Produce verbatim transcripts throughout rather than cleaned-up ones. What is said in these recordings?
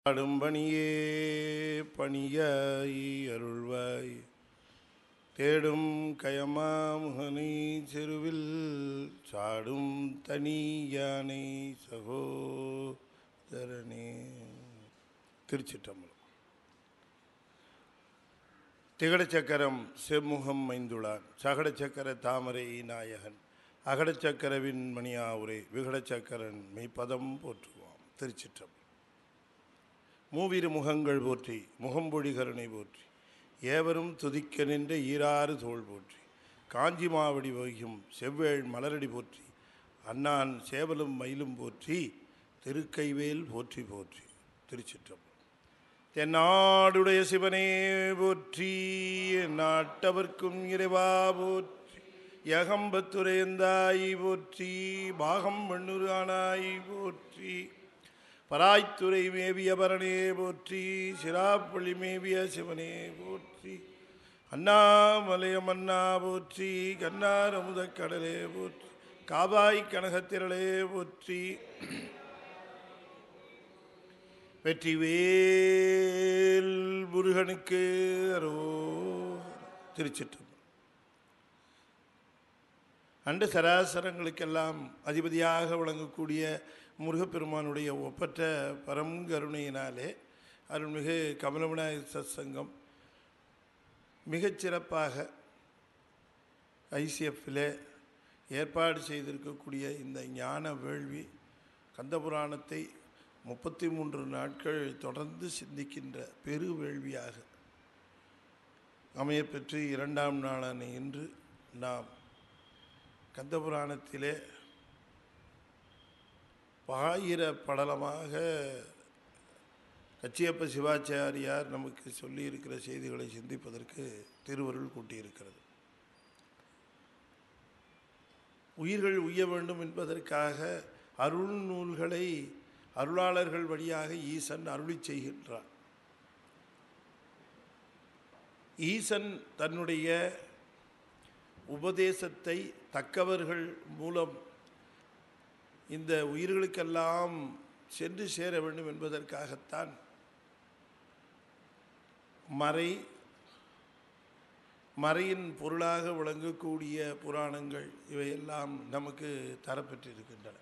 அடும்பணியே பணியாய் அருள்வாய் தேடும் கயமா முகனை செருவில் சாடும் தனி யானை சகோதரனே. திருச்சிற்றம்பலம். திகடச்சக்கரம் செம்முகம் மைந்துளான் சகடச்சக்கர தாமரை நாயகன் அகடச்சக்கரவின் மணியாவுரை விகடச்சக்கரன் மெய்ப்பதம் போற்றுவாம். திருச்சிற்றம்பலம். மூவிரு முகங்கள் போற்றி முகம்பொழி கருணை போற்றி ஏவரும் துதிக்க நின்ற ஈராறு தோள் போற்றி காஞ்சி மாவடி வகியும் செவ்வேள் மலரடி போற்றி அண்ணான் சேவலும் மயிலும் போற்றி திருக்கைவேல் போற்றி போற்றி. திருச்சிற்றம்பலம். தென்னாடுடைய சிவனே போற்றி நாட்டவர்க்கும் இறைவா போற்றி யகம்பத்துரையந்தாய் போற்றி பாகம் வெண்ணுரு ஆனாய் போற்றி பராய்த்துறை மேவிய பரணே போற்றி சிராப்பள்ளி மேவிய சிவனே போற்றி அண்ணாமலையம் அண்ணா போற்றி கண்ணார் அமுதக் கடலே போற்றி காபாய் கனகத்திரளே போற்றி வெற்றிவேல் முருகனுக்கு அரோ. திருச்சிற்றம்பலம். அண்ட சராசரங்களுக்கெல்லாம் அதிபதியாக விளங்கக்கூடிய முருகப்பெருமானுடைய ஒப்பற்ற பரங்கருணையினாலே அருள்மிகு கமலவிநாயகர் சத்சங்கம் மிகச்சிறப்பாக ஐசிஎஃப்பில் ஏற்பாடு செய்திருக்கக்கூடிய இந்த ஞான வேள்வி கந்தபுராணத்தை முப்பத்தி மூன்று நாட்கள் தொடர்ந்து சிந்திக்கின்ற பெரு வேள்வியாக அமையப்பெற்று இரண்டாம் நாளான இன்று நாம் கந்தபுராணத்திலே பாயிர படலமாக கச்சியப்ப சிவாச்சாரியார் நமக்கு சொல்லியிருக்கிற செய்திகளை சிந்திப்பதற்கு திருவருள் கூட்டியிருக்கிறது. உயிர்கள் உய்ய வேண்டும் என்பதற்காக அருள் நூல்களை அருளாளர்கள் வழியாக ஈசன் அருளி செய்கின்றார். ஈசன் தன்னுடைய உபதேசத்தை தக்கவர்கள் மூலம் இந்த உயிர்களுக்கெல்லாம் சென்று சேர வேண்டும் என்பதற்காகத்தான் மறை மறையின் பொருளாக விளங்கக்கூடிய புராணங்கள் இவையெல்லாம் நமக்கு தரப்பெற்றிருக்கின்றன.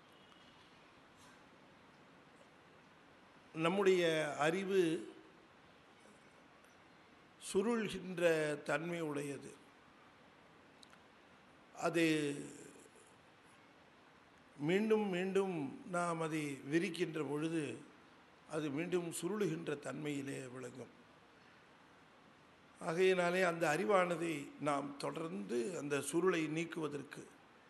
நம்முடைய அறிவு சுருள்கின்ற தன்மை உடையது. அது மீண்டும் மீண்டும் நாம் அதை விரிக்கின்ற பொழுது அது மீண்டும் சுருளுகின்ற தன்மையிலே விளங்கும். ஆகையினாலே அந்த அறிவானதை நாம் தொடர்ந்து அந்த சுருளை நீக்குவதற்கு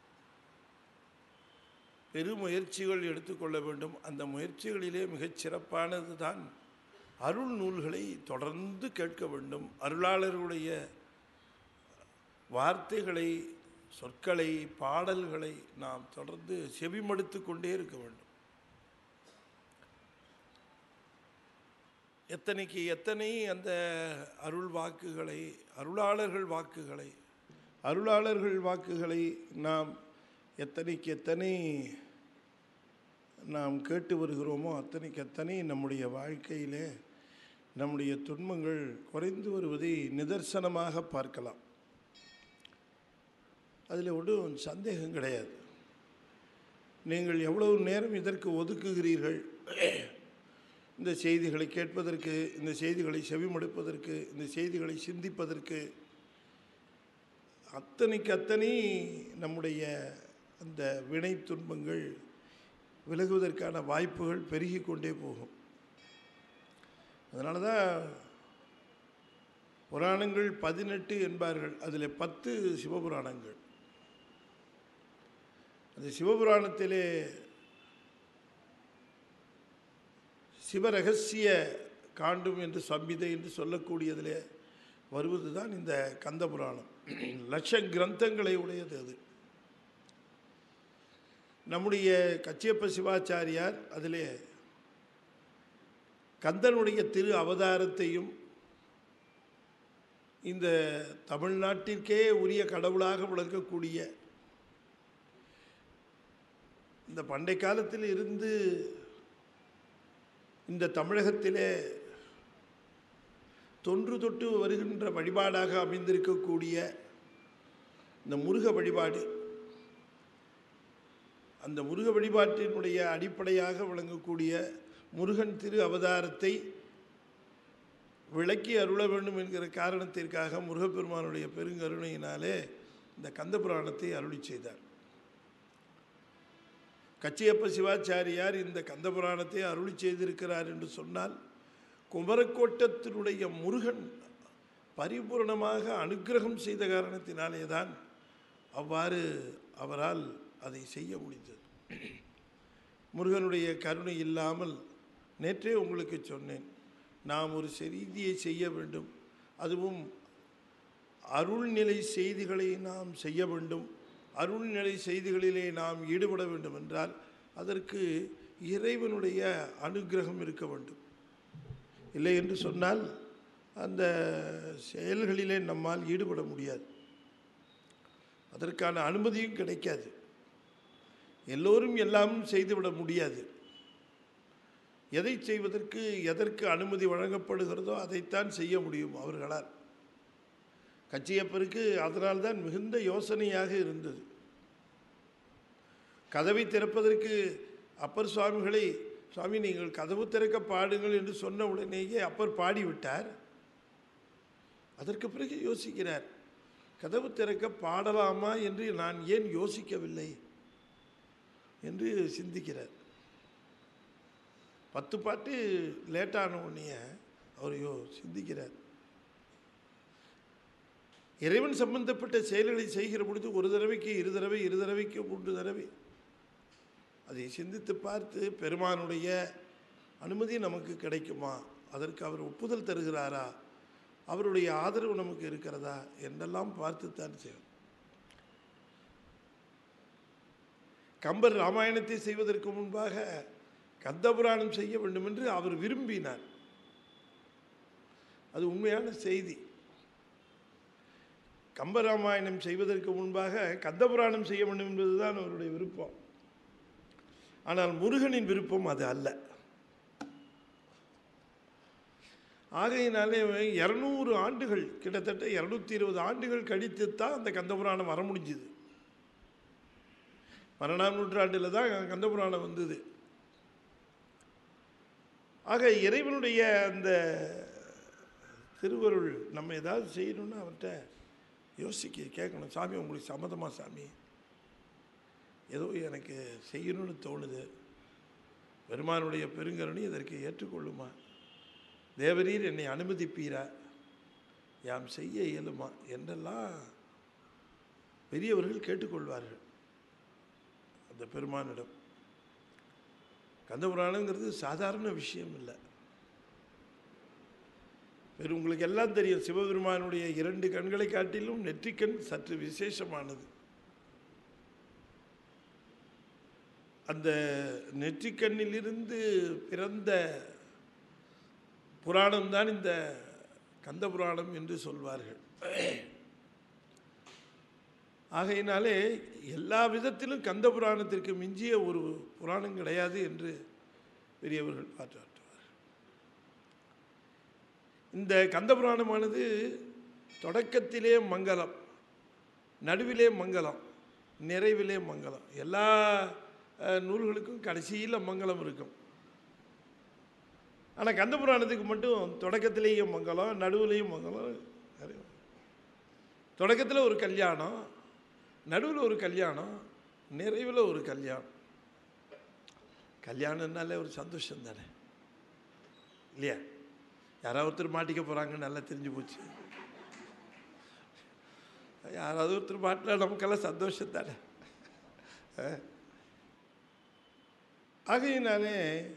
பெருமுயற்சிகள் எடுத்துக்கொள்ள வேண்டும். அந்த முயற்சிகளிலே மிகச்சிறப்பானது தான் அருள் நூல்களை தொடர்ந்து கேட்க வேண்டும். அருளாளர்களுடைய வார்த்தைகளை சொற்களை பாடல்களை நாம் தொடர்ந்து செவிமடுத்து கொண்டே இருக்க வேண்டும். எத்தனைக்கு எத்தனை அந்த அருள் வாக்குகளை அருளாளர்கள் வாக்குகளை அருளாளர்கள் வாக்குகளை நாம் எத்தனைக்கு எத்தனை நாம் கேட்டு வருகிறோமோ அத்தனைக்கு எத்தனை நம்முடைய வாழ்க்கையிலே நம்முடைய துன்பங்கள் குறைந்து வருவதை நிதர்சனமாக பார்க்கலாம். அதில் ஒன்றும் சந்தேகம் கிடையாது. நீங்கள் எவ்வளவு நேரம் இதற்கு ஒதுக்குகிறீர்கள், இந்த செய்திகளை கேட்பதற்கு, இந்த செய்திகளை செவிமடுப்பதற்கு, இந்த செய்திகளை சிந்திப்பதற்கு, அத்தனைக்கு அத்தனை நம்முடைய அந்த வினை துன்பங்கள் விலகுவதற்கான வாய்ப்புகள் பெருகி கொண்டே போகும். அதனால தான் புராணங்கள் பதினெட்டு என்பார்கள். அதில் பத்து சிவபுராணங்கள். அந்த சிவபுராணத்திலே சிவரகசிய காண்டும் என்று சம்மிதை என்று சொல்லக்கூடியதிலே வருவது தான் இந்த கந்த புராணம். லட்ச கிரந்தங்களை உடையது அது. நம்முடைய கச்சியப்ப சிவாச்சாரியார் அதிலே கந்தனுடைய திரு அவதாரத்தையும் இந்த தமிழ்நாட்டிற்கே உரிய கடவுளாக விளங்கக்கூடிய இந்த பண்டை காலத்தில் இருந்து இந்த தமிழகத்திலே தொன்று தொட்டு வருகின்ற வழிபாடாக அமைந்திருக்கக்கூடிய இந்த முருக வழிபாடு, அந்த முருக வழிபாட்டினுடைய அடிப்படையாக விளங்கக்கூடிய முருகன் திரு அவதாரத்தை விளக்கி அருள வேண்டும் என்கிற காரணத்திற்காக முருகப்பெருமானுடைய பெருங்கருணையினாலே இந்த கந்த புராணத்தை அருளி செய்தார். கச்சியப்ப சிவாச்சாரியார் இந்த கந்த புராணத்தை அருளி செய்திருக்கிறார் என்று சொன்னால், குமரக்கோட்டத்தினுடைய முருகன் பரிபூர்ணமாக அனுக்கிரகம் செய்த காரணத்தினாலே தான் அவ்வாறு அவரால் அதை செய்ய முடிந்தது. முருகனுடைய கருணை இல்லாமல், நேற்றே உங்களுக்கு சொன்னேன், நாம் ஒரு செய்தியை செய்ய வேண்டும், அதுவும் அருள்நிலை செய்திகளை நாம் செய்ய வேண்டும், அருள்நிலை செய்திகளிலே நாம் ஈடுபட வேண்டும் என்றால் அதற்கு இறைவனுடைய அனுக்கிரகம் இருக்க வேண்டும். இல்லை என்று சொன்னால் அந்த செயல்களிலே நம்மால் ஈடுபட முடியாது, அதற்கான அனுமதியும் கிடைக்காது. எல்லோரும் எல்லாமும் செய்துவிட முடியாது. எதை செய்வதற்கு எதற்கு அனுமதி வழங்கப்படுகிறதோ அதைத்தான் செய்ய முடியும் அவர்களால். கச்சியப்பருக்கு அதனால்தான் மிகுந்த யோசனையாக இருந்தது. கதவை திறப்பதற்கு அப்பர் சுவாமிகளை, சுவாமி நீங்கள் கதவு திறக்க பாடுங்கள் என்று சொன்ன உடனேயே அப்பர் பாடிவிட்டார். அதற்கு பிறகு யோசிக்கிறார், கதவு திறக்க பாடலாமா என்று நான் ஏன் யோசிக்கவில்லை என்று சிந்திக்கிறார். பத்து பாட்டு லேட்டான உடனே அவர் யோ சிந்திக்கிறார். இறைவன் சம்பந்தப்பட்ட செயல்களை செய்கிற பொழுது ஒரு தடவைக்கு இரு தடவை இரு தடவைக்கு மூன்று தடவை அதை சிந்தித்து பார்த்து, பெருமானுடைய அனுமதி நமக்கு கிடைக்குமா, அதற்கு அவர் ஒப்புதல் தருகிறாரா, அவருடைய ஆதரவு நமக்கு இருக்கிறதா என்றெல்லாம் பார்த்துத்தான் செய்வோம். கம்பர் ராமாயணத்தை செய்வதற்கு முன்பாக கந்தபுராணம் செய்ய வேண்டும் என்று அவர் விரும்பினார். அது உண்மையான செய்தி. கம்பராமாயணம் செய்வதற்கு முன்பாக கந்தபுராணம் செய்ய வேண்டும் என்பதுதான் அவருடைய விருப்பம். ஆனால் முருகனின் விருப்பம் அது அல்ல. ஆகையினாலே இருநூறு ஆண்டுகள், கிட்டத்தட்ட இருநூத்தி இருபது ஆண்டுகள் கழித்துத்தான் அந்த கந்தபுராணம் வர முடிஞ்சுது. பன்னெண்டாம் நூற்றாண்டில் தான் கந்தபுராணம் வந்தது. ஆக இறைவனுடைய அந்த திருவருள் நம்ம ஏதாவது செய்யணும்னு அவர்கிட்ட யோசிக்க கேட்கணும். சாமி உங்களுக்கு சம்மதமா சாமி, ஏதோ எனக்கு செய்யணும்னு தோணுது, பெருமானுடைய பெருங்கருணை இதற்கு ஏற்றுக்கொள்ளுமா, தேவரீர் என்னை அனுமதிப்பீரா, யாம் செய்ய இயலுமா என்றெல்லாம் பெரியவர்கள் கேட்டுக்கொள்வார்கள் அந்த பெருமானிடம். கந்தபுராணங்கிறது சாதாரண விஷயம் இல்லை. பெரு உங்களுக்கு எல்லாம் தெரியும், சிவபெருமானுடைய இரண்டு கண்களை காட்டிலும் நெற்றிக்கண் சற்று விசேஷமானது. அந்த நெற்றிக்கண்ணிலிருந்து பிறந்த புராணம்தான் இந்த கந்த புராணம் என்று சொல்வார்கள். ஆகையினாலே எல்லா விதத்திலும் கந்த புராணத்திற்கு மிஞ்சிய ஒரு புராணம் கிடையாது என்று பெரியவர்கள் பாராட்டுவார். இந்த கந்த புராணமானது தொடக்கத்திலே மங்களம், நடுவிலே மங்களம், நிறைவிலே மங்களம். எல்லா நூல்களுக்கும் கடைசியில் மங்களம் இருக்கும். ஆனால் கந்த புராணத்துக்கு மட்டும் தொடக்கத்திலேயும் மங்களம், நடுவுலேயும் மங்களம். தொடக்கத்தில் ஒரு கல்யாணம், நடுவில் ஒரு கல்யாணம், நிறைவில் ஒரு கல்யாணம். கல்யாணம்னாலே ஒரு சந்தோஷம் தானே இல்லையா? யாராவது ஒருத்தர் மாட்டிக்க போகிறாங்க நல்லா தெரிஞ்சு போச்சு. யாராவது ஒருத்தர் மாட்டினா நமக்கெல்லாம் சந்தோஷம் தானே. ஆகையினாலே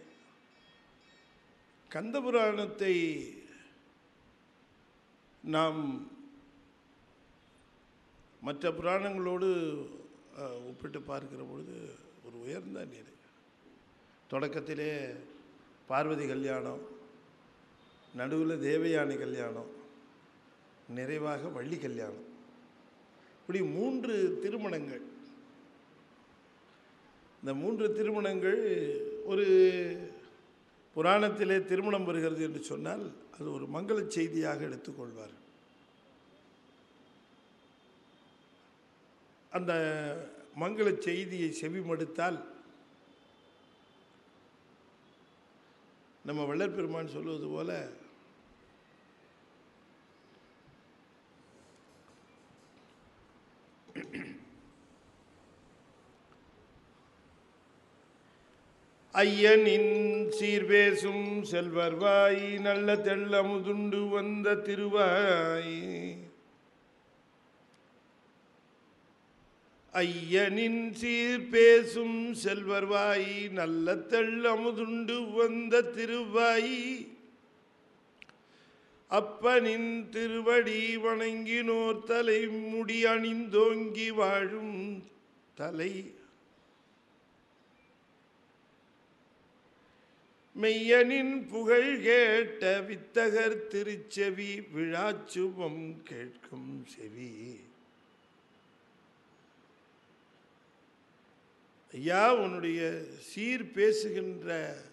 கந்த புராணத்தை நாம் மற்ற புராணங்களோடு ஒப்பிட்டு பார்க்கிற பொழுது ஒரு உயர்ந்த நிலை. தொடக்கத்திலே பார்வதி கல்யாணம், நடுவில் தேவயானி கல்யாணம், நிறைவாக வள்ளி கல்யாணம். இப்படி மூன்று திருமணங்கள். இந்த மூன்று திருமணங்கள் ஒரு புராணத்திலே திருமணம் வருகிறது என்று சொன்னால் அது ஒரு மங்கள செய்தியாக எடுத்துக்கொள்வார். அந்த மங்கள செய்தியை செவிமடுத்தால் நம்ம வள்ளற்பெருமான் சொல்வது போல ஐயனின் சீர்பேசும் செல்வர்வாய் நல்ல தெள்ளமுதுண்டு வந்த திருவாய். ஐயனின் சீர்பேசும் செல்வர்வாய் நல்ல தெள்ளமுதுண்டு வந்த திருவாய். அப்பனின் திருவடி வணங்கினோர் தலை முடி அணிந்தோங்கி வாழும் தலை. மெய்யனின் புகழ் கேட்ட வித்தகர் திருச்செவி விழாச்சுவம் கேட்கும் செவி. ஐயா, உன்னுடைய சீர் பேசுகின்ற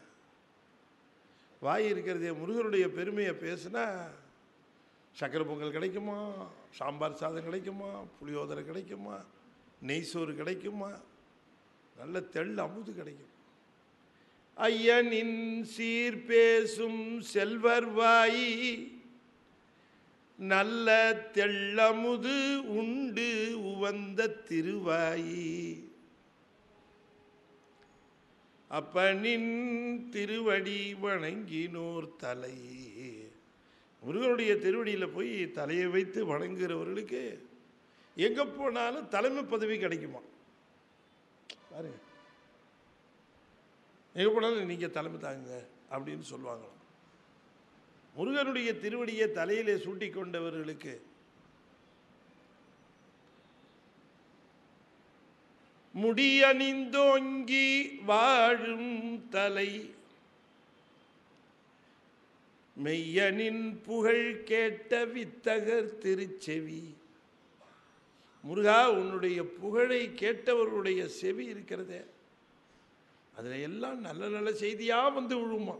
வாய் இருக்கிறதே, முருகனுடைய பெருமையை பேசுனா சக்கரை பொங்கல் கிடைக்குமா, சாம்பார் சாதம் கிடைக்குமா, புளியோதரை கிடைக்குமா, நெய் சோறு கிடைக்குமா, நல்ல தெள்ள அமுது கிடைக்கும். ஐயனின் சீர் பேசும் செல்வர்வாய் நல்ல தெள்ளமுது உண்டு உவந்த திருவாயி. அப்பனின் திருவடி வணங்கினோர் தலை. முருகனுடைய திருவடியில் போய் தலையை வைத்து வணங்குகிறவர்களுக்கு எங்கே போனாலும் தலைமை பதவி கிடைக்குமா பாருங்க. எங்கே போனாலும் நீங்கள் தலைமை தாங்க அப்படின்னு சொல்லுவாங்களாம். முருகனுடைய திருவடியை தலையிலே சூட்டி கொண்டவர்களுக்கு முடியணிந்தோங்கி வாழும் தலை. மெய்யனின் புகழ் கேட்ட வித்தகர் திருச்செவி. முருகா, உன்னுடைய புகழை கேட்டவர்களுடைய செவி இருக்கிறதே, அதில் எல்லாம் நல்ல நல்ல செய்தியாக வந்து விழுமா.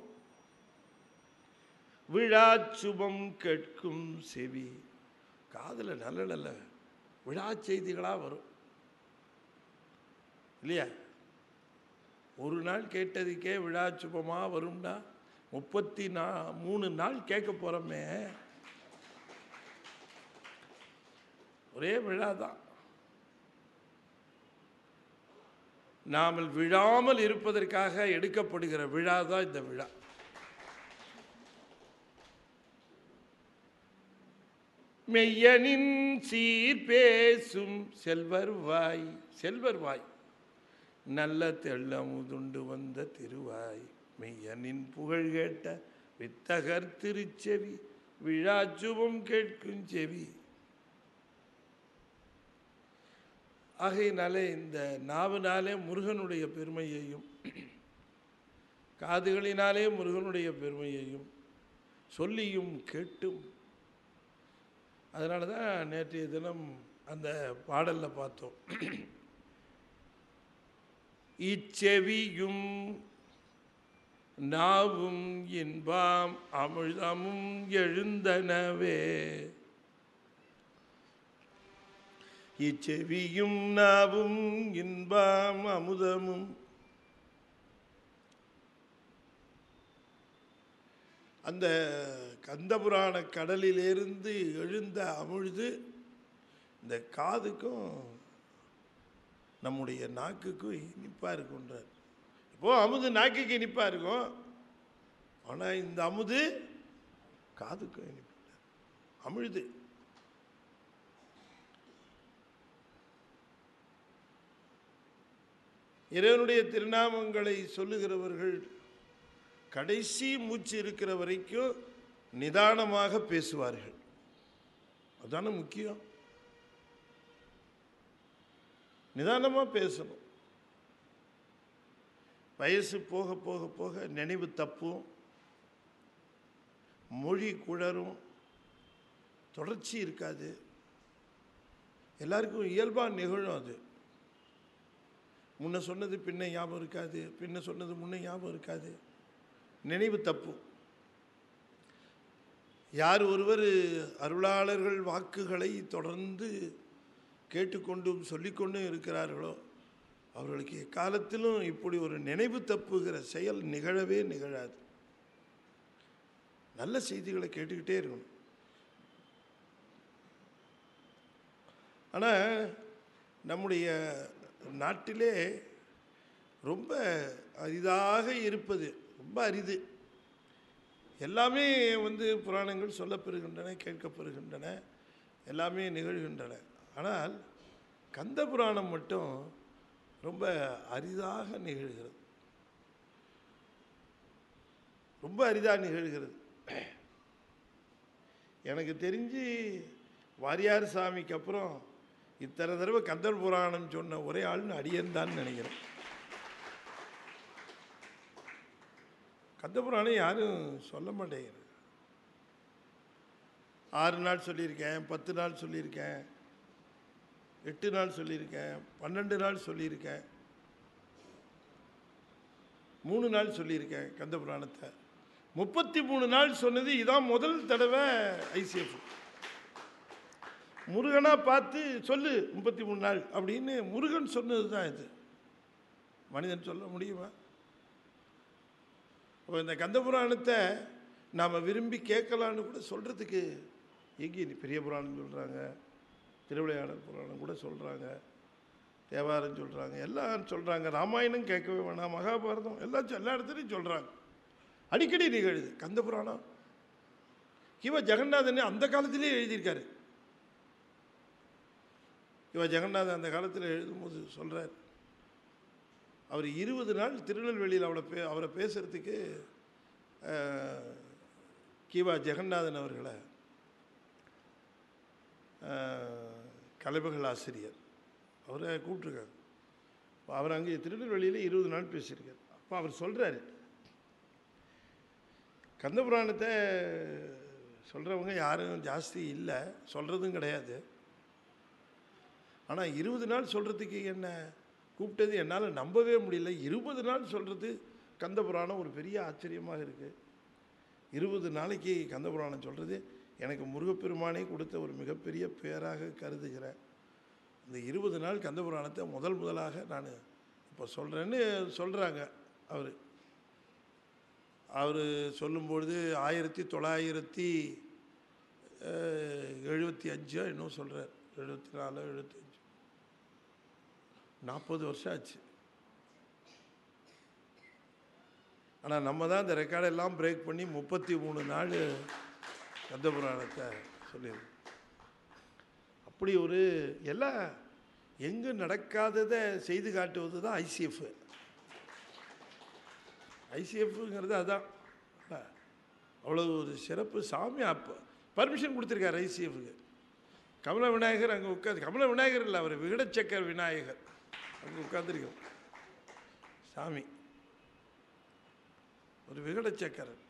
விழா சுபம் கேட்கும் செவி. காதில் நல்ல நல்ல விழா செய்திகளாக வரும் இல்லையா? ஒரு நாள் கேட்டதுக்கே விழா சுபமாக வரும்னா முப்பத்தி நா மூணு நாள் கேட்க போகிறோமே, ஒரே விழா தான். நாமல் விழாமல் இருப்பதற்காக எடுக்கப்படுகிற விழா தான் இந்த விழா. மெய்யனின் சீர் பேசும் செல்வர்வாய். செல்வர்வாய் நல்ல தெள்ளமுதுண்டு வந்த திருவாய். மெய்யனின் புகழ் கேட்ட வித்தகர் திருச்செவி விழாச்சுவம் கேட்கும் செவி. ஆகையினாலே இந்த நாவினாலே முருகனுடைய பெருமையையும் காதுகளினாலே முருகனுடைய பெருமையையும் சொல்லியும் கேட்டும். அதனால தான் நேற்றைய தினம் அந்த பாடலில் பார்த்தோம். இச்செவியும் நாவும் இன்பாம் அமிழ்தமும் எழுந்தனவே. இச்செவியும் நாவும் இன்பாம் அமுதமும். அந்த கந்தபுராண கடலிலிருந்து எழுந்த அமிழ்து இந்த காதுக்கும் நம்முடைய நாக்குக்கும் இனிப்பாக இருக்குன்றார். இப்போது அமுது நாக்குக்கு இனிப்பாக இருக்கும், ஆனால் இந்த அமுது காதுக்கும் இனிப்பு. அமிழ்து இறைவனுடைய திருநாமங்களை சொல்லுகிறவர்கள் கடைசி மூச்சு இருக்கிற வரைக்கும் நிதானமாக பேசுவார்கள். அதுதானே முக்கியம். நிதானமாக பேசணும். வயசு போக போக போக நினைவு தப்பும், மொழி குழரும், தொடர்ச்சி இருக்காது. எல்லாருக்கும் இயல்பாக நிகழும். அது முன்ன சொன்னது பின்ன ஞாபகம் இருக்காது, பின்ன சொன்னது முன்ன ஞாபகம் இருக்காது. நினைவு தப்பும். யார் ஒருவர் அருளாளர்கள் வாக்குகளை தொடர்ந்து கேட்டுக்கொண்டும் சொல்லிக்கொண்டும் இருக்கிறார்களோ அவர்களுக்கு எக்காலத்திலும் இப்படி ஒரு நினைவு தப்புகிற செயல் நிகழவே நிகழாது. நல்ல செய்திகளை கேட்டுக்கிட்டே இருக்கணும். ஆனால் நம்முடைய நாட்டிலே ரொம்ப அரிதாக இருப்பது, ரொம்ப அரிது. எல்லாமே வந்து புராணங்கள் சொல்லப்பெறுகின்றன, கேட்கப்பெறுகின்றன, எல்லாமே நிகழ்கின்றன. ஆனால் கந்த புராணம் மட்டும் ரொம்ப அரிதாக நிகழ்கிறது, ரொம்ப அரிதாக நிகழ்கிறது. எனக்கு தெரிஞ்சு வாரியார் சாமிக்கு அப்புறம் இத்தனை தடவை கந்தர் புராணம் சொன்ன ஒரே ஆள்னு அடியன் தான் நினைக்கிறேன். கந்த புராணம் யாரும் சொல்ல மாட்டேங்கிறது. ஆறு நாள் சொல்லியிருக்கேன், பத்து நாள் சொல்லியிருக்கேன், எட்டு நாள் சொல்லியிருக்கேன், பன்னெண்டு நாள் சொல்லியிருக்கேன், மூணு நாள் சொல்லியிருக்கேன். கந்த புராணத்தை முப்பத்தி மூணு நாள் சொன்னது இதான் முதல் தடவை. ஐசிஎஃப் முருகனா பார்த்து சொல்லு முப்பத்தி மூணு நாள் அப்படின்னு முருகன் சொன்னது தான் இது. மனிதன் சொல்ல முடியுமா? இந்த கந்த புராணத்தை நாம் விரும்பி கேட்கலான்னு கூட சொல்கிறதுக்கு எங்கே பெரிய புராணம் சொல்கிறாங்க, திருவிளையாடல் புராணம் கூட சொல்கிறாங்க, தேவாரம் சொல்கிறாங்க, எல்லாம் சொல்கிறாங்க. ராமாயணம் கேட்கவே வேணாம், மகாபாரதம் எல்லாம் எல்லா இடத்துலையும் சொல்கிறாங்க. அடிக்கடி நிகழுது. கந்த புராணம் இவ ஜெகநாதன் அந்த காலத்திலே எழுதியிருக்காரு. இவ ஜெகநாதன் அந்த காலத்தில் எழுதும்போது சொல்கிறார், அவர் இருபது நாள் திருநெல்வேலியில் அவளை பே அவரை பேசுகிறதுக்கு கிவா ஜெகநாதன் அவர்களை கலைமகள் ஆசிரியர் அவரை கூப்பிட்ருக்காங்க. அவர் அங்கே திருநெல்வேலியில் இருபது நாள் பேசியிருக்கார். அப்போ அவர் சொல்கிறாரு, கந்த புராணத்தை சொல்கிறவங்க யாரும் ஜாஸ்தி இல்லை, சொல்கிறதும் கிடையாது. ஆனால் இருபது நாள் சொல்கிறதுக்கு என்ன கூப்பிட்டது என்னால் நம்பவே முடியல. இருபது நாள் சொல்கிறது கந்த புராணம் ஒரு பெரிய ஆச்சரியமாக இருக்குது. இருபது நாளைக்கு கந்த புராணம் சொல்கிறது எனக்கு முருகப்பெருமானே கொடுத்த ஒரு மிகப்பெரிய பேராக கருதுகிறேன். இந்த இருபது நாள் கந்த புராணத்தை முதல் முதலாக நான் இப்போ சொல்கிறேன்னு சொல்கிறாங்க. அவர் அவர் சொல்லும்பொழுது ஆயிரத்தி தொள்ளாயிரத்தி எழுபத்தி அஞ்சா இன்னும் சொல்கிறார், எழுபத்தி நாலு எழுபத்தி அஞ்சு நாற்பது வருஷம் ஆச்சு. ஆனால் நம்ம தான் இந்த ரெக்கார்டெல்லாம் பிரேக் பண்ணி முப்பத்தி மூணு நாள் கந்த புராணத்தை சொல்லிடுறோம். அப்படி ஒரு எல்லாம் எங்கு நடக்காததை செய்து காட்டுவது தான் ஐசிஎஃப். ஐசிஎஃப்ங்கிறது அதுதான். அவ்வளோ ஒரு சிறப்பு. சாமி அப்போ பர்மிஷன் கொடுத்துருக்காரு ஐசிஎஃப்க்கு. கமல விநாயகர் அங்கே உட்காந்து, கமல விநாயகர் இல்லை, அவர் விகடச்சக்கர விநாயகர் அங்கே உட்காந்துருக்கோம். சாமி ஒரு விகடச்சக்கரன்.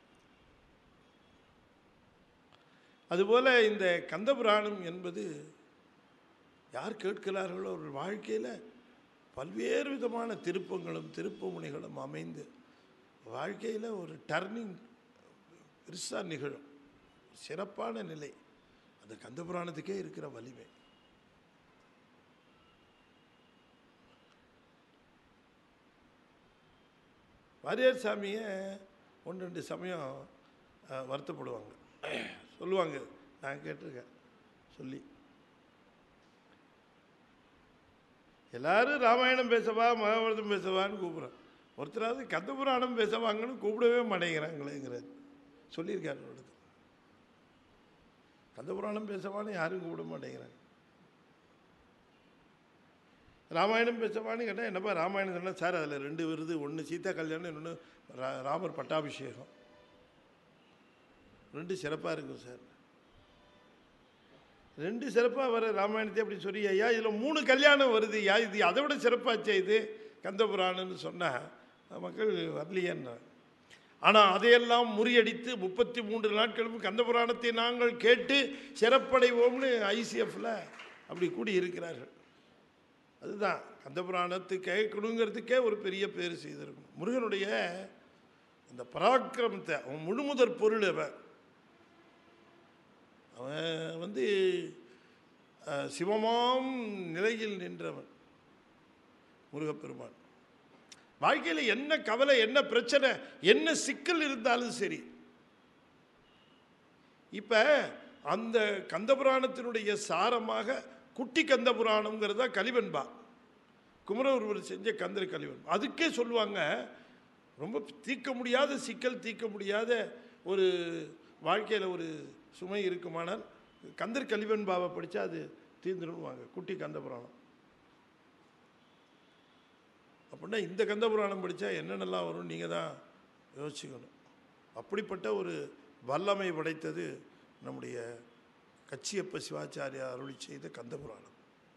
அதுபோல் இந்த கந்த புராணம் என்பது யார் கேட்கிறார்களோ அவர்கள் வாழ்க்கையில் பல்வேறு விதமான திருப்பங்களும் திருப்பமுனைகளும் அமைந்து வாழ்க்கையில் ஒரு டர்னிங் பெருசாக நிகழும். சிறப்பான நிலை அந்த கந்த புராணத்துக்கே இருக்கிற வலிமை. வாரியார் சாமியை ஒன்று ரெண்டு சமயம் வருத்தப்படுவாங்க, சொல்லுவாங்க. நான் கேட்டிருக்கேன் சொல்லி, எல்லாரும் ராமாயணம் பேசவா மகாபாரதம் பேசவான்னு கூப்பிட்றேன், ஒருத்தராவது கந்த புராணம் பேசவாங்கன்னு கூப்பிடவே மாட்டேங்கிறாங்களேங்கிறார் சொல்லியிருக்காரு. அடுத்து கந்த புராணம் பேசவான்னு யாரும் கூப்பிட மாட்டேங்கிறாங்க. ராமாயணம் பேசவான்னு கேட்டால் என்னப்பா ராமாயணம் சொன்னால், சார் அதில் ரெண்டு விருது, ஒன்று சீதா கல்யாணம், இன்னொன்று ரா ராமர் பட்டாபிஷேகம், ரெண்டு சிறப்பாக இருக்கும் சார். ரெண்டு சிறப்பாக வர ராமாயணத்தை அப்படி சொல்லி, ஐயா இதில் மூணு கல்யாணம் வருது, யா இது அதை விட சிறப்பாச்சே இது கந்த புராணம்னு சொன்னால் மக்கள் வரலையேன்னா. ஆனால் அதையெல்லாம் முறியடித்து முப்பத்தி மூன்று நாட்களும் கந்த புராணத்தை நாங்கள் கேட்டு சிறப்படைவோம்னு ஐசிஎஃப்பில் அப்படி கூடி இருக்கிறார்கள். அதுதான் கந்த புராணத்தை கேட்கணுங்கிறதுக்கே ஒரு பெரிய பேர் செய்திருக்கணும். முருகனுடைய அந்த பராக்கிரமத்தை, அவன் முழுமுதற் பொருள். அவன் அவன் வந்து சிவமாம் நிலையில் நின்றவன் முருகப்பெருமான். வாழ்க்கையில் என்ன கவலை, என்ன பிரச்சனை, என்ன சிக்கல் இருந்தாலும் சரி, இப்போ அந்த கந்தபுராணத்தினுடைய சாரமாக குட்டி கந்தபுராணம்ங்கிறதா கலிவெண்பா, குமரகுருவர் செஞ்ச கந்தர் கலிவெண்பா. அதுக்கே சொல்லுவாங்க, ரொம்ப தீர்க்க முடியாத சிக்கல், தீர்க்க முடியாத ஒரு வாழ்க்கையில் ஒரு சுமை இருக்குமானால் கந்தர் கலிவெண்பாவை படித்தா அது தீர்ந்துடுவாங்க, குட்டி கந்தபுராணம். அப்படின்னா இந்த கந்தபுராணம் படித்தா என்னென்னலாம் வரும் நீங்கள் தான் யோசிக்கணும். அப்படிப்பட்ட ஒரு வல்லமை படைத்தது நம்முடைய கச்சியப்ப சிவாச்சாரியா அருளி செய்த கந்தபுராணம்.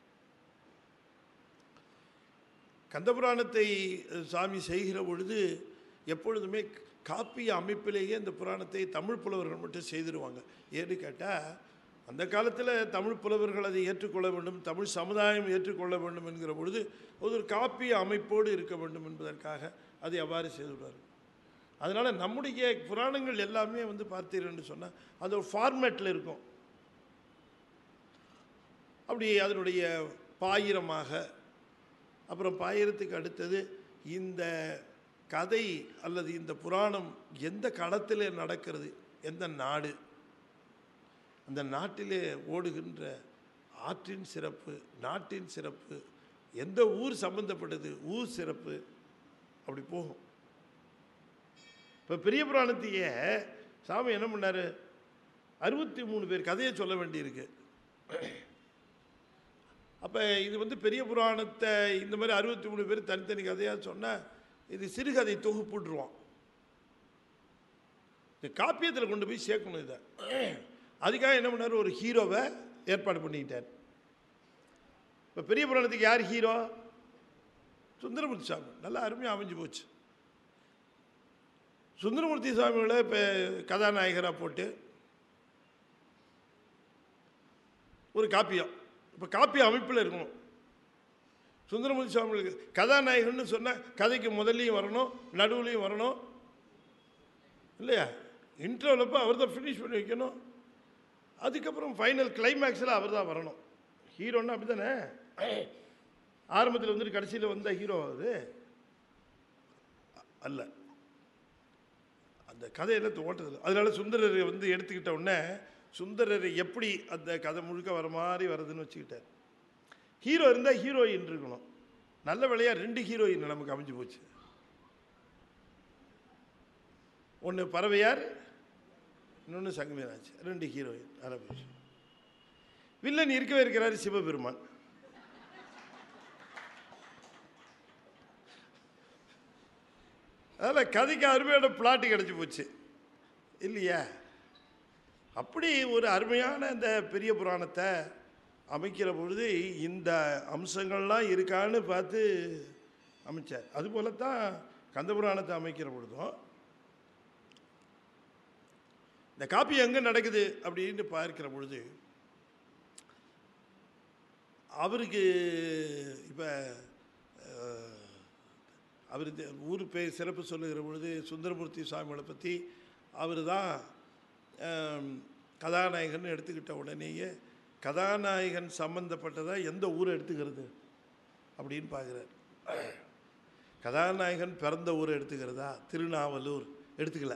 கந்தபுராணத்தை சாமி செய்கிற பொழுது எப்பொழுதுமே காப்பிய அமைப்பிலேயே இந்த புராணத்தை தமிழ் புலவர்கள் மட்டும் செய்திருவாங்க. ஏன்னு கேட்டால் அந்த காலத்தில் தமிழ் புலவர்கள் அதை ஏற்றுக்கொள்ள வேண்டும், தமிழ் சமுதாயம் ஏற்றுக்கொள்ள வேண்டும் என்கிற பொழுது ஒரு காப்பிய அமைப்போடு இருக்க வேண்டும் என்பதற்காக அதை அவ்வாறு செய்துவிடுவார். அதனால் நம்முடைய புராணங்கள் எல்லாமே வந்து பார்த்தீர்கள்னு சொன்னால் அது ஒரு ஃபார்மேட்டில் இருக்கும். அப்படி அதனுடைய பாயிரமாக, அப்புறம் பாயிரத்துக்கு அடுத்தது இந்த கதை அல்லது இந்த புராணம் எந்த களத்தில் நடக்கிறது, எந்த நாடு, அந்த நாட்டிலே ஓடுகின்ற ஆற்றின் சிறப்பு, நாட்டின் சிறப்பு, எந்த ஊர் சம்பந்தப்பட்டது, ஊர் சிறப்பு, அப்படி போகும். இப்போ பெரிய புராணத்தையே சாமி என்ன பண்ணார், அறுபத்தி மூணு பேர் கதையை சொல்ல வேண்டியிருக்கு. அப்போ இது வந்து பெரிய புராணத்தை இந்த மாதிரி அறுபத்தி மூணு பேர் தனித்தனி கதையாக சொன்னால் இது சிறுகதை தொகுப்புடுருவான். இந்த காப்பியத்தில் கொண்டு போய் சேர்க்கணும். இதை அதுக்காக என்ன பண்ணார், ஒரு ஹீரோவை ஏற்பாடு பண்ணிக்கிட்டார். இப்போ பெரிய புராணத்துக்கு யார் ஹீரோ, சுந்தரமூர்த்தி சாமி. நல்லா அருமையாக அமைஞ்சு போச்சு. சுந்தரமூர்த்தி சாமியோட இப்போ கதாநாயகராக போட்டு ஒரு காப்பியம், இப்போ காப்பிய அமைப்பில் இருக்கணும். சுந்தரமூர்த்தி சுவாமிகளுக்கு கதாநாயகன்னு சொன்னால் கதைக்கு முதல்லையும் வரணும், நடுவுலையும் வரணும் இல்லையா, இன்ட்ரோவில் அவர் தான் ஃபினிஷ் பண்ணி வைக்கணும், அதுக்கப்புறம் ஃபைனல் கிளைமேக்ஸில் அவர் தான் வரணும். ஹீரோன்னா அப்படி தானே, ஆரம்பத்தில் வந்துட்டு கடைசியில் வந்த ஹீரோ அது அல்ல, அந்த கதையில் ஓட்டதில்லை. அதனால சுந்தரரை வந்து எடுத்துக்கிட்ட உடனே சுந்தரரை எப்படி அந்த கதை முழுக்க வர மாதிரி வருதுன்னு வச்சுக்கிட்டார். ஹீரோ இருந்தால் ஹீரோயின் இருக்கணும். நல்ல வேளையாக ரெண்டு ஹீரோயின் நமக்கு அமைஞ்சு போச்சு. ஒன்று பறவையார், இன்னொன்று சங்கமீனாச்சு, ரெண்டு ஹீரோயின் ஆரம்பிச்சு. வில்லன் இருக்கவே இருக்கிறாரு சிவபெருமான். அதில் கதைக்கு அருமையான பிளாட்டு கிடச்சி போச்சு இல்லையா. அப்படி ஒரு அருமையான இந்த பெரிய புராணத்தை அமைக்கிற பொழுது இந்த அம்சங்கள்லாம் இருக்கான்னு பார்த்து அமைச்சார். அதுபோல தான் கந்தபுராணத்தை அமைக்கிற பொழுதும் இந்த காப்பி எங்கே நடக்குது அப்படின்னு பார்க்கிற பொழுது அவருக்கு இப்போ அவர் ஊர் பேர் சிறப்பு சொல்லுகிற பொழுது சுந்தரமூர்த்தி சுவாமிகளை பற்றி அவர் தான் கதாநாயகன் எடுத்துக்கிட்ட உடனேயே கதாநாயகன் சம்பந்தப்பட்டதாக எந்த ஊரை எடுத்துக்கிறது அப்படின்னு பார்க்குறார். கதாநாயகன் பிறந்த ஊரை எடுத்துக்கிறதா, திருநாவலூர் எடுத்துக்கல.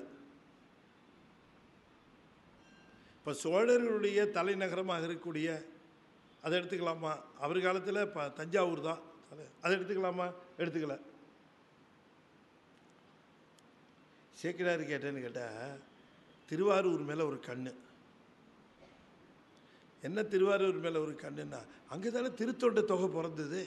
இப்போ சோழர்களுடைய தலைநகரமாக இருக்கக்கூடிய அதை எடுத்துக்கலாமா, அவர் காலத்தில் இப்போ தஞ்சாவூர் தான், அதை எடுத்துக்கலாமா, எடுத்துக்கல. சேக்கிழார் கேட்டேன்னு கேட்டால் திருவாரூர் மேலே ஒரு கண்ணு, என்ன திருவாரூர் மேலே ஒரு கண்ணுன்னா அங்கே தானே திருத்தொண்ட தொகை பிறந்தது.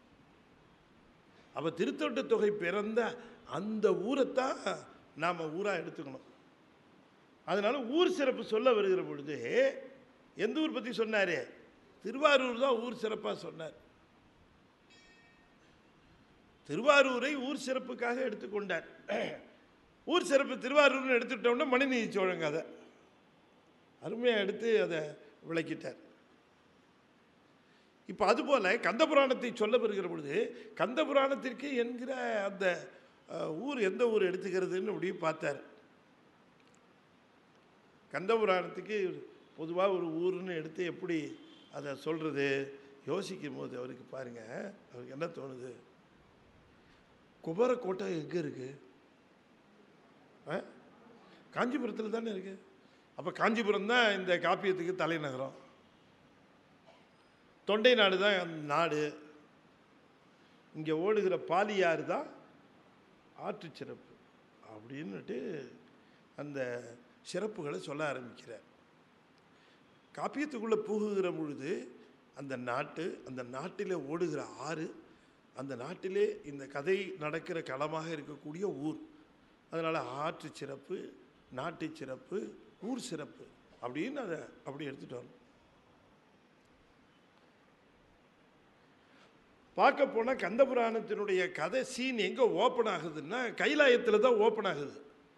அப்போ திருத்தொண்ட தொகை பிறந்த அந்த ஊரைத்தான் நாம் ஊராக எடுத்துக்கணும். அதனால ஊர் சிறப்பு சொல்ல வருகிற பொழுது எந்த ஊர் பற்றி சொன்னார், திருவாரூர் தான் ஊர் சிறப்பாக சொன்னார். திருவாரூரை ஊர் சிறப்புக்காக எடுத்துக்கொண்டார். ஊர் சிறப்பு திருவாரூர்னு எடுத்துட்டோம்னா மணிநீதி சோழன் கதை அருமையாக எடுத்து அதை விளக்கிட்டார். இப்போ அதுபோல் கந்தபுராணத்தை சொல்ல வருகிற பொழுது கந்தபுராணத்திற்கு என்கிற அந்த ஊர் எந்த ஊர் எடுத்துக்கிறதுன்னு அப்படி பார்த்தார். கந்தபுராணத்துக்கு பொதுவாக ஒரு ஊர்னு எடுத்து எப்படி அதை சொல்கிறது யோசிக்கும் போது அவருக்கு பாருங்கள், அவருக்கு என்ன தோணுது, குமரக்கோட்டை எங்கே இருக்குது? காஞ்சிபுரத்தில் தானே இருக்குது. அப்போ காஞ்சிபுரம் தான் இந்த காப்பியத்துக்கு தலைநகரம், தொண்டை நாடு தான் அந்த நாடு. இங்கே ஓடுகிற பாலியாறு தான் ஆற்று சிறப்பு அப்படின்னுட்டு அந்த சிறப்புகளை சொல்ல ஆரம்பிக்கிறார். காப்பியத்துக்குள்ளே புகுகிற பொழுது அந்த நாட்டு, அந்த நாட்டிலே ஓடுகிற ஆறு, அந்த நாட்டிலே இந்த கதை நடக்கிற களமாக இருக்கக்கூடிய ஊர், அதனால் ஆற்று சிறப்பு, நாட்டு சிறப்பு, ஊர் சிறப்பு அப்படின்னு அதை அப்படி எடுத்துகிட்டு வரணும். பார்க்க போனால் கந்தபுராணத்தினுடைய கதை சீன் எங்கே ஓப்பன் ஆகுதுன்னா கைலாயத்தில் தான் ஓப்பன் ஆகுது.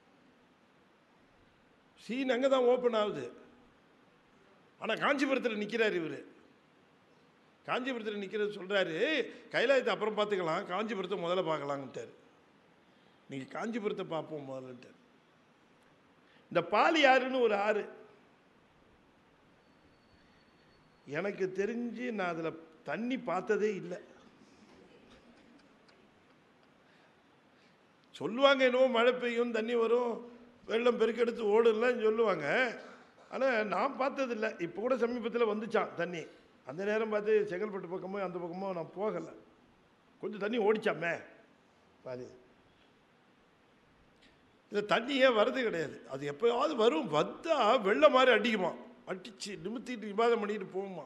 சீன் அங்கே தான் ஓப்பன் ஆகுது. ஆனால் காஞ்சிபுரத்தில் நிற்கிறார் இவர். காஞ்சிபுரத்தில் நிற்கிறது சொல்கிறாரு, கைலாயத்தை அப்புறம் பார்த்துக்கலாம், காஞ்சிபுரத்தை முதல்ல பார்க்கலாங்கிட்டார். நீங்கள் காஞ்சிபுரத்தை பார்ப்போம் முதல்ன்ட்டார். இந்த பாலியாறுன்னு ஒரு ஆறு, எனக்கு தெரிஞ்சு நான் அதில் தண்ணி பார்த்ததே இல்லை. சொல்லுவாங்க என்னவோ மழை பெய்யும், தண்ணி வரும், வெள்ளம் பெருக்கெடுத்து ஓடுலாம் சொல்லுவாங்க. ஆனால் நான் பார்த்ததில்லை. இப்போ கூட சமீபத்தில் வந்துச்சான் தண்ணி. அந்த நேரம் பார்த்து செங்கல்பட்டு பக்கமோ அந்த பக்கமோ நான் போகலை. கொஞ்சம் தண்ணி ஓடிச்சாமே பாதி. இல்லை தண்ணியே வர்றது கிடையாது. அது எப்போயாவது வரும், வந்தால் வெள்ளம் மாதிரி அடிக்குமா, அடித்து நிமித்திட்டு விவாதம் பண்ணிட்டு போகுமா.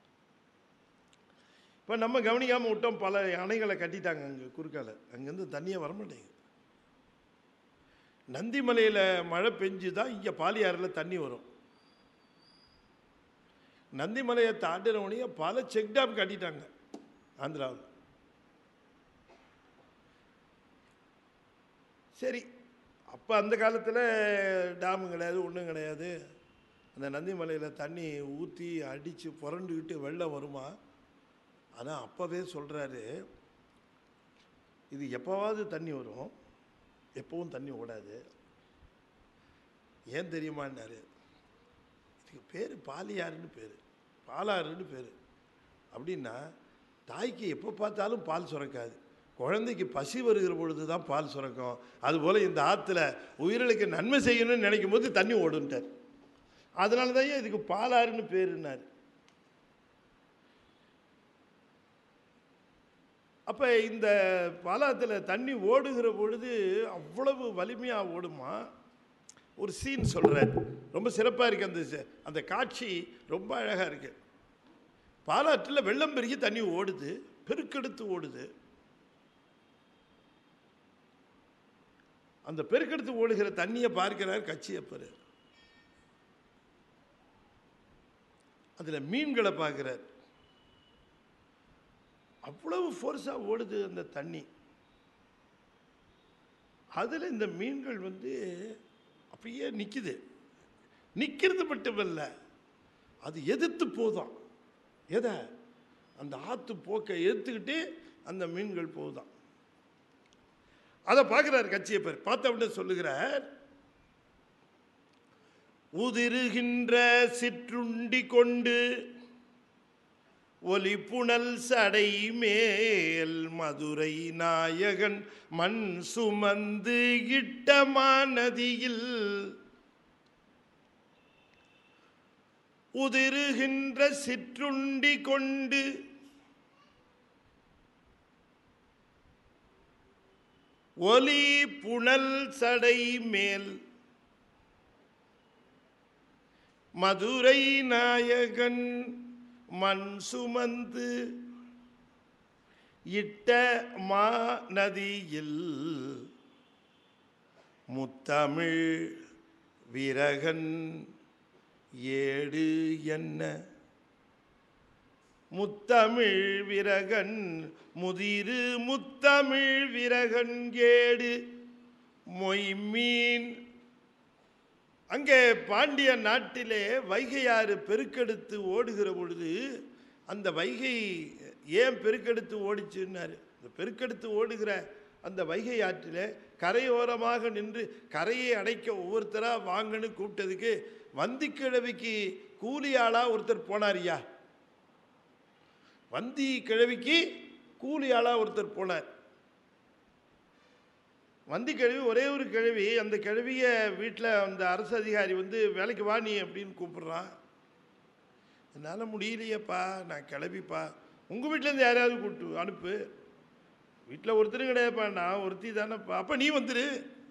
இப்போ நம்ம கவனிக்காமல் விட்டோம், பல அணைகளை கட்டிட்டாங்க அங்கே குறுக்கால, அங்கேருந்து தண்ணியே வரமாட்டேங்குது. நந்திமலையில் மழை பெஞ்சு தான் இங்கே பாலியாறில் தண்ணி வரும். நந்திமலையை தாண்டினவனையே பல செக் டேம் கட்டிட்டாங்க ஆந்திராவில். சரி, அப்போ அந்த காலத்தில் டேமு கிடையாது, ஒன்றும் கிடையாது. அந்த நந்திமலையில் தண்ணி ஊற்றி அடித்து புரண்டுக்கிட்டு வெள்ளம் வருமா. ஆனால் அப்போவே சொல்கிறாரு, இது எப்போவாவது தண்ணி வரும், எப்பவும் தண்ணி ஓடாது. ஏன் தெரியுமான்னாரு, இதுக்கு பேர் பாலியாறுன்னு பேர், பாலாறுன்னு பேர். அப்படின்னா தாய்க்கு எப்போ பார்த்தாலும் பால் சுரக்காது, குழந்தைக்கு பசி வருகிற பொழுது தான் பால் சுரக்கும். அதுபோல் இந்த ஆற்றுல உயிர்களுக்கு நன்மை செய்யணும்னு நினைக்கும் போது தண்ணி ஓடுன்ட்டார். அதனால தான் இதுக்கு பாலாறுன்னு பேருன்னார். அப்போ இந்த பாலாத்தில் தண்ணி ஓடுகிற பொழுது அவ்வளவு வலிமையாக ஓடுமா. ஒரு சீன் சொல்கிறார், ரொம்ப சிறப்பாக இருக்குது. அந்த அந்த காட்சி ரொம்ப அழகாக இருக்குது. பாலாற்றில் வெள்ளம் பெருகி தண்ணி ஓடுது, பெருக்கெடுத்து ஓடுது. அந்த பெருக்கெடுத்து ஓடுகிற தண்ணியை பார்க்கிறார் கச்சியப்பர். அதில் மீன்களை பார்க்குறார். அவ்வளவு ஃபோர்ஸாக ஓடுது அந்த தண்ணி. அதில் இந்த மீன்கள் வந்து அப்படியே நிற்குது. நிற்கிறது மட்டுமல்ல, அது எதிர்த்து போதும். எதை? அந்த ஆற்று போக்கை எதிர்த்துக்கிட்டு அந்த மீன்கள் போதும். அதை பார்க்குறார் கச்சியப்பர். பார்த்த உடனே சொல்லுகிறார், உதிருகின்ற சிற்றுண்டி கொண்டு ஒலி புனல் சடை மேல் மதுரை நாயகன் மண் சுமந்து இட்டமா நதியில் உதிருகின்ற சிற்றுண்டி கொண்டு ஒலி புனல் சடை மேல் மதுரை நாயகன் மண் சுமந்து இட்ட மா நதியில் முத்தமிழ் விரகன் ஏடு என்ன. முத்தமிழ் விரகன் முதிரு முத்தமிழ் விரகன் ஏடு மொய்மீன். அங்கே பாண்டிய நாட்டிலே வைகையாறு பெருக்கெடுத்து ஓடுகிற பொழுது அந்த வைகை ஏன் பெருக்கெடுத்து ஓடிச்சுன்னாரு. இந்த பெருக்கெடுத்து ஓடுகிற அந்த வைகை ஆற்றில் கரையோரமாக நின்று கரையை அடைக்க ஒவ்வொருத்தராக வாங்கன்னு கூப்பிட்டதுக்கு வந்தி கிழவிக்கு கூலி ஆளாக ஒருத்தர் போனாரியா. வந்தி கிழவிக்கு கூலி ஆளாக ஒருத்தர் போனார். வந்தி கிழவி ஒரே ஒரு கிழவி. அந்த கிழவியை வீட்டில் அந்த அரசு அதிகாரி வந்து வேலைக்கு வா நீ அப்படின்னு கூப்பிட்றான். என்னால் முடியலையேப்பா, நான் கிளவிப்பா. உங்கள் வீட்டிலேருந்து யாரையாவது கூப்பிட்டு அனுப்பு. வீட்டில் ஒருத்தரும் கிடையாதுப்பா, நான் ஒருத்தி தானேப்பா. அப்போ நீ வந்துரு.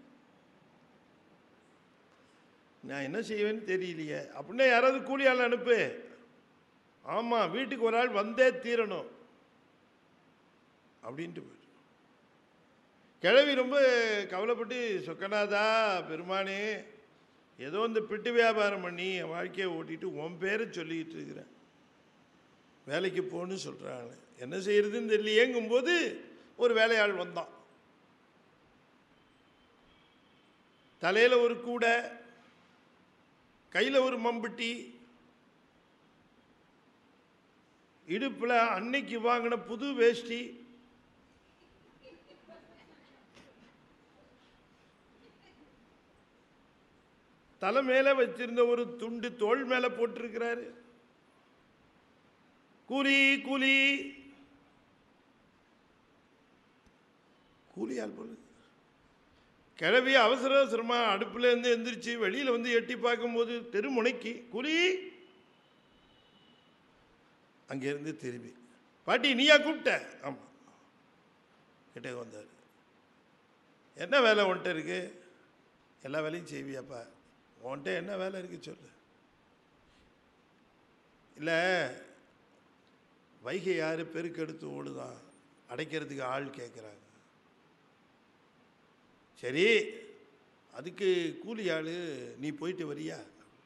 நான் என்ன செய்வேன்னு தெரியலையே. அப்படின்னா யாராவது கூலி ஆள் அனுப்பு. ஆமாம், வீட்டுக்கு ஒரு ஆள் வந்தே தீரணும் அப்படின்ட்டு போயிட்டு கிழவி ரொம்ப கவலைப்பட்டு, சொக்கநாதா பெருமானே, ஏதோ இந்த பிட்டு வியாபாரம் பண்ணி என் வாழ்க்கையை ஓட்டிட்டு உன் பேரை சொல்லிக்கிட்டு இருக்கிறேன், வேலைக்கு போன்னு சொல்கிறாங்க, என்ன செய்யறதுன்னு தெரியலையேங்கும்போது ஒரு வேலையாள் வந்தான். தலையில் ஒரு கூடை, கையில் ஒரு மம்பட்டி, இடுப்பில் அன்னைக்கு வாங்கின புது வேஷ்டி, தலை மேலே வச்சிருந்த ஒரு துண்டு தோள் மேலே போட்டிருக்கிறாரு. கூலி கூலி கூலியால் போல. கிழவி அவசர அவசரமா அடுப்புல இருந்து எந்திரிச்சு வெளியில வந்து எட்டி பார்க்கும்போது தெருமுனைக்கு கூலி. அங்கிருந்து திரும்பி, பாட்டி நீயா கூப்பிட்ட? ஆமா. கிட்டே வந்தார். என்ன வேலை உன்ட்ட இருக்கு? எல்லா வேலையும் செய்வியாப்பா. உன்ட்ட என்ன வேலை இருக்கு சொல்லு. இல்லை, வைகை யாரு பெருக்கெடுத்து ஓடுதான், அடைக்கிறதுக்கு ஆள் கேட்குறாங்க. சரி, அதுக்கு கூலி ஆள், நீ போயிட்டு வரியா?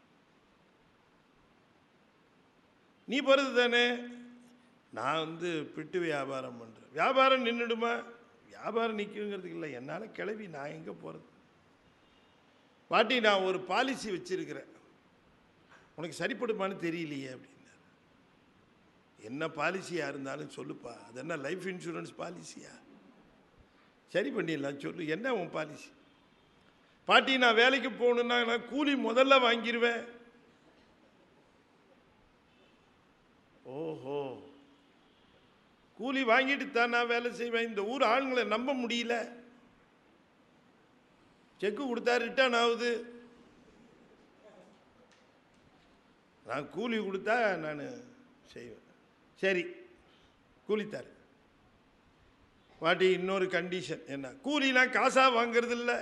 நீ போகிறது தானே. நான் வந்து பிட்டு வியாபாரம் பண்ணுறேன். வியாபாரம் நின்றுடுமா? வியாபாரம் நிற்குங்கிறதுக்கு இல்லை, என்னால் கிளவி நான் எங்கே போகிறது? பாட்டி நான் ஒரு பாலிசி வச்சிருக்கிறேன், உனக்கு சரிப்படுமான்னு தெரியலையே அப்படின்னாரு. என்ன பாலிசியாக இருந்தாலும் சொல்லுப்பா. அது என்ன லைஃப் இன்சூரன்ஸ் பாலிசியா? சரி பண்ணிடலாம், சொல்லு என்ன உன் பாலிசி? பாட்டி நான் வேலைக்கு போகணுன்னா நான் கூலி முதல்ல வாங்கிடுவேன். ஓஹோ, கூலி வாங்கிட்டு தான் நான் வேலை செய்வேன். இந்த ஊர் ஆளுங்களை நம்ப முடியல. செக்கு கொடுத்தா ரிட்டர்ன் ஆகுது. நான் கூலி கொடுத்தா நான் செய்வேன். சரி, கூலித்தார். பாட்டி இன்னொரு கண்டிஷன் என்ன? கூலினா காசா வாங்கிறது இல்லை,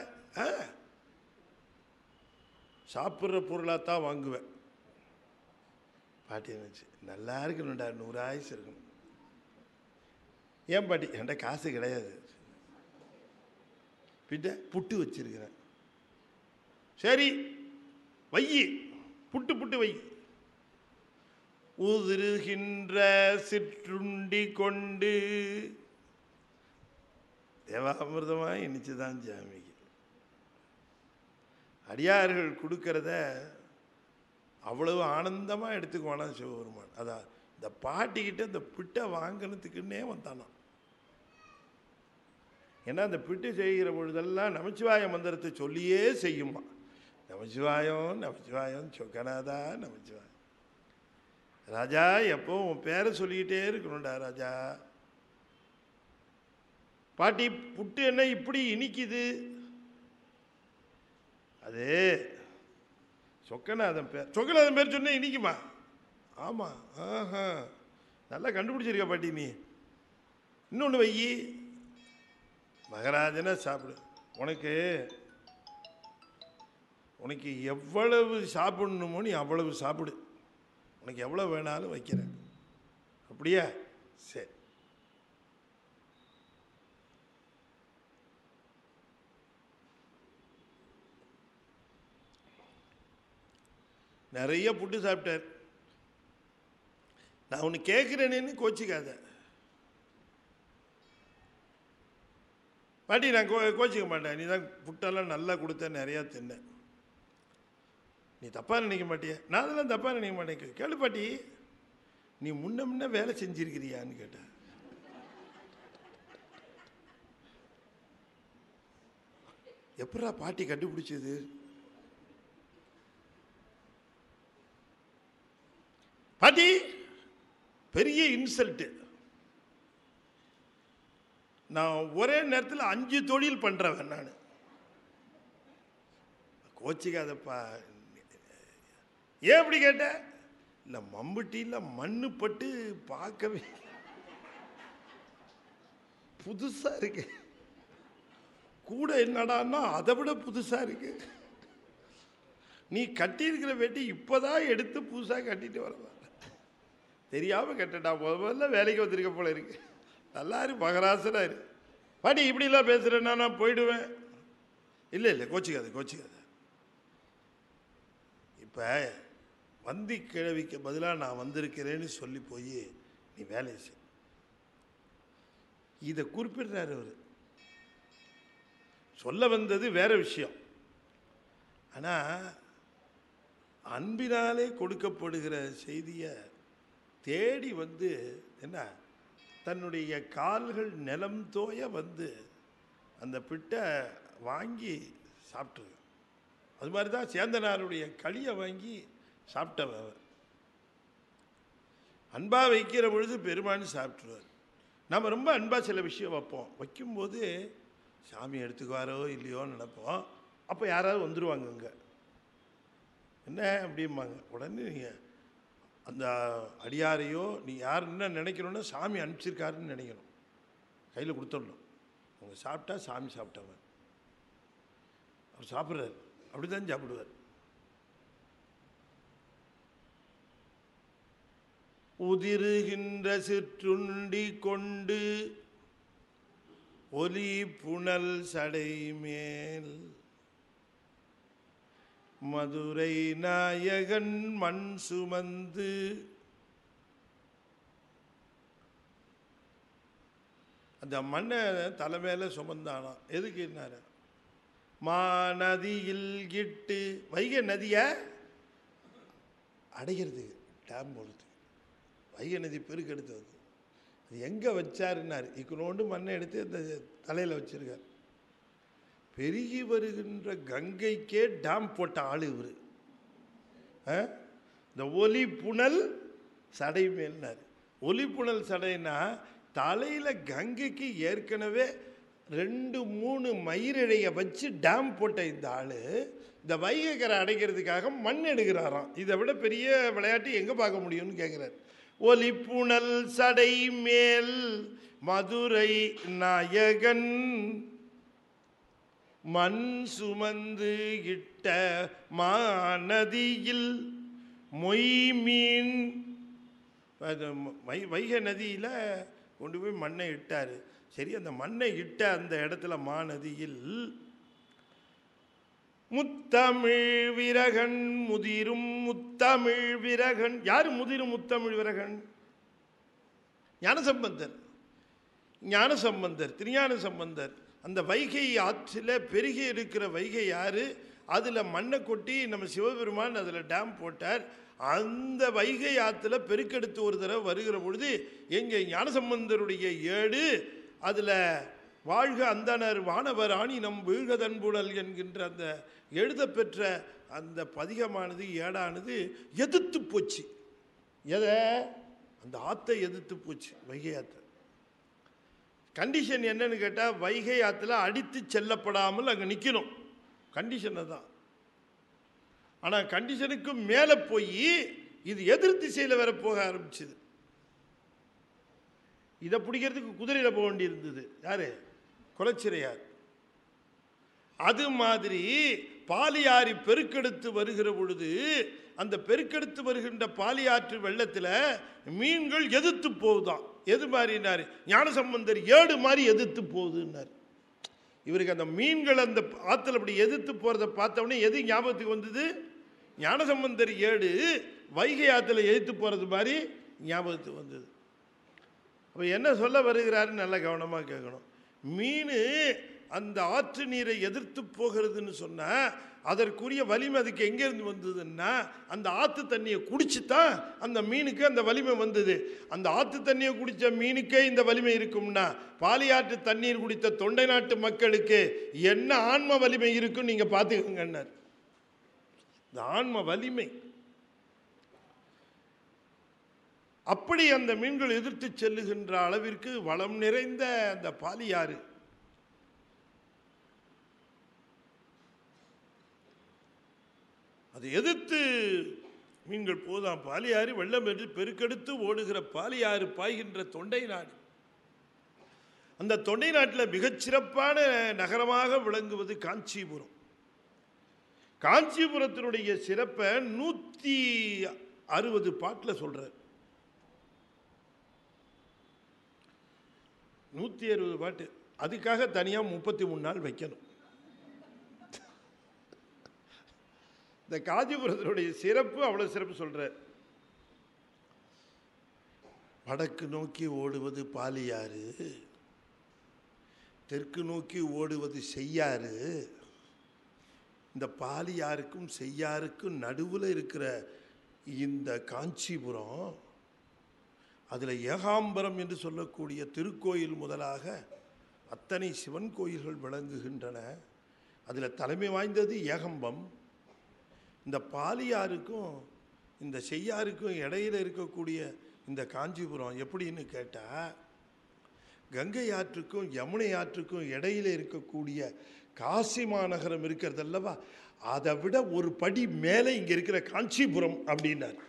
சாப்பிட்ற பொருளாக தான் வாங்குவேன். பாட்டி நினச்சி, நல்லா இருக்கணும்டா, நூறு ஆயுசு இருக்கணும். ஏன் பாட்டி? என்கிட்ட காசு கிடையாது, பிட்ட புட்டு வச்சிருக்கிறேன். சரி வையி, புட்டு புட்டு வை. உதிருகின்ற சிற்றுண்டி கொண்டு தேவாமிர்தமாக இனிச்சுதான் ஜாமிக்கு. அடியார்கள் கொடுக்கறத அவ்வளவு ஆனந்தமாக எடுத்துக்குவானா சிவபெருமான். அதான் இந்த பாட்டிக்கிட்ட இந்த பிட்டை வாங்கினதுக்குன்னே வந்தானா. ஏன்னா அந்த பிட்டு செய்கிற பொழுதெல்லாம் நமச்சிவாய மந்திரத்தை சொல்லியே செய்யுமா. நமச்சிவாயம் நமச்சிவாயம் சொக்கநாதா நமச்சிவாயம். ராஜா எப்போ உன் பேரை சொல்லிக்கிட்டே இருக்கணும்டா ராஜா. பாட்டி புட்டு என்ன இப்படி இனிக்குது? அது சொக்கநாதன் பேர். சொக்கநாதன் பேர் சொன்ன இனிக்குமா? ஆமாம். ஆஹா, நல்லா கண்டுபிடிச்சிருக்க பாட்டி நீ. இன்னொன்று வை, மகராஜனை சாப்பிடு. உனக்கு உனக்கு எவ்வளவு சாப்பிடணுமோ நீ அவ்வளவு சாப்பிடு. உனக்கு எவ்வளோ வேணாலும் வைக்கிறேன். அப்படியா? சரி. நிறைய புட்டு சாப்பிட்டார். நான் ஒன்று கேட்குறேன்னு கோச்சிக்காத பாட்டி. நான் கோ கோச்சிக்க மாட்டேன். நீ தான் புட்டெல்லாம் நல்லா கொடுத்த, நிறையா தின்ன. நீ தப்பாக நினைக்க மாட்டிய? நான் அதெல்லாம் தப்பாக நினைக்க மாட்டேன். கேளு பாட்டி, நீ முன்ன முன்ன வேலை செஞ்சிருக்கிறியான்னு கேட்டேன். எப்படா பாட்டி கண்டுபிடிச்சது? பாட்டி பெரிய இன்சல்ட்டு. நான் ஒரே நேரத்தில் அஞ்சு தொழில் பண்றவன் நான். கோச்சிக்காதப்பா. ஏன் அப்படி கேட்ட? இல்லை, மம்புட்டியில் மண்ணு பட்டு பார்க்கவே புதுசா இருக்கு. கூட என்னடான்னா அதை விட புதுசா இருக்கு. நீ கட்டியிருக்கிற வேட்டி இப்போதான் எடுத்து புதுசாக கட்டிட்டு வர தெரியாம கட்டடா. முதல்ல வேலைக்கு வந்திருக்க போல இருக்கு. எல்லாரும் மகராசனா இரு. பாட்டி இப்படிலாம் பேசுறேன்னா நான் போயிடுவேன். இல்லை இல்லை, கோச்சிக்காது கோச்சிக்காது. இப்போ வந்தி கிழவிக்கு பதிலாக நான் வந்திருக்கிறேன்னு சொல்லி போய் நீ வேலையை செய். இதை குறிப்பிடுறாரு அவர். சொல்ல வந்தது வேற விஷயம். ஆனால் அன்பினாலே கொடுக்கப்படுகிற செய்தியை தேடி வந்து என்ன தன்னுடைய கால்கள் நிலம் தோய வந்து அந்த பிட்டை வாங்கி சாப்பிட்டு, அது மாதிரி தான் சேந்தனாருடைய களியை வாங்கி சாப்பிட்டவர். அன்பா வைக்கிற பொழுது பெருமானு சாப்பிட்டுருவார். நம்ம ரொம்ப அன்பாக சில விஷயம் வைப்போம். வைக்கும்போது சாமி எடுத்துக்குவாரோ இல்லையோன்னு நினைப்போம். அப்போ யாராவது வந்துடுவாங்க இங்கே, என்ன அப்படிம்பாங்க. உடனே நீங்கள் அந்த அடியாரையோ நீ யார் என்ன நினைக்கணும்னா சாமி அனுப்பிச்சிருக்காருன்னு நினைக்கணும். கையில் கொடுத்துடணும். அவங்க சாப்பிட்டா சாமி சாப்பிட்டவன். அவர் சாப்பிட்றாரு, அப்படி தான் சாப்பிடுவார். உதிருகின்ற சிற்றுண்டி கொண்டு ஒலி புனல் சடை மேல் மதுரை நாயகன் மண் சுமந்து. அந்த மண்ணை தலைமையில சுமந்தானா. எதுக்கு என்ன? மாநதியில் இட்டு வைகை நதியை அடைகிறதுக்கு, டேம் போடுறதுக்கு. வைகை நதி பெருக்கெடுத்து வந்து அது எங்கே வச்சாருன்னாரு. இக்கனோண்டு மண்ணை எடுத்து அந்த தலையில் வச்சிருக்கார். பெருகி வருகின்ற கங்கைக்கே டேம் போட்ட ஆள் இவர். இந்த ஒலி புனல் சடை மேல்னார். ஒலி புனல் சடைனா தலையில் கங்கைக்கு ஏற்கனவே ரெண்டு மூணு மயிரிழைய வச்சு டேம் போட்ட இந்த ஆள் இந்த வைகைக்கரை அடைக்கிறதுக்காக மண் எடுக்கிறாராம். இதை விட பெரிய விளையாட்டு எங்கே பார்க்க முடியும்னு கேட்குறார். ஒலி புனல் சடை மேல் மதுரை நாயகன் மண் சுமந்து இட்ட மாநதியில் மொய் மீன். வைகை நதியில் கொண்டு போய் மண்ணை இட்டார். சரி, அந்த மண்ணை இட்ட அந்த இடத்துல மாநதியில் முத்தமிழ் விரகன் முதிரும் முத்தமிழ் விரகன். யார் முதிரும் முத்தமிழ் விரகன்? ஞானசம்பந்தர். ஞானசம்பந்தர், திருஞான சம்பந்தர். அந்த வைகை ஆற்றில் பெருகி இருக்கிற வைகை யாரு? அதில் மண்ணை கொட்டி நம்ம சிவபெருமான் அதில் டேம் போட்டார். அந்த வைகை ஆற்றுல பெருக்கெடுத்து ஒரு தடவை வருகிற பொழுது எங்கள் ஞானசம்பந்தருடைய ஏடு அதில் வாழ்க அந்தனர் வானவர் ஆணி நம் வீழ்க தன்புடல் என்கின்ற அந்த எழுத பெற்ற அந்த பதிகமானது ஏடானது எதிர்த்து போச்சு. எதை? அந்த ஆற்றை எதிர்த்து போச்சு, வைகை ஆற்றை. கண்டிஷன் என்னன்னு கேட்டால் வைகை ஆற்றுல அடித்து செல்லப்படாமல் அங்கே நிற்கணும். கண்டிஷனை தான். ஆனால் கண்டிஷனுக்கு மேலே போய் இது எதிர் திசையில் வேற போக ஆரம்பிச்சுது. இதை பிடிக்கிறதுக்கு குதிரையில் போக வேண்டியிருந்தது. யாரு? குலச்சிறையார். அது மாதிரி பாலியாறு பெருக்கெடுத்து வருகிற பொழுது அந்த பெருக்கெடுத்து வருகின்ற பாலியாற்று வெள்ளத்தில் மீன்கள் எதிர்த்து போகுதான். எது மாதிரினாரு? ஞானசம்பந்தர் ஏடு மாதிரி எதிர்த்து போகுதுன்னாரு. இவருக்கு அந்த மீன்கள் அந்த ஆற்றுல அப்படி எதிர்த்து போகிறத பார்த்தவொடனே எது ஞாபகத்துக்கு வந்தது? ஞானசம்பந்தர் ஏடு வைகை ஆற்றுல எதிர்த்து போகிறது மாதிரி ஞாபகத்துக்கு வந்தது. அப்போ என்ன சொல்ல வருகிறாருன்னு நல்லா கவனமாக கேட்கணும். மீன் அந்த ஆற்று நீரை எதிர்த்து போகிறதுன்னு சொன்னால் அதற்குரிய வலிமை அதுக்கு எங்கேருந்து வந்ததுன்னா அந்த ஆற்று தண்ணியை குடிச்சு தான் அந்த மீனுக்கு அந்த வலிமை வந்தது. அந்த ஆற்று தண்ணியை குடித்த மீனுக்கே இந்த வலிமை இருக்கும்னா பாலியாற்று தண்ணீர் குடித்த தொண்டை நாட்டு மக்களுக்கு என்ன ஆன்ம வலிமை இருக்குன்னு நீங்கள் பார்த்துக்கங்கன்னார். இந்த ஆன்ம வலிமை அப்படி அந்த மீன்கள் எதிர்த்து செல்லுகின்ற அளவிற்கு வளம் நிறைந்த அந்த பாலியாறு அதை எதிர்த்து மீன்கள் போதாம். பாலியாறு வெள்ளம் என்று பெருக்கெடுத்து ஓடுகிற பாலியாறு பாய்கின்ற தொண்டை நாடு. அந்த தொண்டை நாட்டில் மிகச்சிறப்பான நகரமாக விளங்குவது காஞ்சிபுரம். காஞ்சிபுரத்தினுடைய சிறப்பை நூற்றி அறுபது பாட்டில் சொல்றார். நூற்றி அறுபது பாட்டு. அதுக்காக தனியாக முப்பத்தி மூணு நாள் வைக்கணும். இந்த காஞ்சிபுரத்தினுடைய சிறப்பு அவ்வளோ சிறப்பு சொல்கிறார். வடக்கு நோக்கி ஓடுவது பாலியாறு, தெற்கு நோக்கி ஓடுவது செய்யாறு. இந்த பாலியாருக்கும் செய்யாருக்கும் நடுவில் இருக்கிற இந்த காஞ்சிபுரம், அதில் ஏகாம்பரம் என்று சொல்லக்கூடிய திருக்கோயில் முதலாக அத்தனை சிவன் கோயில்கள் விளங்குகின்றன. அதில் தலைமை வாய்ந்தது ஏகம்பம். இந்த பாலியாருக்கும் இந்த செய்யாருக்கும் இடையில் இருக்கக்கூடிய இந்த காஞ்சிபுரம் எப்படின்னு கேட்டால், கங்கை ஆற்றுக்கும் யமுனை ஆற்றுக்கும் இடையில் இருக்கக்கூடிய காசி மாநகரம் இருக்கிறது அல்லவா, அதை விட ஒரு படி மேலே இங்கே இருக்கிற காஞ்சிபுரம் அப்படின்னார்.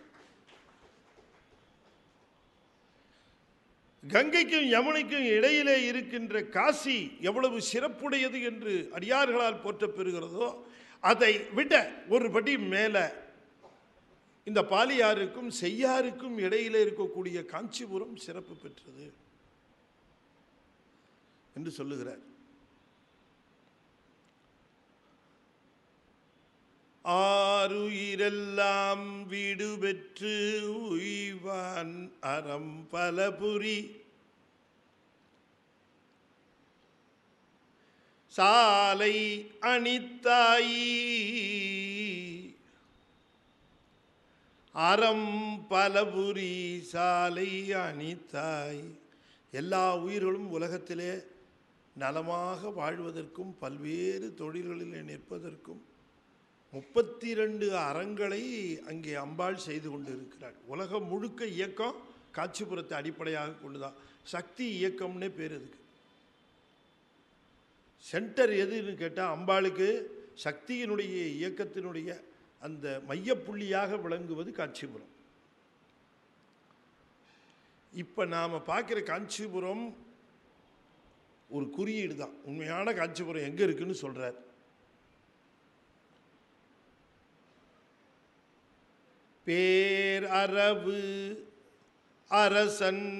கங்கைக்கும் யமுனைக்கும் இடையிலே இருக்கின்ற காசி எவ்வளவு சிறப்புடையது என்று அடியார்களால் போற்றப் பெறுகிறதோ, அதை விட ஒரு படி மேலே இந்த பாலியாருக்கும் செய்யாருக்கும் இடையிலே இருக்கக்கூடிய காஞ்சிபுரம் சிறப்பு பெற்றது என்று சொல்லுகிறார். ஆருயிரெல்லாம் வீடு பெற்று உய்வான் அறம் பலபுரி சாலை அணித்தாயி அறம் பலபுரி சாலை அணித்தாய். எல்லா உயிர்களும் உலகத்திலே நலமாக வாழ்வதற்கும் பல்வேறு தொழில்களில் நிற்பதற்கும் முப்பத்தி ரெண்டு அறங்களை அங்கே அம்பாள் செய்து கொண்டு இருக்கிறாள். உலகம் முழுக்க இயக்கம் காஞ்சிபுரத்தை அடிப்படையாக கொண்டுதான். சக்தி இயக்கம்னே பேர். அதுக்கு சென்டர் எதுன்னு கேட்டால் அம்பாளுக்கு சக்தியினுடைய இயக்கத்தினுடைய அந்த மையப்புள்ளியாக விளங்குவது காஞ்சிபுரம். இப்போ நாம் பார்க்குற காஞ்சிபுரம் ஒரு குறியீடு தான். உண்மையான காஞ்சிபுரம் எங்கே இருக்குன்னு சொல்கிறார். பேர் அரவு அரசன்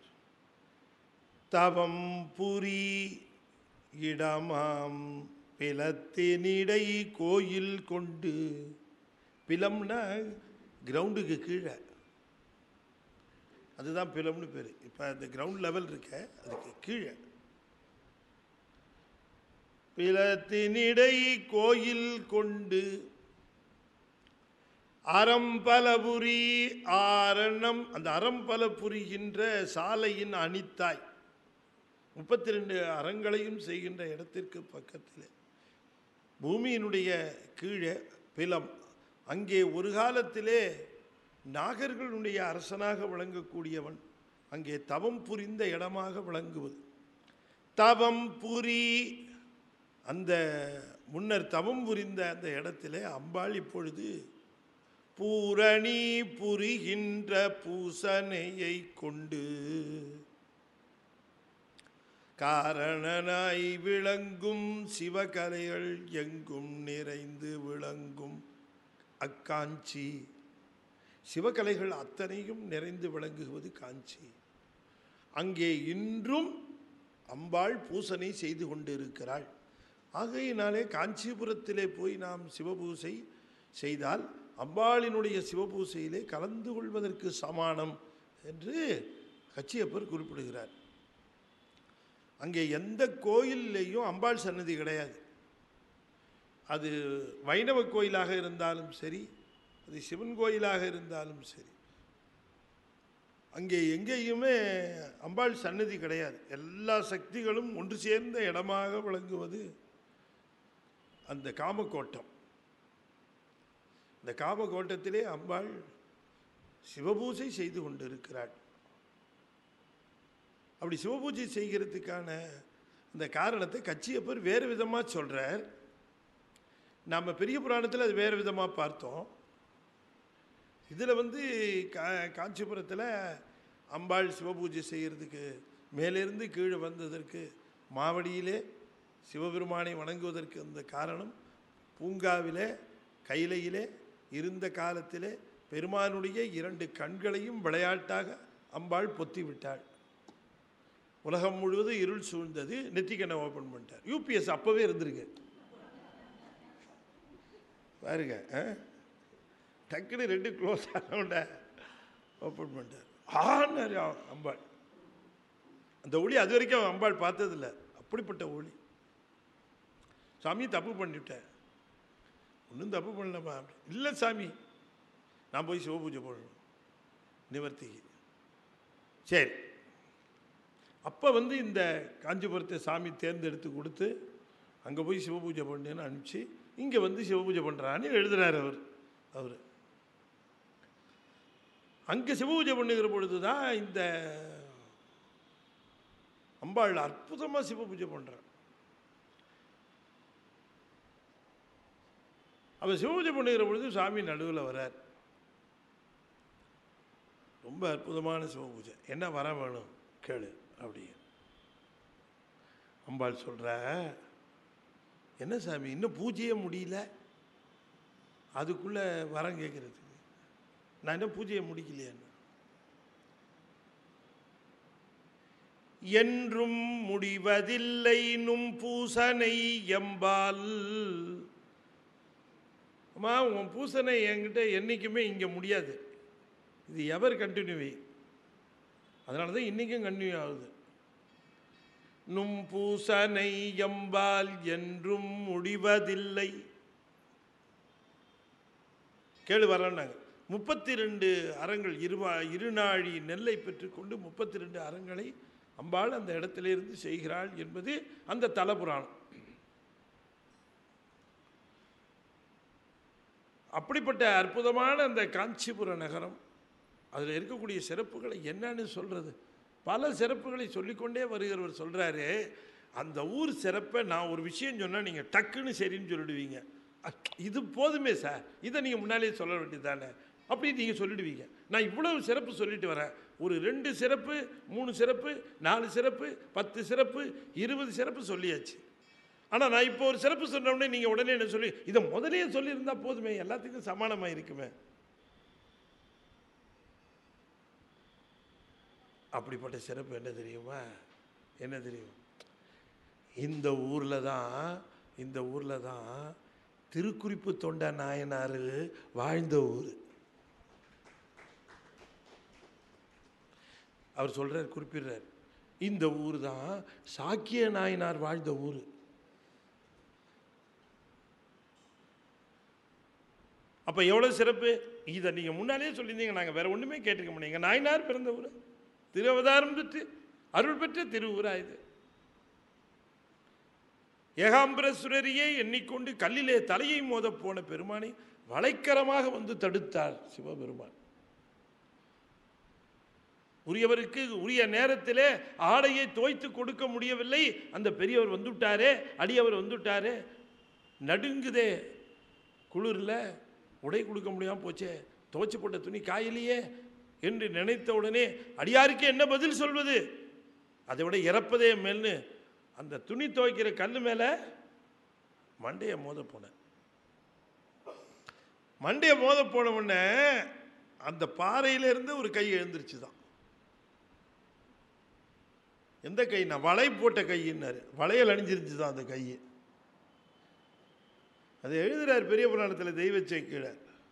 தவம் புரி இடமாம் பிலத்தினிடை கோயில் கொண்டு. பிலம்னா கிரவுண்டுக்கு கீழே, அதுதான் பிலம்னு பேர். இப்போ அந்த கிரவுண்ட் லெவல் இருக்க அதுக்கு கீழே பிலத்தினிடை கோயில் கொண்டு அறம்பலபுரி ஆரணம். அந்த அறம்பல புரிகின்ற சாலையின் அணித்தாய் முப்பத்தி ரெண்டு அறங்களையும் செய்கின்ற இடத்திற்கு பக்கத்தில் பூமியினுடைய கீழே பிலம். அங்கே ஒரு காலத்திலே நாகர்களுடைய அரசனாக விளங்கக்கூடியவன் அங்கே தவம் புரிந்த இடமாக விளங்குவது. தவம் புரி, அந்த முன்னர் தவம் புரிந்த அந்த இடத்திலே அம்பாள் இப்பொழுது பூரணி புரிகின்ற பூசனையை கொண்டு காரணனாய் விளங்கும் சிவகலைகள் எங்கும் நிறைந்து விளங்கும் அக்காஞ்சி. சிவகலைகள் அத்தனையும் நிறைந்து விளங்குவது காஞ்சி. அங்கே இன்றும் அம்பாள் பூசனை செய்து கொண்டிருக்கிறாள். ஆகையினாலே காஞ்சிபுரத்திலே போய் நாம் சிவபூசை செய்தால் அம்பாளினுடைய சிவபூசையிலே கலந்து கொள்வதற்கு சமானம் என்று கச்சியப்பர் குறிப்பிடுகிறார். அங்கே எந்த கோயில்லையும் அம்பாள் சன்னதி கிடையாது. அது வைணவ கோயிலாக இருந்தாலும் சரி, அது சிவன் கோயிலாக இருந்தாலும் சரி, அங்கே எங்கேயுமே அம்பாள் சன்னதி கிடையாது. எல்லா சக்திகளும் ஒன்று சேர்ந்த இடமாக விளங்குவது அந்த காமக்கோட்டம். இந்த காமக்கோட்டத்திலே அம்பாள் சிவபூஜை செய்து கொண்டிருக்கிறாள். அப்படி சிவபூஜை செய்கிறதுக்கான அந்த காரணத்தை கச்சியப்பர் வேறு விதமாக சொல்கிறார். நம்ம பெரிய புராணத்தில் அது வேறு விதமாக பார்த்தோம். இதில் வந்து கா காஞ்சிபுரத்தில் அம்பாள் சிவபூஜை செய்கிறதுக்கு மேலிருந்து கீழே வந்ததற்கு மாவடியிலே சிவபெருமானை வணங்குவதற்கு அந்த காரணம், பூங்காவிலே கைலையிலே இருந்த காலத்திலே பெருமானுடைய இரண்டு கண்களையும் விளையாட்டாக அம்பாள் பொத்தி விட்டாள். உலகம் முழுவதும் இருள் சூழ்ந்தது, நெத்திக்கண்ணை ஓப்பன் பண்ணிட்டார். யூபிஎஸ் அப்போவே இருந்திருக்கு பாருங்க. டக்குன்னு ரெண்டு க்ளோஸ் ஆனவுண்ட ஓப்பன் பண்ணிட்டார். ஆனார் அம்பாள். அந்த ஒளி அது வரைக்கும் அம்பாள் பார்த்ததில்லை. அப்படிப்பட்ட ஒளி. சாமி தப்பு பண்ணிவிட்டேன். ஒன்றும் தப்பு பண்ணலப்பா. இல்லை சாமி, நான் போய் சிவபூஜை போடணும் நிவர்த்திக்கு. சரி, அப்போ வந்து இந்த காஞ்சிபுரத்தை சாமி தேர்ந்தெடுத்து கொடுத்து அங்கே போய் சிவபூஜை பண்ணுன்னு அனுப்பிச்சு இங்கே வந்து சிவபூஜை பண்ணுறான்னு எழுதுகிறார் அவர். அவர் அங்கே சிவபூஜை பண்ணுகிற பொழுது தான் இந்த அம்பாள் அற்புதமாக சிவபூஜை பண்ணுறார். அவர் சிவபூஜை பண்ணுகிற பொழுது சாமி நடுவில் வரார். ரொம்ப அற்புதமான சிவபூஜை. என்ன வர வேணும் கேளு அப்படி. அம்பாள் சொல்கிற, என்ன சாமி இன்னும் பூஜையே முடியல, அதுக்குள்ளே வரம் கேட்குறதுக்கு? நான் இன்னும் பூஜையை முடிக்கலையான்னு. என்றும் முடிவதில்லை நும் பூசனை எம்பால். அம்மா, உன் பூசனை என்கிட்ட என்றைக்குமே இங்கே முடியாது. இது எவர் கண்டினியூ, அதனால தான் இன்றைக்கும் கண்டினியூ ஆகுது. நும் பூசனை எம்பால் என்றும் முடிவதில்லை. கேளு வரன்னாங்க. முப்பத்தி ரெண்டு அறங்கள் இருவா இருநாழி நெல்லை பெற்றுக்கொண்டு முப்பத்தி ரெண்டு அறங்களை அம்பாள் அந்த இடத்திலிருந்து செய்கிறாள் என்பது அந்த தலபுராணம். அப்படிப்பட்ட அற்புதமான அந்த காஞ்சிபுர நகரம், அதில் இருக்கக்கூடிய சிறப்புகளை என்னன்னு சொல்கிறது? பல சிறப்புகளை சொல்லிக்கொண்டே வருகிறவர் சொல்கிறாரு. அந்த ஊர் சிறப்பை நான் ஒரு விஷயம் சொன்னால் நீங்கள் டக்குன்னு சரின்னு சொல்லிடுவீங்க. இது போதுமே சார், இதை நீங்கள் முன்னாலே சொல்ல வேண்டியது தானே அப்படின்னு நீங்கள் சொல்லிடுவீங்க. நான் இவ்வளவு சிறப்பு சொல்லிட்டு வரேன். ஒரு ரெண்டு சிறப்பு, மூணு சிறப்பு, நாலு சிறப்பு, பத்து சிறப்பு, இருபது சிறப்பு சொல்லியாச்சு. ஆனால் நான் இப்போ ஒரு சிறப்பு சொன்னோடனே நீங்கள் உடனே என்ன சொல்லி, இதை முதலே சொல்லியிருந்தால் போதுமே, எல்லாத்துக்கும் சமானமாக இருக்குமே. அப்படிப்பட்ட சிறப்பு என்ன தெரியுமா? என்ன தெரியும்? இந்த ஊரில் தான் இந்த ஊரில் தான் திருக்குறிப்பு தொண்ட நாயனார் வாழ்ந்த ஊர். அவர் சொல்கிறார், குறிப்பிடுறார், இந்த ஊர் தான் சாக்கிய நாயனார் வாழ்ந்த ஊர். அப்போ எவ்வளோ சிறப்பு! இதை நீங்கள் முன்னாலே சொல்லியிருந்தீங்க, நாங்கள் வேறு ஒன்றுமே கேட்டுக்க முடியுங்க. நாயனார் பிறந்த ஊர், திருவதாரம் பெற்று அருள் பெற்ற திருவூரா இது. ஏகாம்பரசுரரியே எண்ணிக்கொண்டு கல்லிலே தலையை மோத போன பெருமானை வளைக்கரமாக வந்து தடுத்தார் சிவபெருமான். உரியவருக்கு உரிய நேரத்திலே ஆடையை தோய்த்து கொடுக்க முடியவில்லை. அந்த பெரியவர் வந்துட்டாரே, அடியவர் வந்துட்டாரே, நடுங்குதே குளிரில், உடை கொடுக்க முடியாமல் போச்சே, துவைச்சு போட்ட துணி காயிலையே என்று நினைத்த உடனே அடியாருக்கு என்ன பதில் சொல்வது? அதை விட இறப்பதே மேல்னு அந்த துணி துவைக்கிற கல் மேலே மண்டையை மோத போன மண்டையை மோத போன உடனே அந்த பாறையிலிருந்து ஒரு கை எழுந்திருச்சு தான். எந்த கைனா? வளை போட்ட கையின்னாரு. வளையல் அணிஞ்சிருச்சு தான் அந்த கை. அதை எழுதுறார் பெரிய புராணத்தில் தெய்வச்சை கீழே.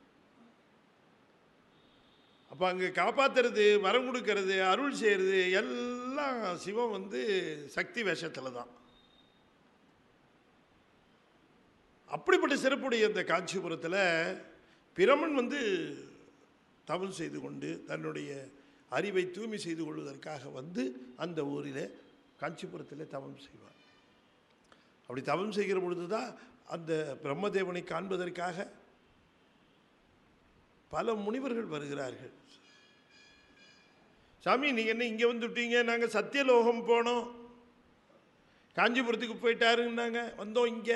அப்போ அங்கே காப்பாற்றுறது, வரம் கொடுக்கறது, அருள் செய்கிறது எல்லாம் சிவம் வந்து சக்தி வேஷத்தில் தான். அப்படிப்பட்ட சிறப்புடைய இந்த காஞ்சிபுரத்தில் பிரமன் வந்து தவம் செய்து கொண்டு தன்னுடைய அறிவை தூய்மை செய்து கொள்வதற்காக வந்து அந்த ஊரில் காஞ்சிபுரத்தில் தவம் செய்வார். அப்படி தவம் செய்கிற பொழுது தான் அந்த பிரம்மதேவனை காண்பதற்காக பல முனிவர்கள் வருகிறார்கள். சாமி நீங்கள் என்ன இங்கே வந்துவிட்டீங்க, நாங்கள் சத்தியலோகம் போனோம், காஞ்சிபுரத்துக்கு போயிட்டாருன்னாங்க, வந்தோம் இங்கே.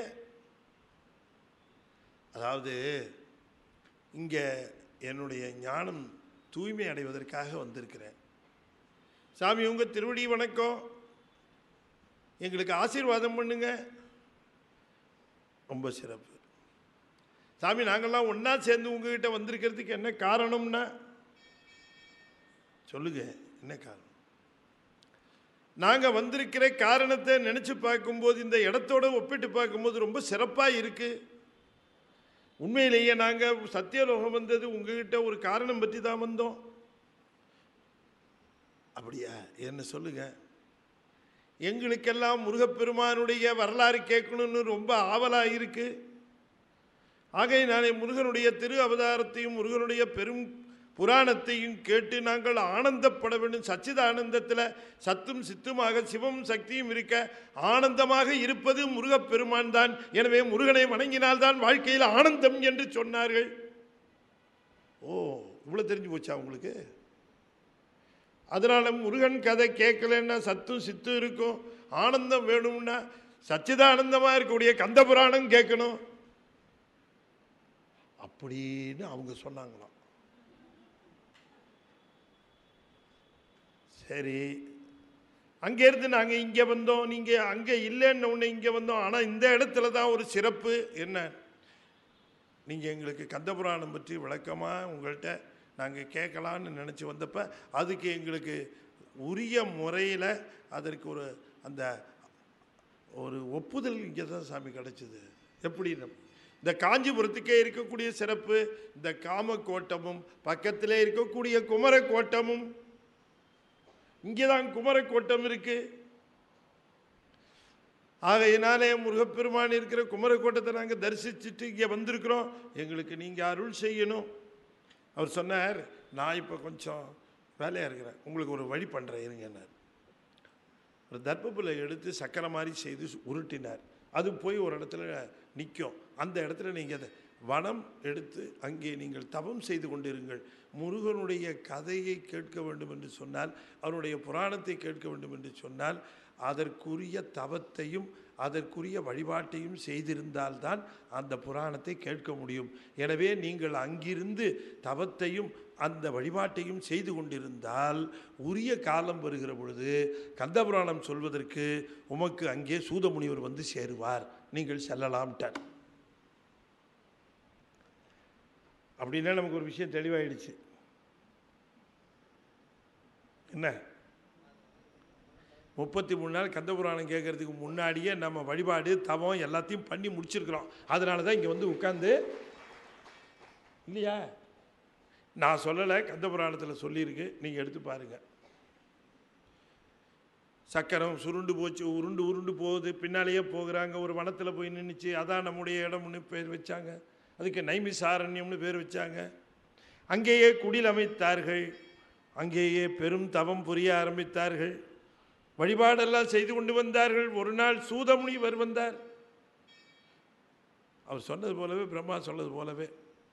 அதாவது இங்கே என்னுடைய ஞானம் தூய்மை அடைவதற்காக வந்திருக்கிறேன். சாமி உங்கள் திருவடி வணக்கம், எங்களுக்கு ஆசீர்வாதம் பண்ணுங்க. ரொம்ப சிறப்பு சாமி, நாங்கள்லாம் ஒன்றா சேர்ந்து உங்ககிட்ட வந்திருக்கிறதுக்கு என்ன காரணம்னா சொல்லுங்க, என்ன காரணம்? நாங்கள் வந்திருக்கிற காரணத்தை நினச்சி பார்க்கும்போது இந்த இடத்தோடு ஒப்பிட்டு பார்க்கும்போது ரொம்ப சிறப்பாக இருக்குது. உண்மையிலேயே நாங்கள் சத்தியலோகம் வந்தது உங்ககிட்ட ஒரு காரணம் பற்றி தான் வந்தோம். அப்படியா, என்ன சொல்லுங்க. எங்களுக்கெல்லாம் முருகப்பெருமானுடைய வரலாறு கேட்கணும்னு ரொம்ப ஆவலாக இருக்குது. ஆகையினாலே முருகனுடைய திரு அவதாரத்தையும் முருகனுடைய பெரும் புராணத்தையும் கேட்டு நாங்கள் ஆனந்தப்பட வேண்டும். சச்சிதானந்தத்தில் சத்தும் சித்துமாக சிவம் சக்தியும் இருக்க ஆனந்தமாக இருப்பது முருகப்பெருமான் தான். எனவே முருகனை வணங்கினால்தான் வாழ்க்கையில் ஆனந்தம் என்று சொன்னார்கள். ஓ, இவ்வளோ தெரிஞ்சு போச்சா உங்களுக்கு? அதனால் முருகன் கதை கேட்கலன்னா சத்தும் சித்தும் இருக்கும், ஆனந்தம் வேணும்னா சச்சிதானந்தமாக இருக்கக்கூடிய கந்த புராணம் கேட்கணும் அப்படின்னு அவங்க சொன்னாங்களாம். சரி, அங்கேருந்து நாங்கள் இங்கே வந்தோம், நீங்கள் அங்கே இல்லைன்னு ஒன்று இங்கே வந்தோம். ஆனால் இந்த இடத்துல தான் ஒரு சிறப்பு. என்ன, நீங்கள் எங்களுக்கு கந்தபுராணம் பற்றி விளக்கமாக உங்கள்கிட்ட நாங்கள் கேட்கலான்னு நினச்சி வந்தப்போ அதுக்கு எங்களுக்கு உரிய முறையில் அதற்கு ஒரு அந்த ஒரு ஒப்புதல் இங்கே தான் சாமி கிடச்சிது. எப்படி இந்த காஞ்சிபுரத்துக்கே இருக்கக்கூடிய சிறப்பு, இந்த காமக்கோட்டமும் பக்கத்திலே இருக்கக்கூடிய குமரக்கோட்டமும், இங்கே தான் குமரக்கோட்டம் இருக்கு. ஆகையினாலே முருகப்பெருமான் இருக்கிற குமரக்கோட்டத்தை நாங்கள் தரிசிச்சுட்டு இங்கே வந்திருக்கிறோம், எங்களுக்கு நீங்கள் அருள் செய்யணும். அவர் சொன்னார், நான் இப்போ கொஞ்சம் வேலையாக இருக்கிறேன், உங்களுக்கு ஒரு வழி பண்ணுறேன் இருங்கன்னார். ஒரு தர்ப்பப்புல எடுத்து சக்கரை மாதிரி செய்து உருட்டினார். அது போய் ஒரு இடத்துல நிற்கும். அந்த இடத்துல நீங்கள் அதை வனம் எடுத்து அங்கே நீங்கள் தவம் செய்து கொண்டிருங்கள். முருகனுடைய கதையை கேட்க வேண்டும் என்று சொன்னால், அவருடைய புராணத்தை கேட்க வேண்டும் என்று சொன்னால் அதற்குரிய தவத்தையும் அதற்குரிய வழிபாட்டையும் செய்திருந்தால்தான் அந்த புராணத்தை கேட்க முடியும். எனவே நீங்கள் அங்கிருந்து தவத்தையும் அந்த வழிபாட்டையும் செய்து கொண்டிருந்தால் உரிய காலம் வருகிற பொழுது கந்தபுராணம் சொல்வதற்கு உமக்கு அங்கே சூதமுனிவர் வந்து சேருவார், நீங்கள் செல்லலாம்ட்டார். அப்படின்னா நமக்கு ஒரு விஷயம் தெளிவாயிடுச்சு. என்ன, முப்பத்தி மூணு நாள் கந்தபுராணம் கேட்கறதுக்கு முன்னாடியே நம்ம வழிபாடு தவம் எல்லாத்தையும் பண்ணி முடிச்சிருக்கிறோம். அதனால தான் இங்கே வந்து உட்கார்ந்து இல்லையா, நான் சொல்லலை, கந்தபுராணத்தில் சொல்லியிருக்கு, நீங்கள் எடுத்து பாருங்கள். சக்கரம் சுருண்டு போச்சு, உருண்டு உருண்டு போகுது, பின்னாலேயே போகிறாங்க, ஒரு வனத்தில் போய் நின்றுச்சு, அதான் நம்முடைய இடம்னு பேர் வச்சாங்க, அதுக்கு நைமிசாரண்யம்னு பேர் வச்சாங்க. அங்கேயே குடில் அமைத்தார்கள், அங்கேயே பெரும் தவம் புரிய ஆரம்பித்தார்கள், வழிபாடெல்லாம் செய்து கொண்டு வந்தார்கள். ஒரு நாள் சூதமுனிவர் வந்தார். அவர் சொன்னது போலவே, பிரம்மா சொன்னது போலவே,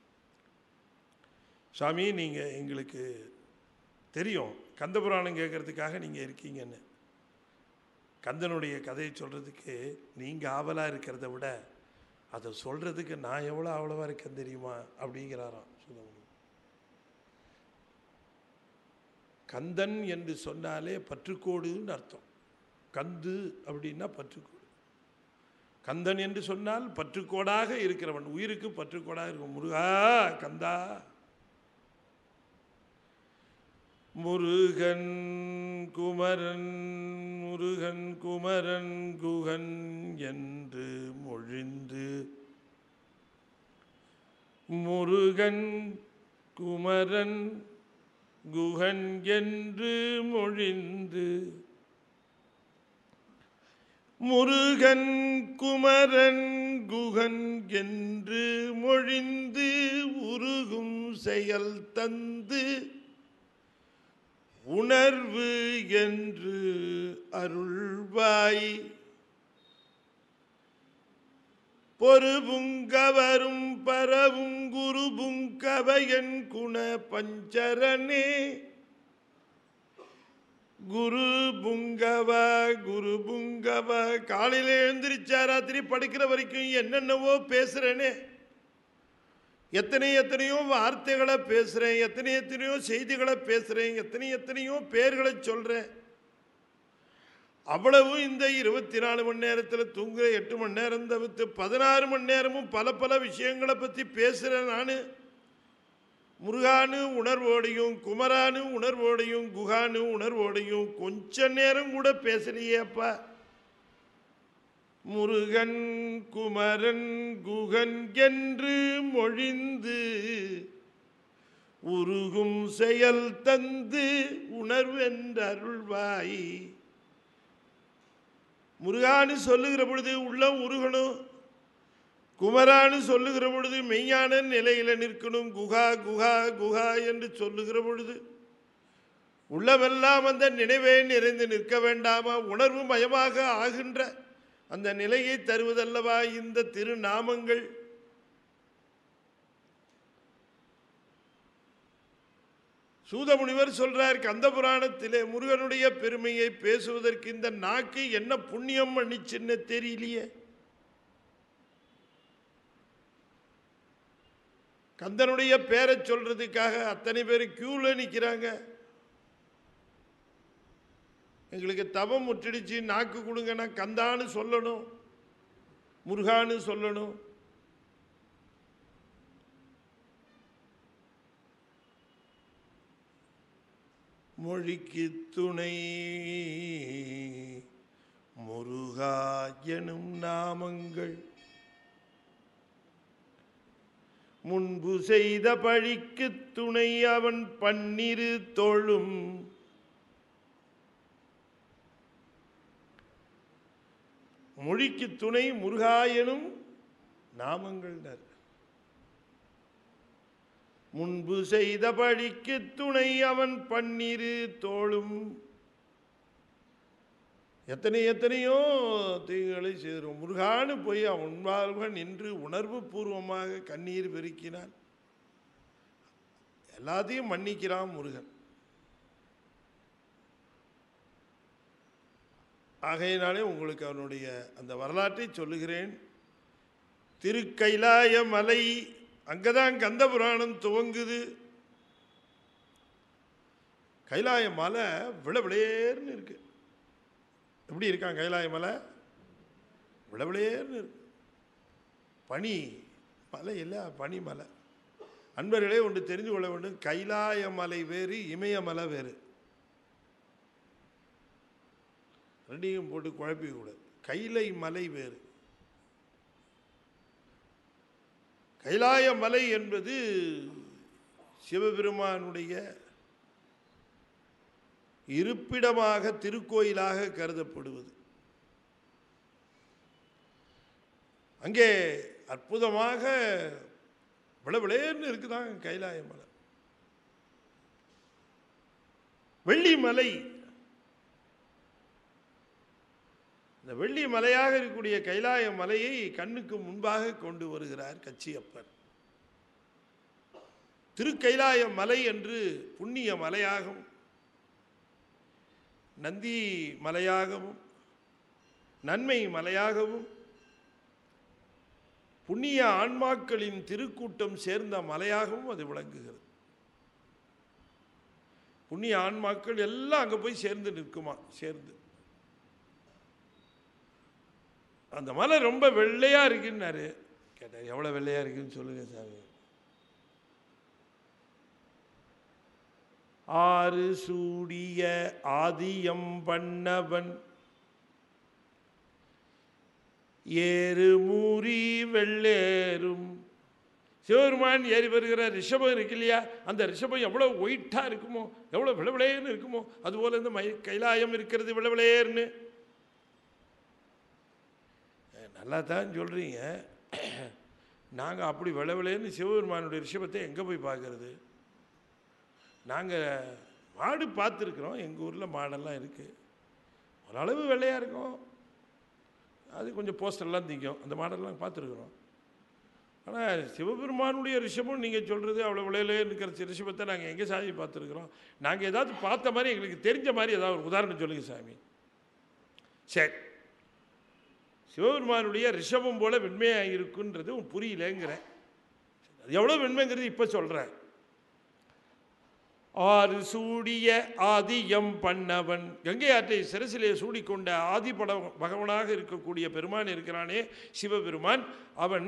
சாமி நீங்கள் எங்களுக்கு தெரியும் கந்தபுராணம் கேட்கறதுக்காக நீங்கள் இருக்கீங்கன்னு, கந்தனுடைய கதையை சொல்கிறதுக்கு நீங்கள் ஆவலாக இருக்கிறத விட அதை சொல்கிறதுக்கு நான் எவ்வளோ ஆவலவாக இருக்கேன் தெரியுமா அப்படிங்கிறாராம் சூதமுனி. கந்தன் என்று சொன்னாலே பற்றுக்கோடுன்னு அர்த்தம். கந்து அப்படின்னா பற்றுக்கோடு. கந்தன் என்று சொன்னால் பற்றுக்கோடாக இருக்கிறவன், உயிருக்கு பற்றுக்கோடாக இருக்கும். முருகா கந்தா, முருகன் குமரன் முருகன் குமரன் குகன் என்று மொழிந்து, முருகன் குமரன் குகன் என்று மொழிந்து, முருகன் குமரன் குகன் என்று மொழிந்து உருகும் செயல் தந்து உணர்வு என்று அருள்வாய். பொறுபுங்கவரும் பரவும் குருபுங்கவையன் குண பஞ்சரனே. குரு புங்கவ குரு புங்கவ. காலையில் எழுந்திரிச்சா ராத்திரி படுக்கிற வரைக்கும் என்னென்னவோ பேசுகிறேனே, எத்தனை எத்தனையோ வார்த்தைகளை பேசுகிறேன், எத்தனை எத்தனையோ செய்திகளை பேசுகிறேன், எத்தனை எத்தனையோ பேர்களை சொல்கிறேன். அவ்வளவு இந்த இருபத்தி நாலு மணி நேரத்தில் தூங்குற எட்டு மணி நேரம் தவிர்த்து பதினாறு மணி நேரமும் பல பல விஷயங்களை பற்றி பேசுகிறேன். நான் முருகானு உணர்வோடையும் குமரானு உணர்வோடையும் குகானு உணர்வோடையும் கொஞ்ச நேரம் கூட பேசலையேப்பா. முருகன் குமரன் குகன் என்று மொழிந்து உருகும் செயல் தந்து உணர்வென்ற அருள்வாய். முருகானு சொல்லுகிற பொழுது உள்ளம் உருகணும், குமரானு சொல்லுகிற பொழுது மெய்யான நிலையில் நிற்கணும். குகா குகா குகா என்று சொல்லுகிற பொழுது உள்ளமெல்லாம் அந்த நினைவே நிறைந்து நிற்க வேண்டாமா? உணர்வு மயமாக ஆகின்ற அந்த நிலையை தருவதல்லவா இந்த திருநாமங்கள். சூதமுனிவர் சொல்றார் கந்த புராணத்திலே, முருகனுடைய பெருமையை பேசுவதற்கு இந்த நாக்கு என்ன புண்ணியம் பண்ணிச்சுன்னு தெரியலையே. கந்தனுடைய பேரை சொல்றதுக்காக அத்தனை பேர் கியூல நிற்கிறாங்க. எங்களுக்கு தவம் முற்றிடுச்சு, நாக்கு கொடுங்கன்னா கந்தான்னு சொல்லணும், முருகான்னு சொல்லணும். மொழிக்கு துணை முருகா எனும் நாமங்கள் முன்பு செய்த பழிக்கு துணை அவன் பன்னிரு தோளும். மொழிக்கு துணை முருகா எனும் நாமங்கள். முன்பு செய்த பழிக்கு துணை அவன் பன்னிரு தோளும். எத்தனை எத்தனையோ தீங்குகளை செய்கிறோம். முருகானு போய் அவன் உண்பாக நின்று உணர்வு பூர்வமாக கண்ணீர் பெருக்கினான். எல்லாத்தையும் மன்னிக்கிறான் முருகன். ஆகையினாலே உங்களுக்கு அவனுடைய அந்த வரலாற்றை சொல்லுகிறேன். திருக்கைலாய மலை, அங்கதான் கந்த புராணம் துவங்குது. கைலாய மலை விளவிளேர்னு இருக்கு. எப்படி இருக்கான் கைலாய மலை? விளவிளேர்னு இருக்கு. பனி மலை இல்லை, பனி மலை. அன்பர்களே ஒன்று தெரிந்து கொள்ள வேண்டும், கைலாய மலை வேறு, இமயமலை வேறு. ரெண்டையும் போட்டு குழப்பிக்க கூடாது. கைலை மலை வேறு. கைலாய மலை என்பது சிவபெருமானுடைய இருப்பிடமாக திருக்கோயிலாக கருதப்படுவது. அங்கே அற்புதமாக விளவிளேர்னு இருக்குதான் கைலாய மலை. வெள்ளி மலை, இந்த வெள்ளி மலையாக இருக்கக்கூடிய கைலாய மலையை கண்ணுக்கு முன்பாக கொண்டு வருகிறார் கச்சியப்பர். திருக்கைலாய மலை என்று புண்ணிய மலையாகவும் நந்தி மலையாகவும் நன்மை மலையாகவும் புண்ணிய ஆன்மாக்களின் திருக்கூட்டம் சேர்ந்த மலையாகவும் அது விளங்குகிறது. புண்ணிய ஆன்மாக்கள் எல்லாம் அங்கே போய் சேர்ந்து நிற்குமா. சேர்ந்து அந்த மலை ரொம்ப வெள்ளையா இருக்குன்னாரு. கேட்டார், எவ்வளோ வெள்ளையா இருக்குன்னு சொல்லுங்க சாமி. ஆறு சூடிய ஆதியம் பண்ணவன் ஏறு மூறி வெள்ளேறும். சிவபெருமான் ஏறி வருகிற ரிஷபம் இருக்கு இல்லையா, அந்த ரிஷபம் எவ்வளோ ஒயிட்டாக இருக்குமோ, எவ்வளோ விளவிளேர்னு இருக்குமோ, அதுபோல் இந்த மை கைலாயம் இருக்கிறது விளவிளேர்னு. நல்லா தான் சொல்கிறீங்க. நாங்கள் அப்படி விளவிலேன்னு சிவபெருமானுடைய ரிஷபத்தை எங்கே போய் பார்க்கறது? நாங்கள் மாடு பார்த்துருக்குறோம், எங்கள் ஊரில் மாடெல்லாம் இருக்குது, ஓரளவு வெள்ளையாக இருக்கும், அது கொஞ்சம் போஸ்டர்லாம் திங்கும், அந்த மாடெல்லாம் பார்த்துருக்குறோம். ஆனால் சிவபெருமானுடைய ரிஷபம் நீங்கள் சொல்கிறது அவ்வளோ விளையிலே இருக்கிற ரிஷபத்தை நாங்கள் எங்கே சாமி பார்த்துருக்குறோம்? நாங்கள் ஏதாவது பார்த்த மாதிரி எங்களுக்கு தெரிஞ்ச மாதிரி ஏதாவது ஒரு உதாரணம் சொல்லுங்கள் சாமி. சரி, சிவபெருமானுடைய ரிஷபம் போல வெண்மையாக இருக்குன்றது புரியலேங்கிறேன். அது எவ்வளோ வெண்மைங்கிறது இப்போ சொல்கிறேன். ஆறு சூடிய ஆதியம் பண்ணவன், கங்கை ஆற்றை சிரசிலே சூடிக்கொண்ட ஆதிபட பகவனாக இருக்கக்கூடிய பெருமான் இருக்கிறானே சிவபெருமான், அவன்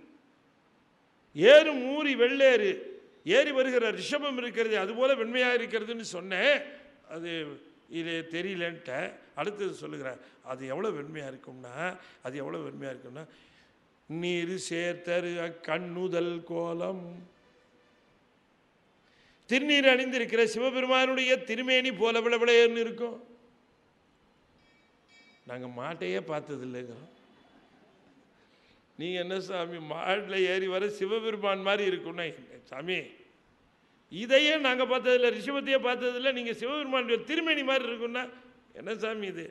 ஏறு மூறி வெள்ளேறு ஏறி வருகிற ரிஷபம் இருக்கிறது அதுபோல் வெண்மையாக இருக்கிறதுன்னு சொன்னேன். அது இது தெரியலன்ட்ட. அடுத்தது சொல்லுகிறேன், அது எவ்வளோ வெண்மையாக இருக்கும்னா, அது எவ்வளோ வெண்மையாக இருக்கும்னா, நீர் சேர்த்தரு கண்ணுதல் கோலம், திருநீர் அணிந்திருக்கிற சிவபெருமானுடைய திருமேனி போல விளவிளையன்னு இருக்கும். நாங்கள் மாட்டையே பார்த்ததில்லைங்கிறோம். நீங்கள் என்ன சாமி மாட்டில் ஏறி வர சிவபெருமான் மாதிரி இருக்குன்னா, சாமி இதையே நாங்கள் பார்த்ததில்லை, ரிஷபத்தையே பார்த்ததில்லை, நீங்கள் சிவபெருமானுடைய திருமேனி மாதிரி இருக்குன்னா என்ன சாமி இது?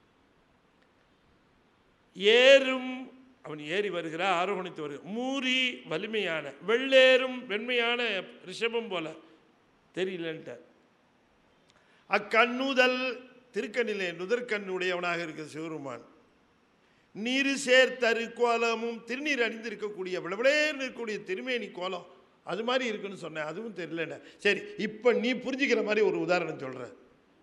ஏறும் அவன் ஏறி வருகிற ஆரோகணித்து வருகிற மூரி வலிமையான வெள்ளேறும் வெண்மையான ரிஷபம் போல தெரியலன்ட்ட. அக்கண்ணுதல் திருக்கண்ணிலே நுதற்கண்ணுடையவனாக இருக்கிற சிவபெருமான், நீர் சேர்த்தரு கோலமும் திருநீர் அணிந்திருக்கக்கூடிய விளவிளேன்னு இருக்கக்கூடிய திருமேனி கோலம் அது மாதிரி இருக்குன்னு சொன்னேன், அதுவும் தெரியலண்ணே. சரி, இப்போ நீ புரிஞ்சுக்கிற மாதிரி ஒரு உதாரணம் சொல்கிறேன்.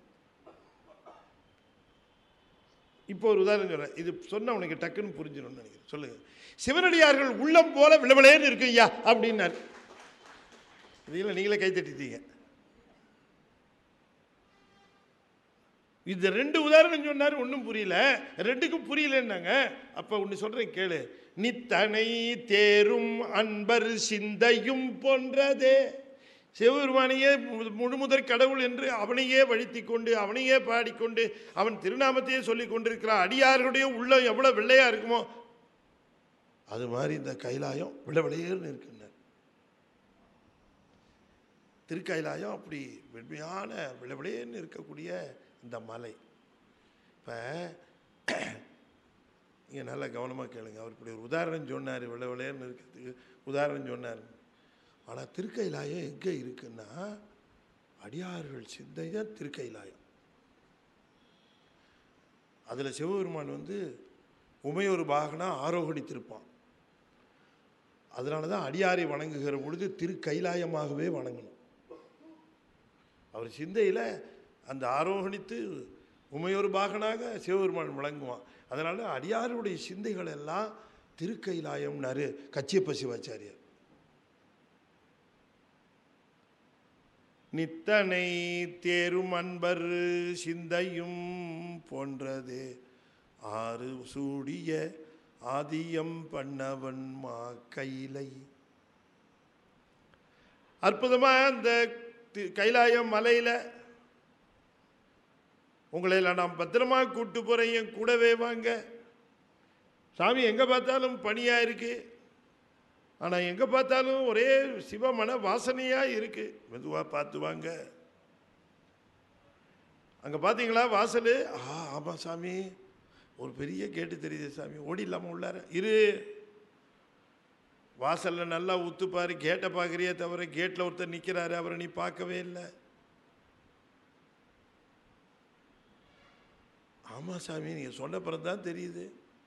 இப்போ ஒரு உதாரணம் சொல்கிறேன், இது சொன்ன உனக்கு டக்குன்னு புரிஞ்சிடணும்னு நினைக்கிறேன். சொல்லுங்கள். சிவனடியார்கள் உள்ளம் போல விளவிளேன்னு இருக்கு ஐயா அப்படின்னாரு. இதில் நீங்களே கை தட்டிட்டீங்க. இது ரெண்டு உதாரணம் சொன்னார், ஒன்றும் புரியல, ரெண்டுக்கும் புரியலன்னாங்க. அப்போ ஒன்று சொல்கிறேன் கேளு. நித்தனை தேரும் அன்பர் சிந்தையும் போன்றதே, சிவபெருமானையே முழுமுதற் கடவுள் என்று அவனையே வழித்தி கொண்டு அவனையே பாடிக்கொண்டு அவன் திருநாமத்தையே சொல்லி கொண்டிருக்கிறான் அடியார்களுடைய உள்ளம் எவ்வளோ வெள்ளையாக இருக்குமோ அது மாதிரி இந்த கைலாயம் விளவிளையர்னு இருக்குன்னார். திருக்கைலாயம் அப்படி வெண்மையான விளவிளையர்னு இருக்கக்கூடிய இந்த மலை. இப்போ இங்கே நல்லா கவனமாக கேளுங்க. அவர் இப்படி ஒரு உதாரணம் சொன்னார், விளை விளையர்னு இருக்கிறதுக்கு உதாரணம் சொன்னார். ஆனால் திருக்கைலாயம் எங்கே இருக்குன்னா, அடியார்கள் சிந்தை தான் திருக்கைலாயம். அதில் சிவபெருமான் வந்து உமையொரு பாகனா ஆரோகணித்திருப்பான். அதனால தான் அடியாரை வணங்குகிற பொழுது திருக்கைலாயமாகவே வணங்கணும். அவர் சிந்தையில் அந்த ஆரோகணித்து உமையொரு பாகனாக சிவபெருமான் விளங்குவான். அதனால் அடியாருடைய சிந்தைகள் எல்லாம் திருக்கைலாயம்னாரு கச்சியப்ப சிவாச்சாரியார். நித்தனை தேரும் அன்பர் சிந்தையும் போன்றது ஆறு சூடிய ஆதியம் பண்ணவன் மா கைலை. அற்புதமாக அந்த கைலாயம் மலையில் உங்களை நான் பத்திரமா கூட்டு போகிறேன், என் கூடவே வாங்க. சாமி எங்கே பார்த்தாலும் பனியாக இருக்குது, ஆனால் எங்கே பார்த்தாலும் ஒரே சிவமன வாசனையாக இருக்குது. மெதுவாக பார்த்து வாங்க. அங்கே பார்த்தீங்களா வாசல்? ஆ ஆமாம் சாமி, ஒரு பெரிய கேட்டு தெரியுது சாமி, ஓடி இல்லாமல் உள்ளார இரு. வாசலில் நல்லா உத்துப்பாரு, கேட்டை பார்க்குறியே தவிர கேட்டில் ஒருத்தர் நிற்கிறாரு, அவரை நீ பார்க்கவே இல்லை. ஆமாம் சாமி, நீங்கள் சொன்ன பிறகு தான் தெரியுது.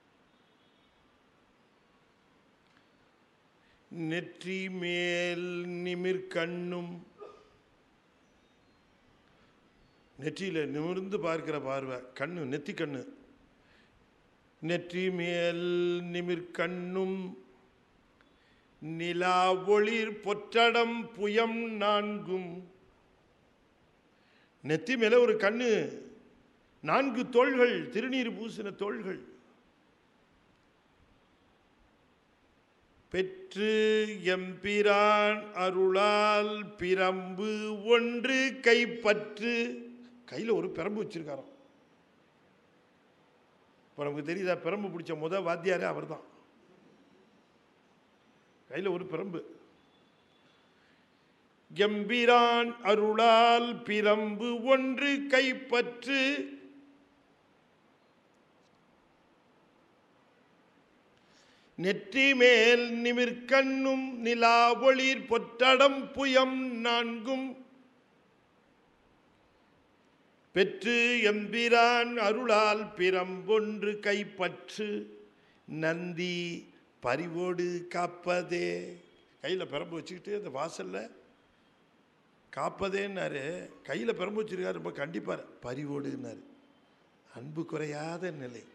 நெற்றி மேல் நிமிர்கண்ணும், நெற்றியில் நிமிர்ந்து பார்க்கிற பார்வை, கண்ணு நெத்தி கண்ணு. நெற்றி மேல் நிமிர்கண்ணும் நிலா ஒளிர் பொற்றடம் புயம் நான்கும். நெத்தி மேலே ஒரு கண்ணு, நான்கு தோள்கள், திருநீர் பூசின தோள்கள். பெற்று எம்பிரான் அருளால் பிரம்பு ஒன்று கைப்பற்று. கையில் ஒரு பிரம்பு வச்சிருக்காராம். இப்போ நமக்கு தெரியுதா, பிரம்பு பிடிச்ச முத வாத்தியாரே அவர் தான். கையில் ஒரு பிரம்பு. எம்பிரான் அருளால் பிரம்பு ஒன்று கைப்பற்று நெற்றி மேல் நிமிர்கண்ணும் நிலா ஒளிர் பொற்றடம் புயம் நான்கும் பெற்று எம்பிரான் அருளால் பிரம்பொன்று கைப்பற்று நந்தி பரிவோடு காப்பதே. கையில் பிரம்பு வச்சுக்கிட்டு அந்த வாசலில் காப்பதேன்னாரு. கையில் பிரம்பு வச்சுருக்காரு, ரொம்ப கண்டிப்பார். பரிவோடுன்னாரு. அன்பு குறையாத நிலை,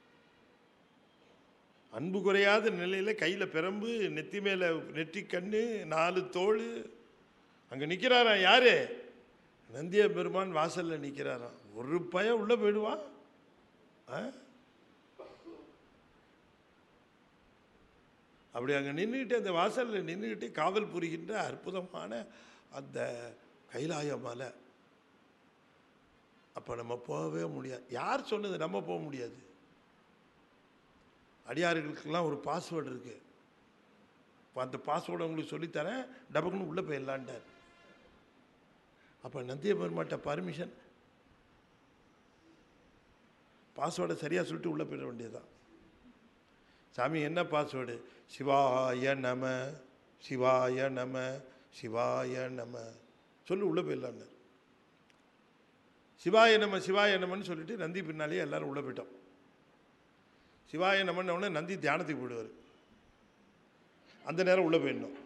அன்பு குறையாத நிலையில் கையில் பிரம்பு, நெத்தி மேலே நெற்றி கண்ணு, நாலு தோல். அங்கே நிற்கிறாராம் யாரு? நந்திய பெருமான் வாசலில் நிற்கிறாராம். ஒரு பயம் உள்ளே போயிடுவான். அப்படி அங்கே நின்றுக்கிட்டு, அந்த வாசலில் நின்றுக்கிட்டு காவல் புரிகின்ற அற்புதமான அந்த கைலாய மலை. அப்போ நம்ம போகவே முடியாது. யார் சொன்னது நம்ம போக முடியாது? அடியார்களுக்கெல்லாம் ஒரு பாஸ்வேர்டு இருக்குது. இப்போ அந்த பாஸ்வேர்டை உங்களுக்கு சொல்லித்தரேன், டபக்குன்னு உள்ளே போயிடலான்ட்டார். அப்போ நந்திய பெருமாட்ட பர்மிஷன், பாஸ்வேர்டை சரியாக சொல்லிட்டு உள்ளே போயிட வேண்டியதுதான். சாமி என்ன பாஸ்வேர்டு? சிவாய நம சிவாய நம சிவாய நம சொல்லி உள்ளே போயிடலான்னு. சிவாய நம சிவாய நமன்னு சொல்லிட்டு நந்தி பின்னாலேயே எல்லாரும் உள்ளே போயிட்டோம். சிவாய நமன்னு உடனே நந்தி தியானத்துக்கு போயிடுவார். அந்த நேரம் உள்ளே போயிடணும்.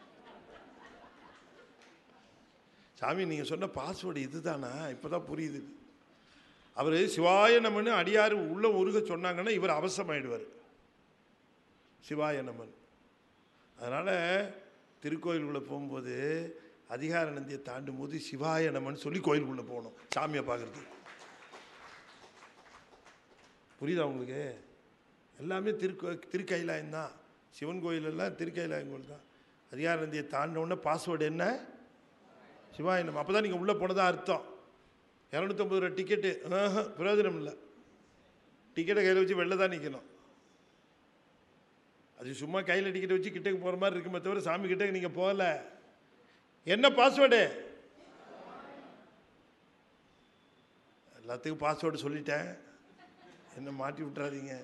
சாமி நீங்கள் சொன்ன பாஸ்வேர்டு இதுதானா? இப்போ தான் புரியுது. அவர் சிவாய நமன்னு அடியார் உள்ள உருக சொன்னாங்கன்னா இவர் அவசரமாயிடுவார். சிவாய நமன். அதனால் திருக்கோயிலுக்குள்ளே போகும்போது அதிகார நந்தியை தாண்டும் போது சிவாய நமன் சொல்லி கோயிலுக்குள்ளே போகணும் சாமியை பார்க்குறதுக்கு. புரியுதா உங்களுக்கு? எல்லாமே திருக்கு திருக்கைலாயம்தான். சிவன் கோயிலெல்லாம் திருக்கைலாயம் கோயில் தான். அதிகார நந்தியை தாண்டினோடனே பாஸ்வேர்டு என்ன? சிவாய நமன். அப்போ தான் நீங்கள் உள்ளே போனதாக அர்த்தம். இரநூத்தம்பது ரூபா டிக்கெட்டு பிரயோஜனம் இல்லை. டிக்கெட்டை கையில் வச்சு வெளில தான் நிற்கணும். அது சும்மா கையில் டிக்கெட்டை வச்சு கிட்டக்கு போகிற மாதிரி இருக்குமே தவிர சாமி கிட்டக்கு நீங்கள் போகலை. என்ன பாஸ்வேர்டு? எல்லாத்துக்கும் பாஸ்வேர்டு சொல்லிட்டேன், என்ன மாட்டி விட்டுறாதீங்க.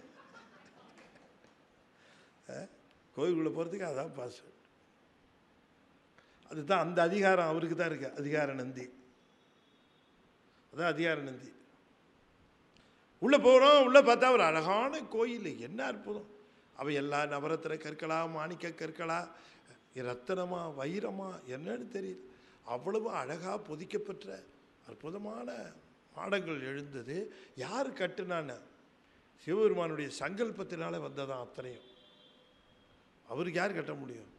கோயிலுக்குள்ளே போகிறதுக்கு அதான் பாஸ்வேர்டு. அதுதான் அந்த அதிகாரம் அவருக்கு தான் இருக்கு. அதிகார நந்தி, அதான் அதிகார நந்தி. உள்ளே போகிறோம். உள்ளே பார்த்தா ஒரு அழகான கோயில். என்ன அற்புதம்! அவை எல்லா நவரத்தின கற்களா, மாணிக்க கற்களா, ரத்தனமா, வைரமா, என்னன்னு தெரியுது. அவ்வளவு அழகாக பொதிக்கப்பெற்ற அற்புதமான மாடங்கள் எழுந்தது. யார் கட்டுனான்னு? சிவபெருமானுடைய சங்கல்பத்தினால வந்ததான் அத்தனையும். அவருக்கு யார் கட்ட முடியும்?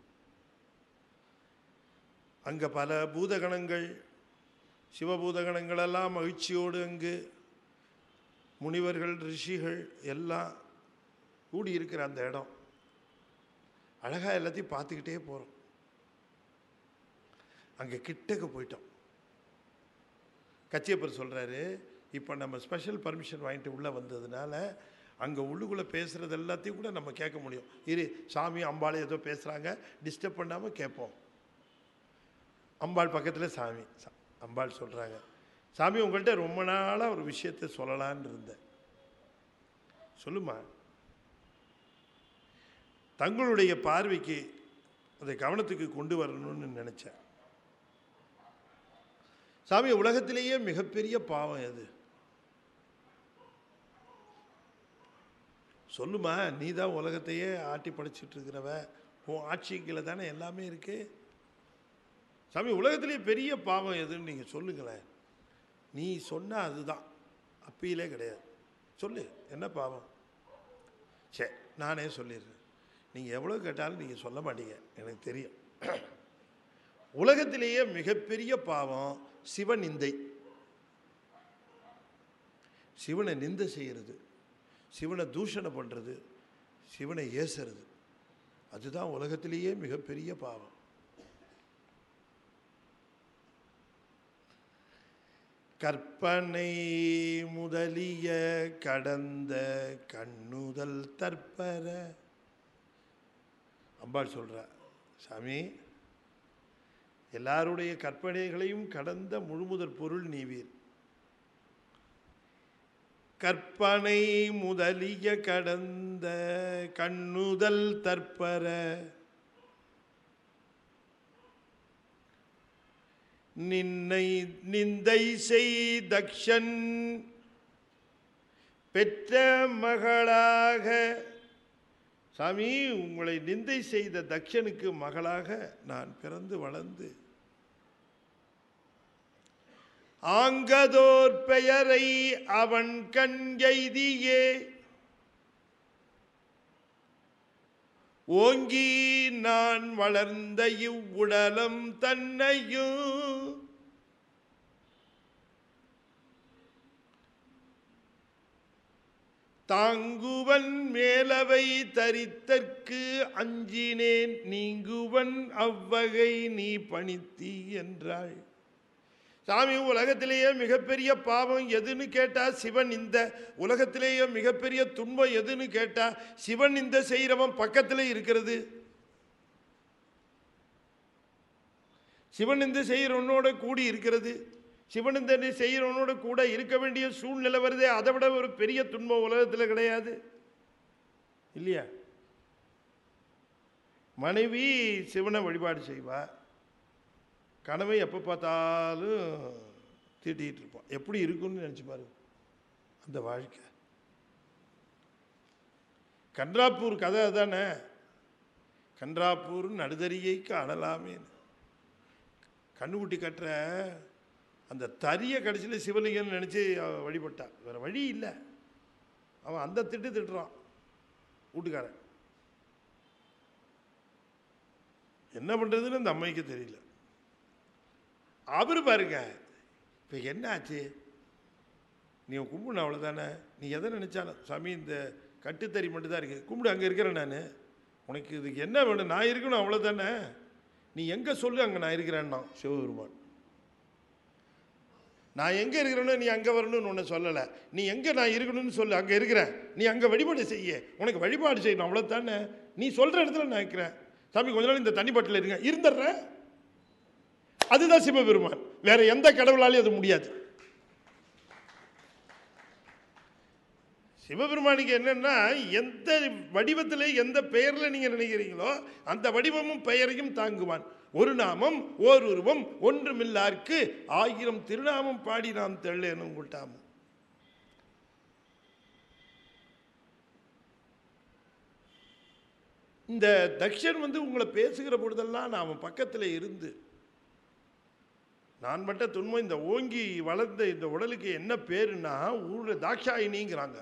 அங்கே பல பூதகணங்கள், சிவபூதகணங்களெல்லாம் மகிழ்ச்சியோடு அங்கு முனிவர்கள், ரிஷிகள் எல்லாம் கூடியிருக்கிற அந்த இடம். அழகாக எல்லாத்தையும் பார்த்துக்கிட்டே போகிறோம். அங்கே கிட்டக்க போயிட்டோம். கச்சியப்பர் சொல்கிறாரு, இப்போ நம்ம ஸ்பெஷல் பர்மிஷன் வாங்கிட்டு உள்ளே வந்ததுனால அங்கே உள்ளுக்குள்ளே பேசுகிறது எல்லாத்தையும் கூட நம்ம கேட்க முடியும். இரு, சாமி அம்பாள் ஏதோ பேசுகிறாங்க, டிஸ்டர்ப் பண்ணாமல் கேட்போம். அம்பாள் பக்கத்தில் சாமி. அம்பாள் சொல்கிறாங்க, சாமி உங்கள்கிட்ட ரொம்ப நாளாக ஒரு விஷயத்தை சொல்லலான்னு இருந்தேன். சொல்லுமா. தங்களுடைய பார்வைக்கு அதை கவனத்துக்கு கொண்டு வரணும்னு நினச்சேன். சாமி, உலகத்திலேயே மிகப்பெரிய பாவம் எது? சொல்லுமா. நீ தான் உலகத்தையே ஆட்டி படைச்சிட்டு இருக்கிறவ, உன் ஆட்சிகளை தானே எல்லாமே இருக்கு. சாமி, உலகத்திலேயே பெரிய பாவம் எதுன்னு நீங்கள் சொல்லுங்களேன். நீ சொன்ன அதுதான், அப்பீலே கிடையாது. சொல்லு, என்ன பாவம்? சரி, நானே சொல்லிடுறேன். நீங்கள் எவ்வளோ கேட்டாலும் நீங்கள் சொல்ல மாட்டீங்க, எனக்கு தெரியும். உலகத்திலேயே மிகப்பெரிய பாவம் சிவநிந்தை. சிவனை நிந்தை செய்கிறது, சிவனை தூஷணை பண்ணுறது, சிவனை ஏசுறது, அதுதான் உலகத்திலேயே மிகப்பெரிய பாவம். கற்பனை முதலிய கடந்த கண்ணுதல் தற்பர. அம்பாள் சொல்ற, சாமி எல்லாருடைய கற்பனைகளையும் கடந்த முழுமுதற் பொருள் நீவீர். கற்பனை முதலிய கடந்த கண்ணுதல் தற்பர. நின்னை நிந்தை செய் தக்ஷன் பெற்ற மகளாக. சாமி, உங்களை நிந்தை செய்த தக்ஷனுக்கு மகளாக நான் பிறந்து வளர்ந்து ஆங்கதோர் பெயரை அவன் கண் எய்தியே ஓங்கி நான் வளர்ந்த இவ்வுடலம் தன்னையும் தாங்குவன் மேலவை தரித்தற்கு அஞ்சினேன் நீங்குவன் அவ்வகை நீ பணித்தி என்றாள். சாமி, உலகத்திலேயே மிகப்பெரிய பாவம் எதுன்னு கேட்டா சிவன் இந்த உலகத்திலேயே மிகப்பெரிய துன்பம் எதுன்னு கேட்டா சிவன் இந்த செய்கிறவன் பக்கத்திலே இருக்கிறது. சிவன் இந்த செய்கிறவனோட கூடி இருக்கிறது. சிவன் இந்த செய்கிறவனோட கூட இருக்க வேண்டிய சூழ்நிலை வருதே, அதை விட ஒரு பெரிய துன்பம் உலகத்தில் கிடையாது இல்லையா? மனைவி சிவனை வழிபாடு செய்வா, கனவை எப்போ பார்த்தாலும் தீட்டிகிட்டு இருப்பான். எப்படி இருக்குன்னு நினச்சி பாருங்க அந்த வாழ்க்கை. கன்றாப்பூர் கதை தானே, கன்றாப்பூர் நடுதறியைக்கு அடலாமே. கண்ணுக்குட்டி கட்டுற அந்த தறியை கடைசியில் சிவலிங்கன்னு நினச்சி வழிபட்டான். வேறு வழி இல்லை, அவன் அந்த திட்டு திட்டுறான் வீட்டுக்காரன். என்ன பண்ணுறதுன்னு அந்த அம்மைக்கு தெரியல. அவர் பாருங்க, இப்போ என்ன ஆச்சு, நீ கும்பிடணும் அவ்வளோதானே. நீ எதை நினச்சாலும் சாமி இந்த கட்டுத்தறி மட்டும்தான் இருக்குது, கும்பிடு, அங்கே இருக்கிறேன் நான், உனக்கு இதுக்கு என்ன வேணும், நான் இருக்கணும் அவ்வளோதானே. நீ எங்கே சொல்லு, அங்கே நான் இருக்கிறேன்னா சிவபெருமான். நான் எங்கே இருக்கிறேன்னு நீ அங்கே வரணும்னு ஒன்று சொல்லலை, நீ எங்கே நான் இருக்கணும்னு சொல்லு, அங்கே இருக்கிறேன், நீ அங்கே வழிபாடு செய்ய, உனக்கு வழிபாடு செய்யணும் அவ்வளோதானே. நீ சொல்கிற இடத்துல நான் இருக்கிறேன். சாமி கொஞ்ச நாள் இந்த தண்ணி பாட்டில் இருங்க, இருந்துடுறேன். அதுதான் சிவபெருமான், வேற எந்த கடவுளாலையும் அது முடியாது. சிவபெருமானுக்கு என்னன்னா, எந்த வடிவத்தில் எந்த பெயரில் நீங்கள் நினைக்கிறீங்களோ அந்த வடிவமும் பெயரையும் தாங்குவான். ஒரு நாமம் ஓர் உருவம் ஒன்றுமில்லார்க்கு ஆயிரம் திருநாமம் பாடி நாம் தெள்ளேனும் கூட்டாமும். இந்த தக்ஷன் வந்து உங்களை பேசுகிற பொழுதெல்லாம் நான் அவன் பக்கத்தில் இருந்து, நான் மட்டும் துன்பம் இந்த ஓங்கி வளர்ந்த இந்த உடலுக்கு என்ன பேருன்னா ஊழ தாக்ஷாயினிங்கிறாங்க.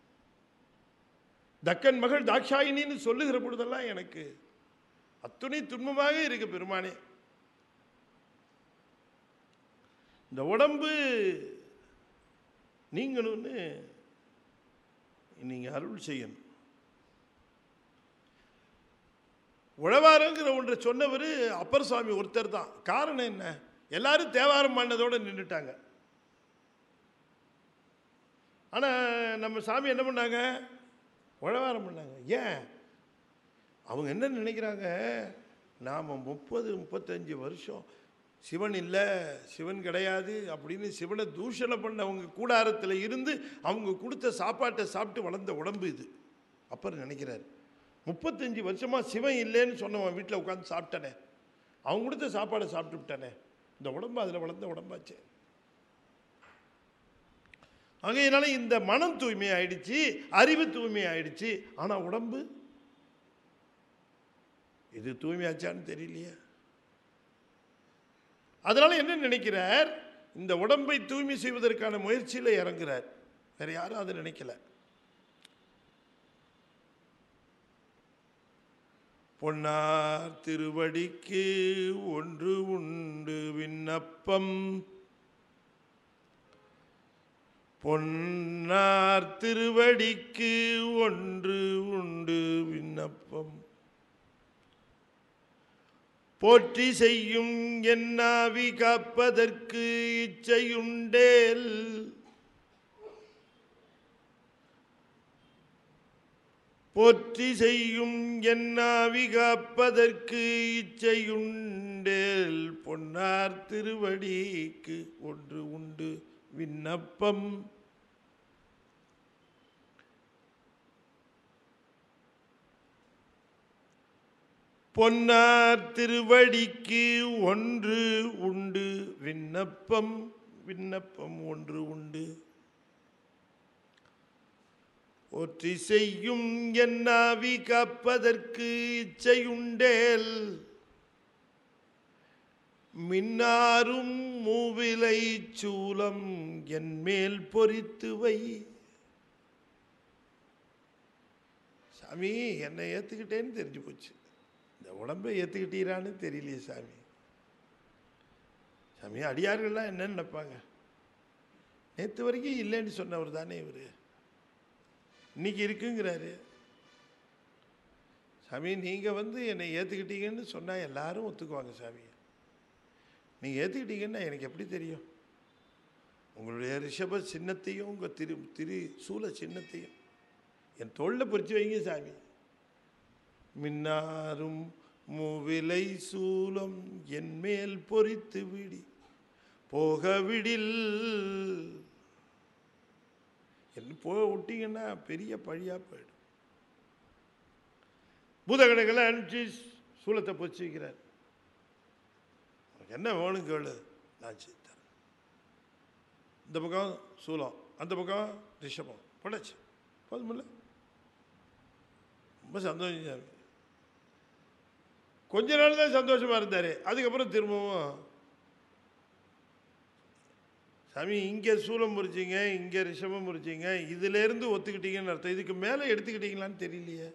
தக்கன் மகள் தாக்ஷாயினின்னு சொல்லுகிற பொழுதெல்லாம் எனக்கு அத்துணை துன்பமாக இருக்கு பெருமானே. இந்த உடம்பு நீங்கணும்னு நீங்க அருள் செய்யணும். உழவாரங்கிற ஒன்றை சொன்னவர் அப்பர் சுவாமி ஒருத்தர் தான். காரணம் என்ன, எல்லாரும் தேவாரம் பண்ணதோடு நின்றுட்டாங்க. ஆனால் நம்ம சாமி என்ன பண்ணாங்க, உழவாரம் பண்ணாங்க. ஏன், அவங்க என்ன நினைக்கிறாங்க, நாம் முப்பது முப்பத்தஞ்சு வருஷம் சிவன் இல்லை, சிவன் கிடையாது அப்படின்னு சிவனை தூஷணம் பண்ண அவங்க கூடாரத்தில் இருந்து அவங்க கொடுத்த சாப்பாட்டை சாப்பிட்டு வளர்ந்த உடம்பு இது. அப்பர் நினைக்கிறார், முப்பத்தஞ்சு வருஷமாக சிவன் இல்லைன்னு சொன்னவன் வீட்டில் உட்காந்து சாப்பிட்டானே, அவங்க கொடுத்த சாப்பாடை சாப்பிட்டு விட்டானே, இந்த உடம்பு அதில் வளர்ந்த உடம்பாச்சு. ஆகையினால இந்த மனம் தூய்மை ஆயிடுச்சு, அறிவு தூய்மை ஆயிடுச்சு. ஆனால் உடம்பு இது தூய்மையாச்சான்னு தெரியலையே. அதனால என்ன நினைக்கிறார், இந்த உடம்பை தூய்மை செய்வதற்கான முயற்சியில் இறங்குறார். வேற யாரும் அதை நினைக்கல. பொன்னார் திருவடிக்கு ஒன்று உண்டு விண்ணப்பம், பொன்னார் திருவடிக்கு ஒன்று உண்டு விண்ணப்பம், போற்றி செய்யும் என் நாவி காப்பதற்கு இச்சையுண்டேல் போற்றி செய்யும் என் நாவி காப்பதற்கு இச்சையுண்டேல் பொன்னார் திருவடிக்கு ஒன்று உண்டு விண்ணப்பம். பொன்னார் திருவடிக்கு ஒன்று உண்டு விண்ணப்பம். விண்ணப்பம் ஒன்று உண்டு. போற்றி செய்யும் என் நாவி காப்பதற்கு இச்சையுண்டேல் மின்னாரும் மூவிலை சூலம் என் மேல் பொறித்து வை. சாமி என்னை ஏற்றுக்கிட்டேன்னு தெரிஞ்சு போச்சு, இந்த உடம்பை ஏற்றுக்கிட்டீரான்னு தெரியலையே சாமி. சாமி அடியார்கள்லாம் என்ன நினைப்பாங்க? நேற்று வரைக்கும் இல்லைன்னு சொன்னவர் தானே இவர், இன்னைக்கு இருக்குங்கிறாரு. சாமி நீங்கள் வந்து என்னை ஏற்றுக்கிட்டீங்கன்னு சொன்னால் எல்லாரும் ஒத்துக்குவாங்க சாமி. நீங்கள் ஏற்றுக்கிட்டீங்கன்னா எனக்கு எப்படி தெரியும்? உங்களுடைய ரிஷப சின்னத்தையும் உங்கள் திரு திரு சூல சின்னத்தையும் என் தோளில் பொறிச்சு வைங்க சாமி. மின்னாரும் மூவிலை சூலம் என் மேல் பொறித்து விடி போக விடில். என்ன போக விட்டீங்கன்னா பெரிய பழியாக போயிடும். பூதகணங்களை அனுப்பிச்சு சூலத்தை பொறிச்சு வைக்கிறார். உனக்கு என்ன வேணும் கேளு, நான் செய்தேன். இந்த பக்கம் சூலம், அந்த பக்கம் ரிஷபம் படைச்சு போதுமில்ல. ரொம்ப சந்தோஷம் சாமி. கொஞ்ச நாள் தான் சந்தோஷமாக இருந்தார், அதுக்கப்புறம் திரும்பவும் சாமி இங்கே சூலம் முறிச்சிங்க, இங்கே ரிஷபம் முறிச்சிங்க, இதுலேருந்து ஒத்துக்கிட்டீங்கன்னு அர்த்தம். இதுக்கு மேலே எடுத்துக்கிட்டீங்களான்னு தெரியலையே.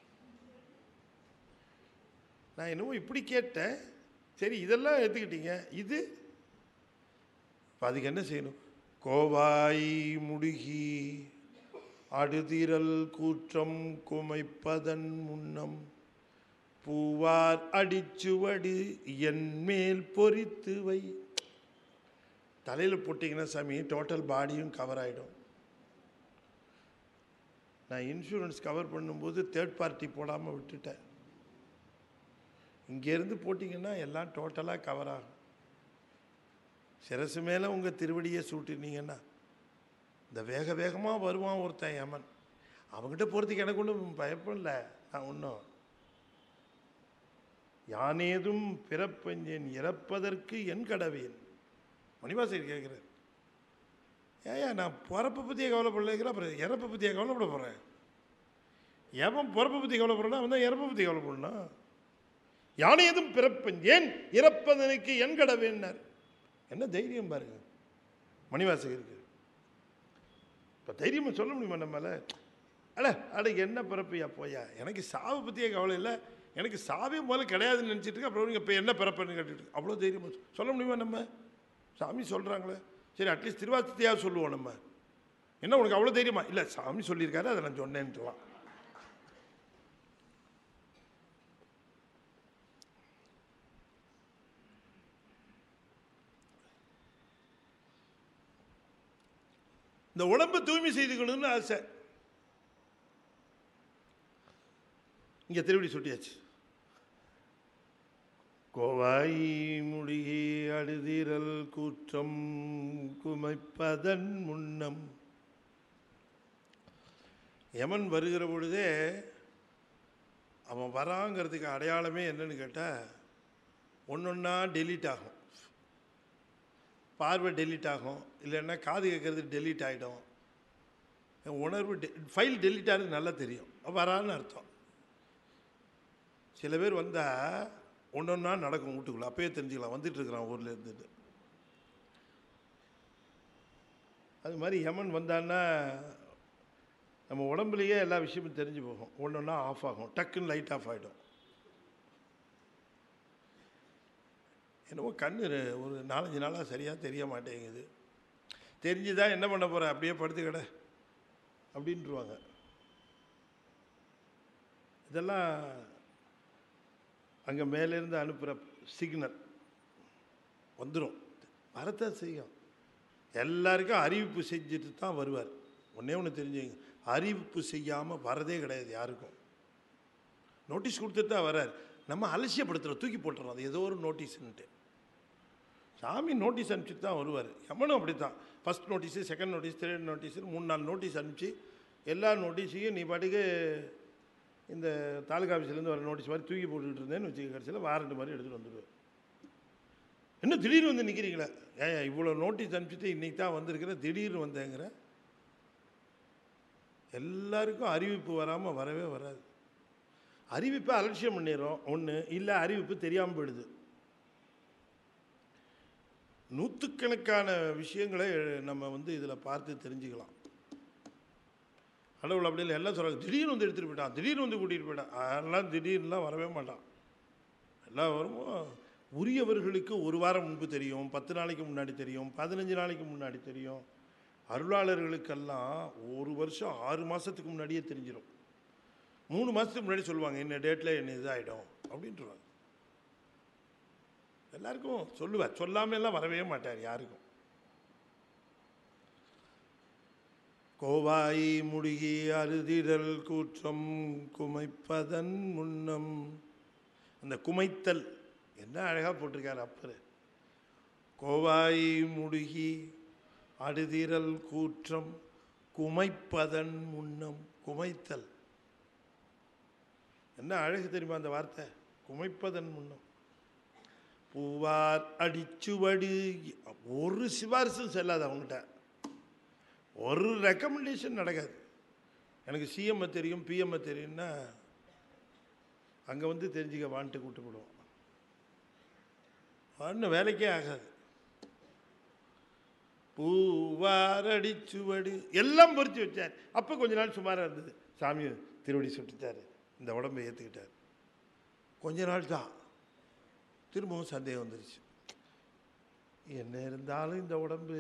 நான் என்னவோ இப்படி கேட்டேன், சரி இதெல்லாம் எடுத்துக்கிட்டீங்க, இது இப்போ அதுக்கு என்ன செய்யணும்? கோவாய் முடுகி அடுதிரல் கூற்றம் குமைப்பதன் முன்னம் பூவார் அடிச்சுவடு என் மேல் பொறித்து வை. தலையில் போட்டிங்கன்னா சாமி டோட்டல் பாடியும் கவர் ஆகிடும். நான் இன்சூரன்ஸ் கவர் பண்ணும்போது தேர்ட் பார்ட்டி போடாமல் விட்டுட்டேன். இங்கேருந்து போட்டிங்கன்னா எல்லாம் டோட்டலாக கவர் ஆகும். சிரசு மேலே உங்கள் திருவடியை சூட்டினீங்கன்னா இந்த வேக வேகமாக வருவான் ஒருத்தன் யமன். அவங்ககிட்ட போகிறதுக்கு எனக்கு ஒன்றும் பயப்படல. நான் ஒன்றும் யானேதும் பிறப்பஞ்சேன் இறப்பதற்கு என் கடவேன். மணிவாசகர் கேட்குறார், ஏயா நான் பிறப்பை பற்றியே கவலைப்படலைங்கிற, அப்புறம் இறப்பை பற்றியே கவலைப்பட போகிறேன். எவன் பிறப்பை பற்றி கவலைப்படுறா அவன் தான் இறப்பை பற்றி கவலைப்படணும். யானேதும் பிறப்பஞ்சேன் இறப்பதற்கு என் கடவேன்னார். என்ன தைரியம் பாருங்க மணிவாசகருக்கு. இப்போ தைரியமாக சொல்ல முடியுமா நம்மளால? அட அட என்ன பிறப்பையா போயா, எனக்கு சாவை பற்றியே கவலை இல்லை, எனக்கு சாவே முதல்ல கிடையாதுன்னு நினச்சிட்டு இருக்கு, அப்புறம் நீங்கள் இப்போ என்ன பிறப்புன்னு கேட்டுட்டு அவ்வளோ தைரியமாக சொல்ல முடியுமா நம்ம? சாமி சொல்கிறாங்களே, சரி அட்லீஸ்ட் திருவாசத்தையாக சொல்லுவோம் நம்ம. என்ன உனக்கு அவ்வளோ தைரியமா? இல்லை சாமி சொல்லியிருக்காரு அதை நான் சொன்னேன்ட்டுலாம். இந்த உடம்பை தூய்மை செய்துக்கணும்னு ஆசை. இங்கே திருவடி சுட்டியாச்சு. கோவாய் முடிகி அடுதிரல் கூற்றம் குமைப்பதன் முன்னம். யமன் வருகிற பொழுதே அவன் வராங்கிறதுக்கு அடையாளமே என்னன்னு கேட்டால், ஒன்று ஒன்றா டெலீட் ஆகும். பார்வை டெலீட் ஆகும், இல்லைன்னா காது கேட்கறது டெலீட் ஆகிடும், உணர்வு டெ ஃபைல் டெலீட் ஆகிறது நல்லா தெரியும், வரான்னு அர்த்தம். சில பேர் வந்தால் ஒன்று ஒன்றா நடக்கும் வீட்டுக்குள்ளே, அப்பயே தெரிஞ்சுக்கலாம் வந்துட்டு இருக்கிறான் ஊரில் இருந்துட்டு. அது மாதிரி யமன் வந்தான்னா நம்ம உடம்புலையே எல்லா விஷயமும் தெரிஞ்சு போகும். ஒன்று ஒன்றா ஆஃப் ஆகும், டக்குன்னு லைட் ஆஃப் ஆகிடும். என்னவோ கண்ணு ஒரு நாலஞ்சு நாளாக சரியாக தெரிய மாட்டேங்குது. தெரிஞ்சுதான் என்ன பண்ண போகிற, அப்படியே படுத்துக்கடை அப்படின்ட்டுருவாங்க. இதெல்லாம் அங்கே மேலேருந்து அனுப்புகிற சிக்னல் வந்துடும், வரத்தான் செய்யும். எல்லாருக்கும் அறிவிப்பு செஞ்சுட்டு தான் வருவார். ஒன்றே ஒன்று தெரிஞ்சுங்க, அறிவிப்பு செய்யாமல் வரதே கிடையாது யாருக்கும். நோட்டீஸ் கொடுத்துட்டு தான் வர்றார். நம்ம அலட்சியப்படுத்துகிறோம், தூக்கி போட்டுறோம், அது ஏதோ ஒரு நோட்டீஸ்ன்ட்டு. சாமி நோட்டீஸ் அனுப்பிச்சிட்டு தான் வருவார். எம்மனும் அப்படி தான். First notice, second notice, third notice, மூணு நாலு நோட்டீஸ் அனுப்பிச்சு எல்லா நோட்டீஸையும் நீ பாட்டுக்கு இந்த தாலுகா ஆஃபீஸ்லேருந்து வர நோட்டீஸ் மாதிரி தூக்கி போட்டுக்கிட்டு இருந்தேன்னு வச்சுக்க, கடைசியில் வாரண்ட் மாதிரி எடுத்துகிட்டு வந்துடுவேன். இன்னும் திடீர்னு வந்து நிற்கிறீங்களா? ஏன் இவ்வளோ நோட்டீஸ் அனுப்பிச்சிட்டு இன்றைக்கி தான் வந்திருக்கிற, திடீர்னு வந்தேங்கிற? எல்லாருக்கும் அறிவிப்பு வராமல் வரவே வராது. அறிவிப்பை அலட்சியம் பண்ணிடுறோம் ஒன்று, இல்லை அறிவிப்பு தெரியாமல் போயிடுது. நூற்றுக்கணக்கான விஷயங்களை நம்ம வந்து இதில் பார்த்து தெரிஞ்சுக்கலாம். கடவுள் அப்படி இல்லை, எல்லாம் சொல்கிறாங்க திடீர்னு வந்து எடுத்துகிட்டு போயிட்டான், திடீர்னு வந்து கூட்டிகிட்டு போயிட்டான். அதெல்லாம் திடீர்னுலாம் வரவே மாட்டான். எல்லாம் வரும்போது உரியவர்களுக்கு ஒரு வாரம் முன்பு தெரியும், பத்து நாளைக்கு முன்னாடி தெரியும், பதினஞ்சு நாளைக்கு முன்னாடி தெரியும். அருளாளர்களுக்கெல்லாம் ஒரு வருஷம் ஆறு மாதத்துக்கு முன்னாடியே தெரிஞ்சிடும். மூணு மாதத்துக்கு முன்னாடி சொல்லுவாங்க, என்ன டேட்டில் என்ன இதாகிடும் அப்படின்ட்டுருவாங்க. எல்லாருக்கும் சொல்லுவார், சொல்லாமலாம் வரவே மாட்டார் யாருக்கும். கோவாய் முடுகி அறுதிடல் கூற்றம் குமைப்பதன் முன்னம். அந்த குமைத்தல் என்ன அழகாக போட்டிருக்கார் அப்பர். கோவாய் முடுகி அடுதிரல் கூற்றம் குமைப்பதன் முன்னம். குமைத்தல் என்ன அழகு தெரியுமா அந்த வார்த்தை, குமைப்பதன் முன்னம். பூவார் அடிச்சுவடு, ஒரு சிபாரிசும் செல்லாது அவங்ககிட்ட, ஒரு ரெக்கமெண்டேஷன் நடக்காது. எனக்கு சிஎம்ஐ தெரியும் பிஎம்ஐ தெரியும்னா அங்கே வந்து தெரிஞ்சுக்க வான்ட்டு கூப்பிட்டு போடுவோம். ஒன்றும் வேலைக்கே ஆகாது. பூவார் அடிச்சுவடு எல்லாம் பொறிச்சு வச்சார். அப்போ கொஞ்ச நாள் சுமாராக இருந்தது. சாமி திருவடி சுட்டுட்டார், இந்த உடம்பை ஏற்றுக்கிட்டார். கொஞ்ச நாள் தான், திரும்பவும் சந்தேகம் வந்துருச்சு. என்ன இருந்தாலும் இந்த உடம்பு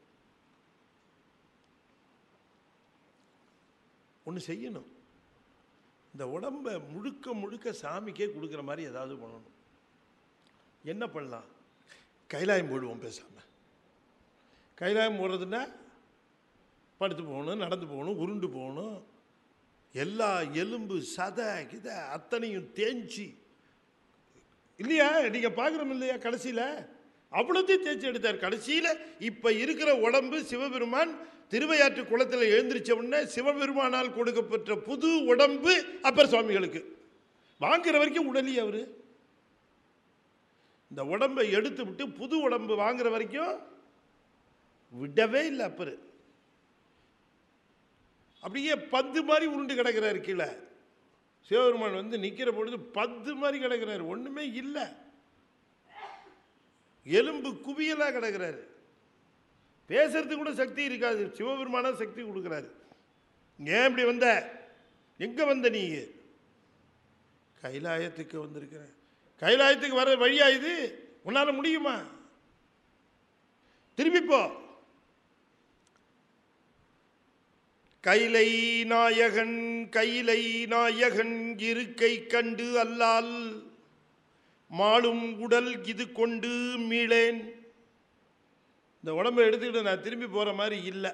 ஒன்று செய்யணும். இந்த உடம்பை முழுக்க முழுக்க சாமிக்கே கொடுக்குற மாதிரி ஏதாவது பண்ணணும். என்ன பண்ணலாம்? கைலாயம் போடுவோம் பேசாமல். கைலாயம் போடுறதுன்னா படுத்து போகணும், நடந்து போகணும், உருண்டு போகணும். எல்லா எலும்பு சதை கித அத்தனையும் தேஞ்சி இல்லையா, நீங்கள் பார்க்குறோம் இல்லையா, கடைசியில் அவ்வளோத்தையும் தேய்ச்சி எடுத்தார். கடைசியில் இப்போ இருக்கிற உடம்பு சிவபெருமான் திருவையாற்று குளத்தில் எழுந்திரிச்ச உடனே சிவபெருமானால் கொடுக்கப்பட்ட புது உடம்பு அப்பர் சுவாமிகளுக்கு. வாங்குற வரைக்கும் உடலியே அவர். இந்த உடம்பை எடுத்து விட்டு புது உடம்பு வாங்குற வரைக்கும் விடவே இல்லை அப்பர். அப்படியே பந்து மாதிரி உருண்டு கிடக்கிறார் கீழே. சிவபெருமான் வந்து நிற்கிற பொழுது பந்து மாதிரி கிடக்கிறார், ஒன்றுமே இல்லை, எலும்பு குவியலாக கிடக்கிறாரு. பேசுறதுக்கு கூட சக்தி இருக்காது, சிவபெருமான சக்தி கொடுக்குறாரு. ஏன் இப்படி வந்த, எங்கே வந்த நீ? கைலாயத்துக்கு வந்திருக்கிற. கைலாயத்துக்கு வர வழியா இது? உன்னால் முடியுமா? திரும்பிப்போ. கைலை நாயகன் கைலை நாயகன் இருக்கை கண்டு அல்லால் மாளும் உடல் இது கொண்டு மீளேன். இந்த உடம்பை எடுத்துக்கிட்டு நான் திரும்பி போகிற மாதிரி இல்லை,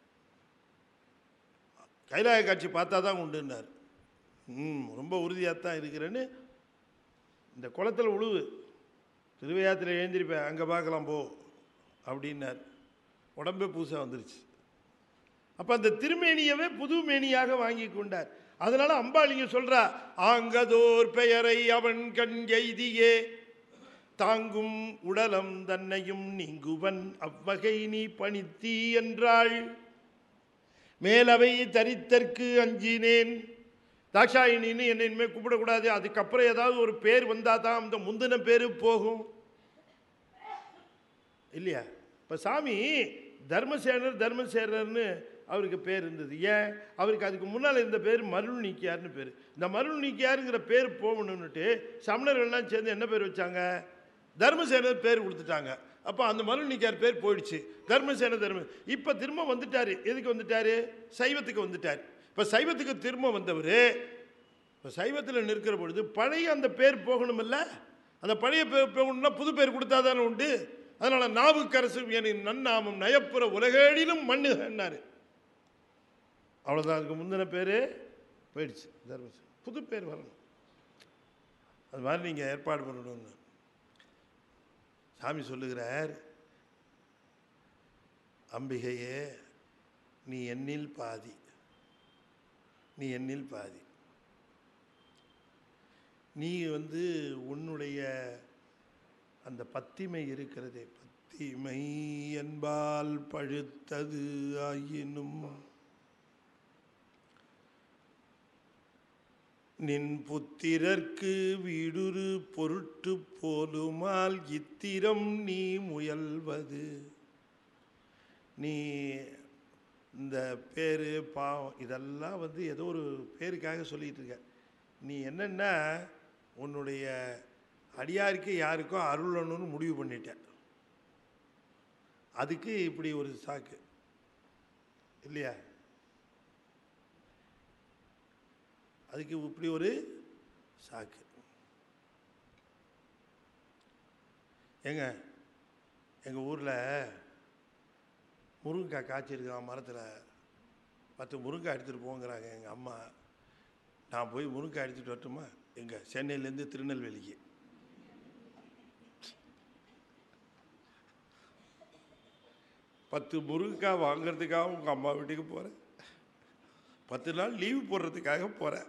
கைலாய காட்சி பார்த்தா தான் உண்டுன்னார். ம் ரொம்ப உறுதியாக தான் இருக்கிறேன்னு இந்த குளத்தில் உழுவு, திருவையாத்தில் எழுந்திருப்பேன், அங்கே பார்க்கலாம் போ அப்படின்னார். உடம்பே புதுசாக வந்துருச்சு. அப்போ அந்த திருமேனியவே புது மேனியாக வாங்கி கொண்டார். அதனால அம்பாளிங்க சொல்றா, ஆங்கதோர் பெயரை அவன் கண் எய்தியே தாங்கும் உடலம் தன்னையும் நீங்குவன் அவ்வகை நீ பணித்தி என்றாள். மேலவை தரித்தற்கு அஞ்சினேன். தாட்சாயினின்னு என்னை இனிமேல் கூப்பிடக்கூடாது, அதுக்கப்புறம் ஏதாவது ஒரு பேர் வந்தால் தான் அந்த முந்தின பேர் போகும் இல்லையா. இப்போ சாமி தர்மசேனர் தர்மசேனர்னு அவருக்கு பேர் இருந்தது. ஏன்? அவருக்கு அதுக்கு முன்னால் இருந்த பேர் மருள் நீக்கியார்னு பேர். இந்த மருள் நீக்கியாருங்கிற பேர் போகணுன்னுட்டு சமணர்கள்லாம் சேர்ந்து என்ன பேர் வச்சாங்க? தர்மசேனர் பேர் கொடுத்துட்டாங்க. அப்போ அந்த மருள் நீக்கியார் பேர் போயிடுச்சு, தர்மசேனர் தர்ம. இப்போ திரும்ப வந்துட்டார். எதுக்கு வந்துட்டார்? சைவத்துக்கு வந்துட்டார். இப்போ சைவத்துக்கு திரும்ப வந்தவர் இப்போ சைவத்தில் நிற்கிற பொழுது பழைய அந்த பேர் போகணுமில்ல, அந்த பழைய பேர் புது பேர் கொடுத்தா தானே உண்டு. அதனால் நாவுக்கரசு என் நன்னாமம் நயப்புற உலகேடிலும் மண்ணுகன்னாரு. அவ்வளோதான். அதுக்கு முந்தின பேர் போயிடுச்சு. தர்மசு புது பேர் வரணும். அது மாதிரி நீங்கள் ஏற்பாடு பண்ணணும்னு சாமி சொல்லுகிறார். அம்பிகையே, நீ என்னில் பாதி, நீ என்னில் பாதி. நீ வந்து உன்னுடைய அந்த பத்திமை இருக்கிறதே, பத்திமை என்பால் பழுத்தது ஆயினும் நின் புத்திரர்க்கு வீடுரு பொருட்டு போலுமால் இத்திரம் நீ முயல்வது. நீ இந்த பேர் பாவம் இதெல்லாம் வந்து ஏதோ ஒரு பேருக்காக சொல்லிகிட்டு இருக்க. நீ என்னென்னா உன்னுடைய அடியாருக்கு யாருக்கோ அருளணும்னு முடிவு பண்ணிட்ட. அதுக்கு இப்படி ஒரு சாக்கு இல்லையா? அதுக்கு இப்படி ஒரு சாக்கு. ஏங்க, எங்கள் ஊரில் முருங்கைக்காய் காய்ச்சிருக்கான் மரத்தில். பத்து முருங்கைக்காய் எடுத்துகிட்டு போங்கிறாங்க எங்கள் அம்மா. நான் போய் முருங்கைக்காய் எடுத்துகிட்டு வரட்டுமா? எங்கே? சென்னையிலேருந்து திருநெல்வேலிக்கு. பத்து முருங்கைக்காய் வாங்கிறதுக்காக உங்கள் அம்மா வீட்டுக்கு போகிறேன். பத்து நாள் லீவு போடுறதுக்காக போகிறேன்.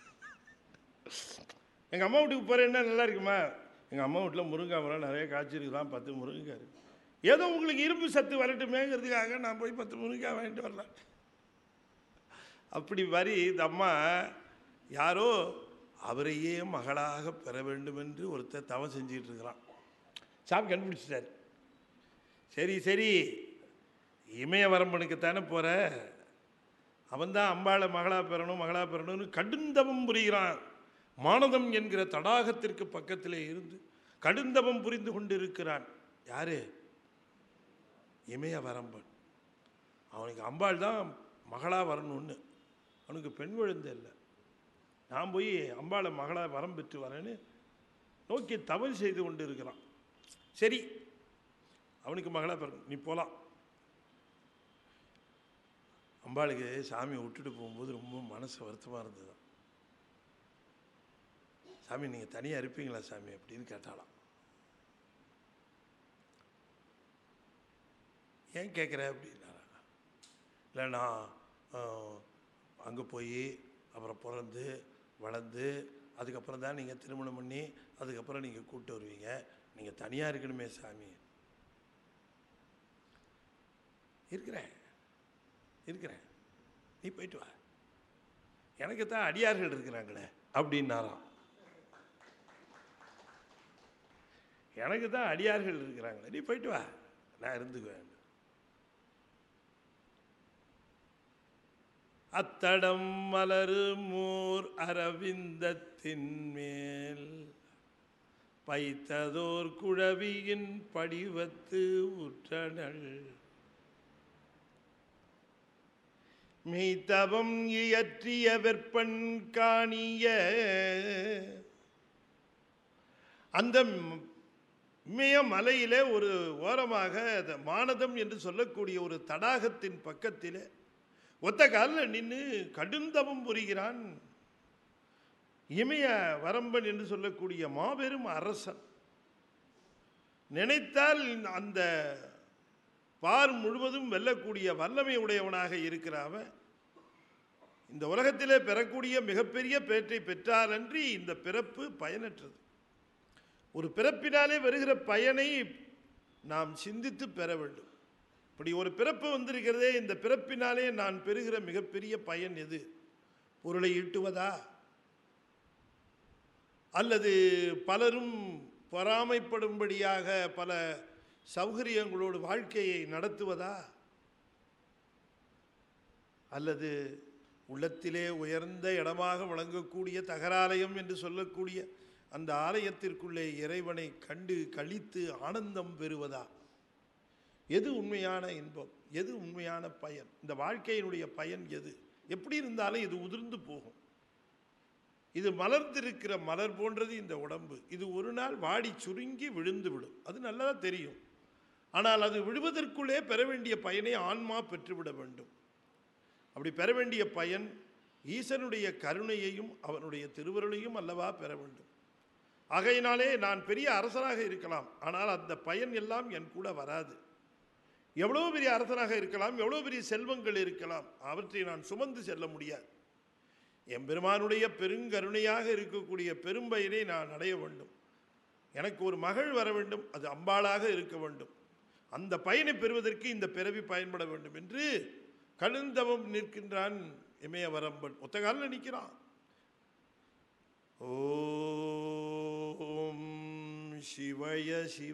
எங்கள் அம்மா வீட்டுக்கு போகிறேன்னா நல்லா இருக்குமா? எங்கள் அம்மா வீட்டில் முருங்கைக்காய் மரம் நிறைய காய்ச்சிருக்குதான், பத்து முருங்கைக்காய் இருக்குது. ஏதோ உங்களுக்கு இரும்பு சத்து வரட்டுமேங்கிறதுக்காக நான் போய் பத்து முருங்கைக்காய் வாங்கிட்டு வரலாம். அப்படி வரி இந்த அம்மா யாரோ அவரையே மகளாக பெற வேண்டும் என்று ஒருத்தர் தவம் செஞ்சுக்கிட்டு இருக்கிறான். சாமி கண்டுபிடிச்சிட்டார். சரி சரி, இமயவரம்பனுக்குத்தானே போகிற, அவன்தான் அம்பாளை மகளாக பெறணும் மகளாக பெறணும்னு கடுந்தவம் புரிகிறான். மானதம் என்கிற தடாகத்திற்கு பக்கத்திலே இருந்து கடுந்தவம் புரிந்து கொண்டு இருக்கிறான். யாரு? இமயவரம்பன். அவனுக்கு அம்பாள் தான் மகளாக வரணும்னு. அவனுக்கு பெண் குழந்தை இல்லை. நான் போய் அம்பாளை மகளாக வரம் பெற்று வரேன்னு நோக்கி தவறு செய்து கொண்டு இருக்கிறான். சரி, அவனுக்கு மகளாக பெறணும், நீ போகலாம். அம்பாளுக்கு சாமியை விட்டுட்டு போகும்போது ரொம்ப மனசு வருத்தமாக இருந்தது. சாமி, நீங்கள் தனியாக இருப்பீங்களா சாமி அப்படின்னு கேட்டாலாம். ஏன் கேட்குற அப்படின்னாரா? இல்லை, நான் அங்கே போய் அப்புறம் பிறந்து வளர்ந்து அதுக்கப்புறம் தான் நீங்கள் திருமணம் பண்ணி அதுக்கப்புறம் நீங்கள் கூப்பிட்டு வருவீங்க. நீங்கள் தனியாக இருக்கணுமே சாமி. இருக்கிறேன் இருக்கிறேன் நீ போயிட்டு வா, எனக்கு தான் அடியார்கள் இருக்கிறாங்களே அப்படின்னாராம். எனக்கு தான் அடியார்கள் இருக்கிறாங்களே, நீ போயிட்டு வா, நான் இருந்துக்குவேன். அத்தடம் மலரு மூர் அரவிந்தத்தின் மேல் பைத்ததோர் குழவியின் படிவத்து உற்றனள் மெய்தவம் இயற்றிய வெற்பன் காணிய. அந்த இமயமலையிலே ஒரு ஓரமாக மானதம் என்று சொல்லக்கூடிய ஒரு தடாகத்தின் பக்கத்திலே ஒத்த காலில் நின்று கடுந்தவம் புரிகிறான் இமய வரம்பன் என்று சொல்லக்கூடிய மாபெரும் அரசன். நினைத்தால் அந்த பார் முழுவதும் வெல்லக்கூடிய வல்லமை உடையவனாக இருக்கிறவன் இந்த உலகத்திலே பெறக்கூடிய மிகப்பெரிய பேற்றை பெற்றாலன்றி இந்த பிறப்பு பயனற்றது. ஒரு பிறப்பினாலே வருகிற பயனை நாம் சிந்தித்து பெற வேண்டும். இப்படி ஒரு பிறப்பு வந்திருக்கிறதே, இந்த பிறப்பினாலே நான் பெறுகிற மிகப்பெரிய பயன் எது? பொருளை ஈட்டுவதா, அல்லது பலரும் பொறாமைப்படும்படியாக பல சௌகரியங்களோடு வாழ்க்கையை நடத்துவதா, அல்லது உள்ளத்திலே உயர்ந்த இடமாக விளங்கக்கூடிய தகராலயம் என்று சொல்லக்கூடிய அந்த ஆலயத்திற்குள்ளே இறைவனை கண்டு கழித்து ஆனந்தம் பெறுவதா? எது உண்மையான இன்பம்? எது உண்மையான பயன்? இந்த வாழ்க்கையினுடைய பயன் எது? எப்படி இருந்தாலும் இது உதிர்ந்து போகும். இது மலர்ந்திருக்கிற மலர் போன்றது இந்த உடம்பு. இது ஒரு நாள் வாடி சுருங்கி விழுந்து விடும், அது நல்லா தெரியும். ஆனால் அது விழுவதற்குள்ளே பெற வேண்டிய பயனை ஆன்மா பெற்றுவிட வேண்டும். அப்படி பெற வேண்டிய பயன் ஈசனுடைய கருணையையும் அவனுடைய திருவருளையும் அல்லவா பெற வேண்டும். ஆகையினாலே நான் பெரிய அரசனாக இருக்கலாம், ஆனால் அந்த பயன் எல்லாம் என் கூட வராது. எவ்வளோ பெரிய அரசனாக இருக்கலாம், எவ்வளோ பெரிய செல்வங்கள் இருக்கலாம், அவற்றை நான் சுமந்து செல்ல முடியாது. எம்பெருமானுடைய பெருங்கருணையாக இருக்கக்கூடிய பெரும்பயனை நான் அடைய வேண்டும். எனக்கு ஒரு மகள் வர வேண்டும், அது அம்பாளாக இருக்க வேண்டும். அந்த பயனை பெறுவதற்கு இந்த பிறவி பயன்பட வேண்டும் என்று கழுந்தவம் நிற்கின்றான் இமயவரம்பன். ஒத்த காலில் நிற்கிறான். ஓம் சிவய சிவ,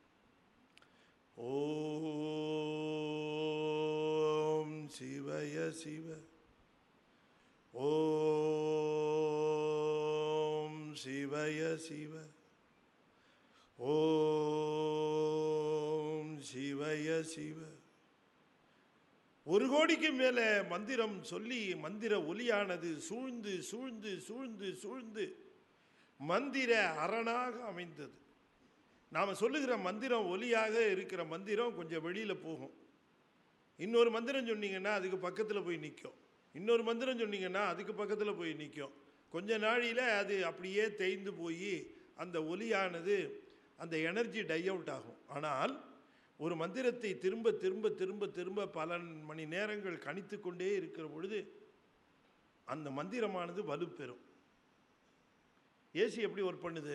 ஓம் சிவய சிவ, ஓம் சிவய சிவ, ஓம் சிவய சிவ. ஒரு கோடிக்கு மேலே மந்திரம் சொல்லி மந்திர ஒலியானது சூழ்ந்து சூழ்ந்து சூழ்ந்து சூழ்ந்து மந்திர அரணாக அமைந்தது. நாம் சொல்லுகிற மந்திரம் ஒலியாக இருக்கிற மந்திரம் கொஞ்சம் வெளியில் போகும். இன்னொரு மந்திரம் சொன்னீங்கன்னா அதுக்கு பக்கத்தில் போய் நிற்கும். இன்னொரு மந்திரம் சொன்னீங்கன்னா அதுக்கு பக்கத்தில் போய் நிற்கும். கொஞ்ச நாளில் அது அப்படியே தேய்ந்து போய் அந்த ஒலியானது அந்த எனர்ஜி டை அவுட் ஆகும். ஆனால் ஒரு மந்திரத்தை திரும்ப திரும்ப திரும்ப திரும்ப பல மணி நேரங்கள் கணித்து கொண்டே இருக்கிற பொழுது அந்த மந்திரமானது வலுப்பெறும். ஏசி எப்படி ஒர்க் பண்ணுது?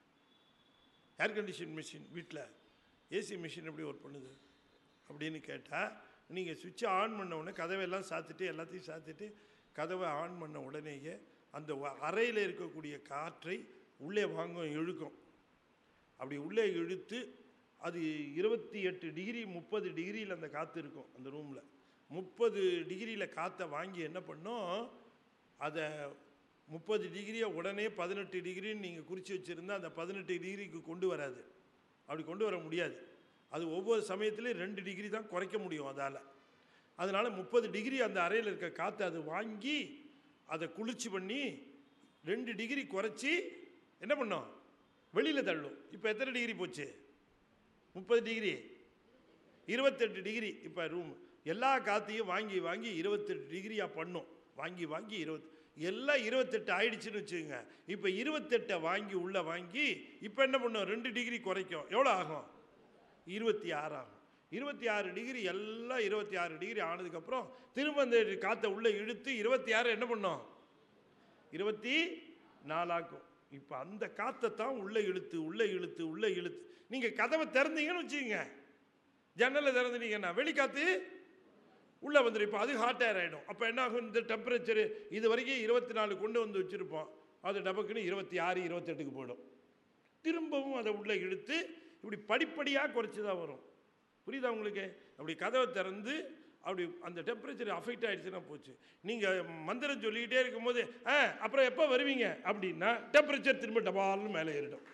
ஏர் கண்டிஷன் மிஷின் வீட்டில் ஏசி மிஷின் எப்படி ஒர்க் பண்ணுது அப்படின்னு கேட்டால், நீங்கள் சுவிட்சை ஆன் பண்ண உடனே கதவையெல்லாம் சாத்திட்டு எல்லாத்தையும் சாத்திட்டு கதவை ஆன் பண்ண உடனேயே அந்த அறையில் இருக்கக்கூடிய காற்றை உள்ளே வாங்கும், இழுக்கும். அப்படி உள்ளே இழுத்து அது இருபத்தி எட்டு டிகிரி முப்பது டிகிரியில் அந்த காற்று இருக்கும். அந்த ரூமில் முப்பது டிகிரியில் காற்றை வாங்கி என்ன பண்ணோம், அதை முப்பது டிகிரியை உடனே பதினெட்டு டிகிரின்னு நீங்கள் குறித்து வச்சுருந்தா அந்த பதினெட்டு டிகிரிக்கு கொண்டு வராது. அப்படி கொண்டு வர முடியாது. அது ஒவ்வொரு சமயத்துலேயும் ரெண்டு டிகிரி தான் குறைக்க முடியும் அதால். அதனால் முப்பது டிகிரி அந்த அறையில் இருக்க காற்றை அது வாங்கி அதை குளிர்ச்சி பண்ணி ரெண்டு டிகிரி குறைச்சி என்ன பண்ணோம், வெளியில் தள்ளும். இப்போ எத்தனை டிகிரி போச்சு? முப்பது டிகிரி, இருபத்தெட்டு டிகிரி. இப்போ ரூம் எல்லா காற்றையும் வாங்கி வாங்கி இருபத்தெட்டு டிகிரியாக பண்ணும். வாங்கி வாங்கி இருபத் எல்லாம் இருபத்தெட்டு ஆயிடுச்சுன்னு வச்சுக்கோங்க. இப்போ இருபத்தெட்டை வாங்கி உள்ளே வாங்கி இப்போ என்ன பண்ணும், ரெண்டு டிகிரி குறைக்கும். எவ்வளோ ஆகும்? இருபத்தி ஆறு ஆகும். இருபத்தி ஆறு டிகிரி எல்லாம் இருபத்தி ஆறு டிகிரி ஆனதுக்கப்புறம் திரும்ப அந்த காற்றை உள்ளே இழுத்து இருபத்தி ஆறு என்ன பண்ணோம், இருபத்தி நாலாக்கும். இப்போ அந்த காற்றை தான் உள்ளே இழுத்து உள்ளே இழுத்து உள்ளே இழுத்து நீங்கள் கதவை திறந்தீங்கன்னு வச்சுக்கோங்க, ஜன்னலை திறந்துட்டீங்கன்னா வெளிக்காற்று உள்ளே வந்துடும். இப்போ அது ஹாட் ஏர் ஆகிடும். அப்போ என்ன ஆகும், இந்த டெம்பரேச்சரு இது வரைக்கும் இருபத்தி நாலு கொண்டு வந்து வச்சுருப்போம், அது டபக்குன்னு இருபத்தி ஆறு இருபத்தெட்டுக்கு போயிடும். திரும்பவும் அதை உள்ளே இழுத்து இப்படி படிப்படியாக குறைச்சி தான் வரும். புரியுதா உங்களுக்கு? அப்படி கதவை திறந்து அப்படி அந்த டெம்பரேச்சர் அஃபெக்ட் ஆகிடுச்சுன்னா போச்சு. நீங்கள் மந்திரம் சொல்லிக்கிட்டே இருக்கும்போது ஆ அப்புறம் எப்போ வருவீங்க அப்படின்னா டெம்பரேச்சர் திரும்ப டபால்னு மேலே ஏறிடும்.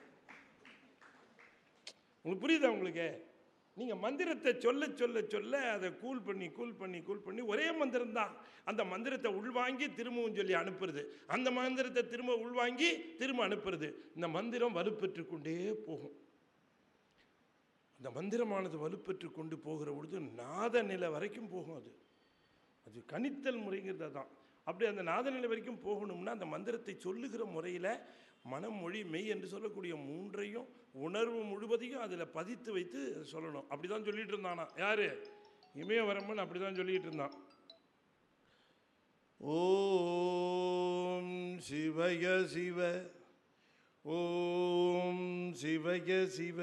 உங்களுக்கு புரியுதா உங்களுக்கு? நீங்கள் மந்திரத்தை சொல்ல சொல்ல சொல்ல அதை கூல் பண்ணி கூல் பண்ணி கூல் பண்ணி ஒரே மந்திரம் தான். அந்த மந்திரத்தை உள்வாங்கி திரும்பவும் சொல்லி அனுப்புறது, அந்த மந்திரத்தை திரும்ப உள்வாங்கி திரும்ப அனுப்புறது. இந்த மந்திரம் வலுப்பெற்று கொண்டே போகும். அந்த மந்திரமானது வலுப்பெற்று கொண்டு போகிற பொழுது நாத நிலை வரைக்கும் போகும். அது அது கணித்தல் முறைங்கிறது தான். அப்படி அந்த நாத நிலை வரைக்கும் போகணும்னா அந்த மந்திரத்தை சொல்லுகிற முறையில் மனம் மொழி மெய் என்று சொல்லக்கூடிய மூன்றையும் உணர்வு முழுவதையும் அதில் பதித்து வைத்து சொல்லணும். அப்படி தான் சொல்லிகிட்டு இருந்தானா யார்? இமயவரம்பன் அப்படி தான் சொல்லிகிட்டு இருந்தான். ஓம் சிவய சிவ, ஓம் சிவய சிவ,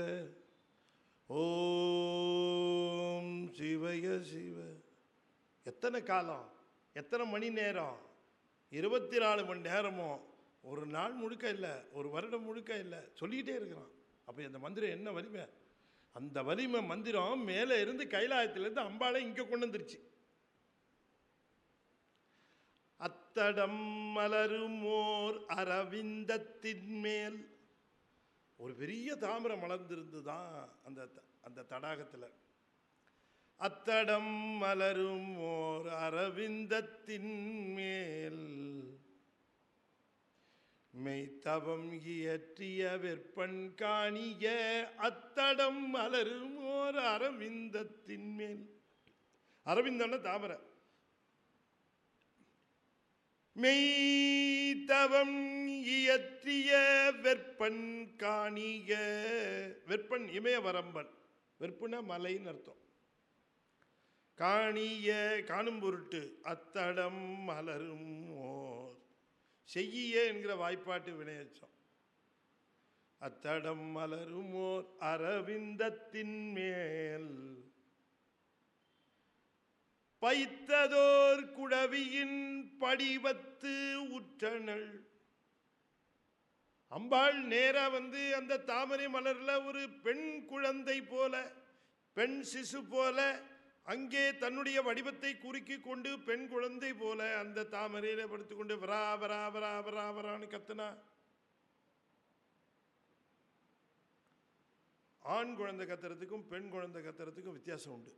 ஓம் சிவய சிவ. எத்தனை காலம், எத்தனை மணி நேரம்? இருபத்தி நாலு மணி நேரமும் ஒரு நாள் முழுக்க இல்லை, ஒரு வருடம் முழுக்க இல்லை, சொல்லிக்கிட்டே இருக்கிறான். அப்போ அந்த மந்திரம் என்ன வலிமை! அந்த வலிமை மந்திரம் மேலே இருந்து கைலாயத்திலேருந்து அம்பாளை இங்கே கொண்டு வந்துருச்சு. அத்தடம் மலருமோர் அரவிந்தத்தின் மேல் ஒரு பெரிய தாமிரம் மலர்ந்திருந்து தான் அந்த அந்த தடாகத்தில். அத்தடம் மலரும் ஓர் அரவிந்தத்தின் மேல் மெய்த்தவம் இயற்றிய வெற்பன் காணிய அத்தடம் மலருமோர் அரவிந்தத்தின் மேல். அரவிந்தன தாமரை. மெய்த்தவம் இயற்றிய வெற்பன் காணிய. வெற்பன் இமயவரம்பன். வெற்புன மலைன்னு அர்த்தம். காணிய காணும் பொருட்டு அத்தடம் மலரும் ஓர். செய்ய என்கிற வாய்ப்பாட்டு வினையச்சம். அத்தடம் மலரும் ஓர் அரவிந்தத்தின் மேல் பைத்ததோர் குடவியின் படிவத்து உற்றனள். அம்பாள் நேரா வந்து அந்த தாமரை மலர்ல ஒரு பெண் குழந்தை போல, பெண் சிசு போல அங்கே தன்னுடைய வடிவத்தை குறுக்கி கொண்டு பெண் குழந்தை போல அந்த தாமரையில படுத்துக்கொண்டு வரா வரா வரா வரா வரான்னு கத்துனா. ஆண் குழந்தை கத்துறதுக்கும் பெண் குழந்தை கத்துறதுக்கும் வித்தியாசம் உண்டு.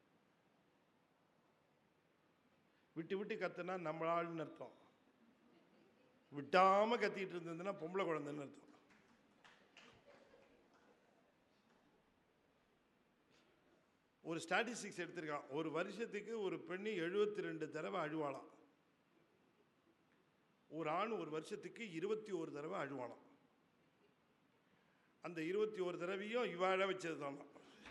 விட்டு விட்டு கத்துனா நம்மளாள்னு அர்த்தம். விட்டாம கத்திட்டு இருந்ததுன்னா பொம்பளை குழந்தைன்னு அர்த்தம். ஒரு ஸ்டாட்டிஸ்டிக்ஸ் எடுத்திருக்கான். ஒரு வருஷத்துக்கு ஒரு பெண்ணு எழுபத்தி ரெண்டு தடவை அழுவாளாம். ஒரு ஆண் ஒரு வருஷத்துக்கு இருபத்தி ஒரு தடவை அழுவாளாம். அந்த இருபத்தி ஒரு தடவையும் இவாழ வச்சது தான்.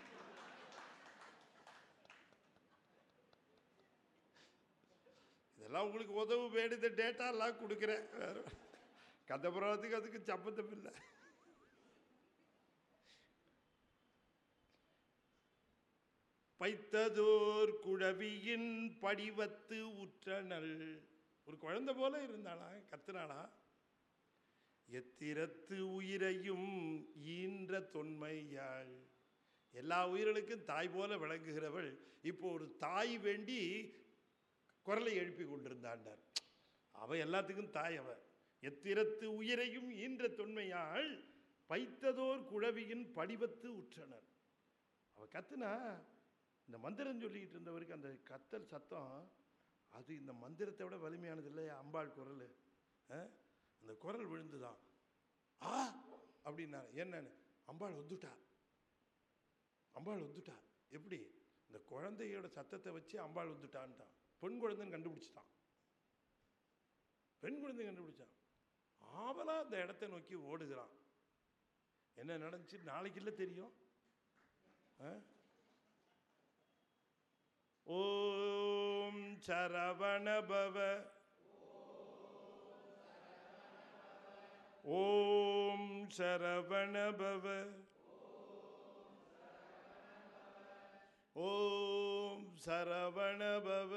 இதெல்லாம் உங்களுக்கு உதவு வேண்டிய டேட்டா எல்லாம் கொடுக்குறேன். வேற கதை புறத்துக்கு அதுக்கு சம்பந்தம் இல்லை. பைத்ததோர் குழவியின் படிவத்து உற்றனள். ஒரு குழந்தை போல இருந்தாளா, கத்துனாளா. எத்திரத்து உயிரையும் ஈன்ற தொன்மையாள். எல்லா உயிர்களுக்கும் தாய் போல விளங்குகிறவள் இப்போ ஒரு தாய் வேண்டி குரலை எழுப்பி கொண்டிருந்தாண்டார். அவ எல்லாத்துக்கும் தாய். அவ எத்திரத்து உயிரையும் ஈன்ற தொன்மையாள் பைத்ததோர் குழவியின் படிவத்து உற்றனர். அவ கத்துனா. இந்த மந்திரம் சொல்லிக்கிட்டு இருந்தவருக்கு அந்த கத்தல் சத்தம் அது இந்த மந்திரத்தை விட வலிமையானது இல்லையா அம்பாள் குரல். அந்த குரல் விழுந்துதான். ஆ அப்படின்னா என்னன்னு அம்பாள் வந்துட்டா. அம்பாள் வந்துட்டா. எப்படி? இந்த குழந்தையோட சத்தத்தை வச்சு அம்பாள் வந்துட்டான்ட்டான். பெண் குழந்தைன்னு கண்டுபிடிச்சிட்டான். பெண் குழந்தை கண்டுபிடிச்சான். ஆவலா அந்த இடத்தை நோக்கி ஓடுகிறான். என்ன நடந்துச்சு நாளைக்கு இல்லை தெரியும். ஓம் சரவணபவ. ஓம் சரவணபவ. ஓம் சரவணபவ.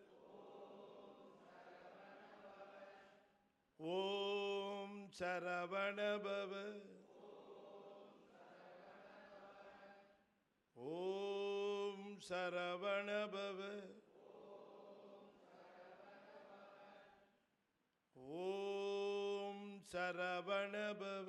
ஓம் சரவணபவ. ஓம் சரவணபவ. ஓம் சரவணபவ.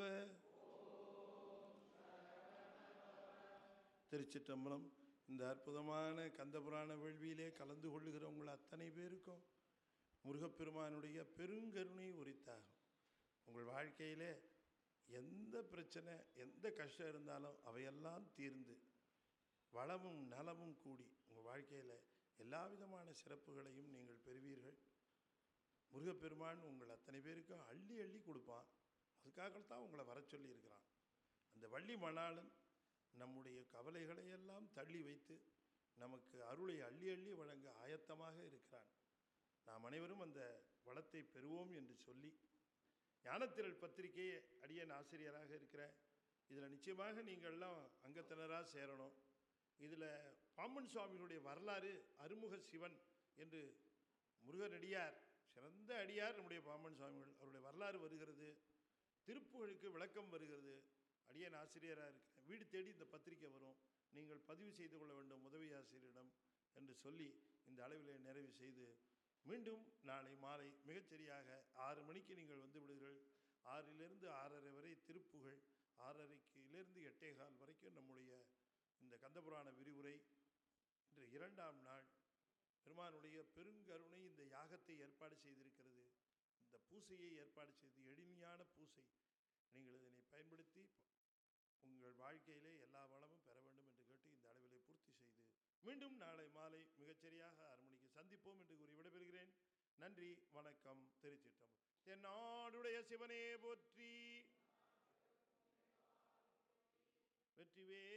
திருச்சிற்றம்பலம். இந்த அற்புதமான கந்தபுராண வேள்வியிலே கலந்து கொள்ளுகிற உங்கள் அத்தனை பேருக்கும் முருகப்பெருமானுடைய பெருங்கருணை உரித்தாகும். உங்கள் வாழ்க்கையிலே எந்த பிரச்சனை எந்த கஷ்டம் இருந்தாலும் அவையெல்லாம் தீர்ந்து வளமும் நலமும் கூடி உங்கள் வாழ்க்கையில் எல்லா விதமான சிறப்புகளையும் நீங்கள் பெறுவீர்கள். முருகப்பெருமான் உங்கள் அத்தனை பேருக்கும் அள்ளி அள்ளி கொடுப்பான். அதுக்காகத்தான் உங்களை வர சொல்லி இருக்கிறான். அந்த வள்ளி மணாளன் நம்முடைய கவலைகளையெல்லாம் தள்ளி வைத்து நமக்கு அருளை அள்ளி அள்ளி வழங்க ஆயத்தமாக இருக்கிறான். நாம் அனைவரும் அந்த வளத்தை பெறுவோம் என்று சொல்லி ஞானத்திரள் பத்திரிகையை அடியேன் ஆசிரியராக இருக்கிறேன். இதில் நிச்சயமாக நீங்கள்லாம் அங்கத்தினராக சேரணும். இதில் பாம்பன் சுவாமிகளுடைய வரலாறு அருமுக சிவன் என்று முருகனடியார் சிறந்த அடியார் நம்முடைய பாம்பன் சுவாமிகள் அவருடைய வரலாறு வருகிறது. திருப்புகழுக்கு விளக்கம் வருகிறது. அடியேன் ஆசிரியராக இருக்கிறேன். வீடு தேடி இந்த பத்திரிகை வரும். நீங்கள் பதிவு செய்து கொள்ள வேண்டும் உதவி ஆசிரியரிடம் என்று சொல்லி இந்த அளவிலே நிறைவு செய்து மீண்டும் நாளை மாலை மிகச்சரியாக ஆறு மணிக்கு நீங்கள் வந்து விடுங்கள். ஆறிலிருந்து ஆறரை வரை திருப்புகழ், ஆறரைக்கிலிருந்து எட்டே கால் வரைக்கும் நம்முடைய இந்த கந்தபுராண விரிவுரை. இன்று இரண்டாம் நாள் பெருமானுடைய பெருங்கருணை இந்த யாகத்தை ஏற்பாடு செய்திருக்கிறது. இந்த பூசையை ஏற்பாடு செய்து எளிமையான பூசை. நீங்கள் இதனை பயன்படுத்தி உங்கள் வாழ்க்கையிலே எல்லா வளமும் பெற வேண்டும் என்று கேட்டு இந்த அளவிலே பூர்த்தி செய்து மீண்டும் நாளை மாலை மிகச்சரியாக ஆறு மணிக்கு சந்திப்போம் என்று கூறி விடைபெறுகிறேன். நன்றி, வணக்கம். திருச்சிற்றம்பலம். என் நாடுடைய சிவனே போற்றி. வெற்றிவே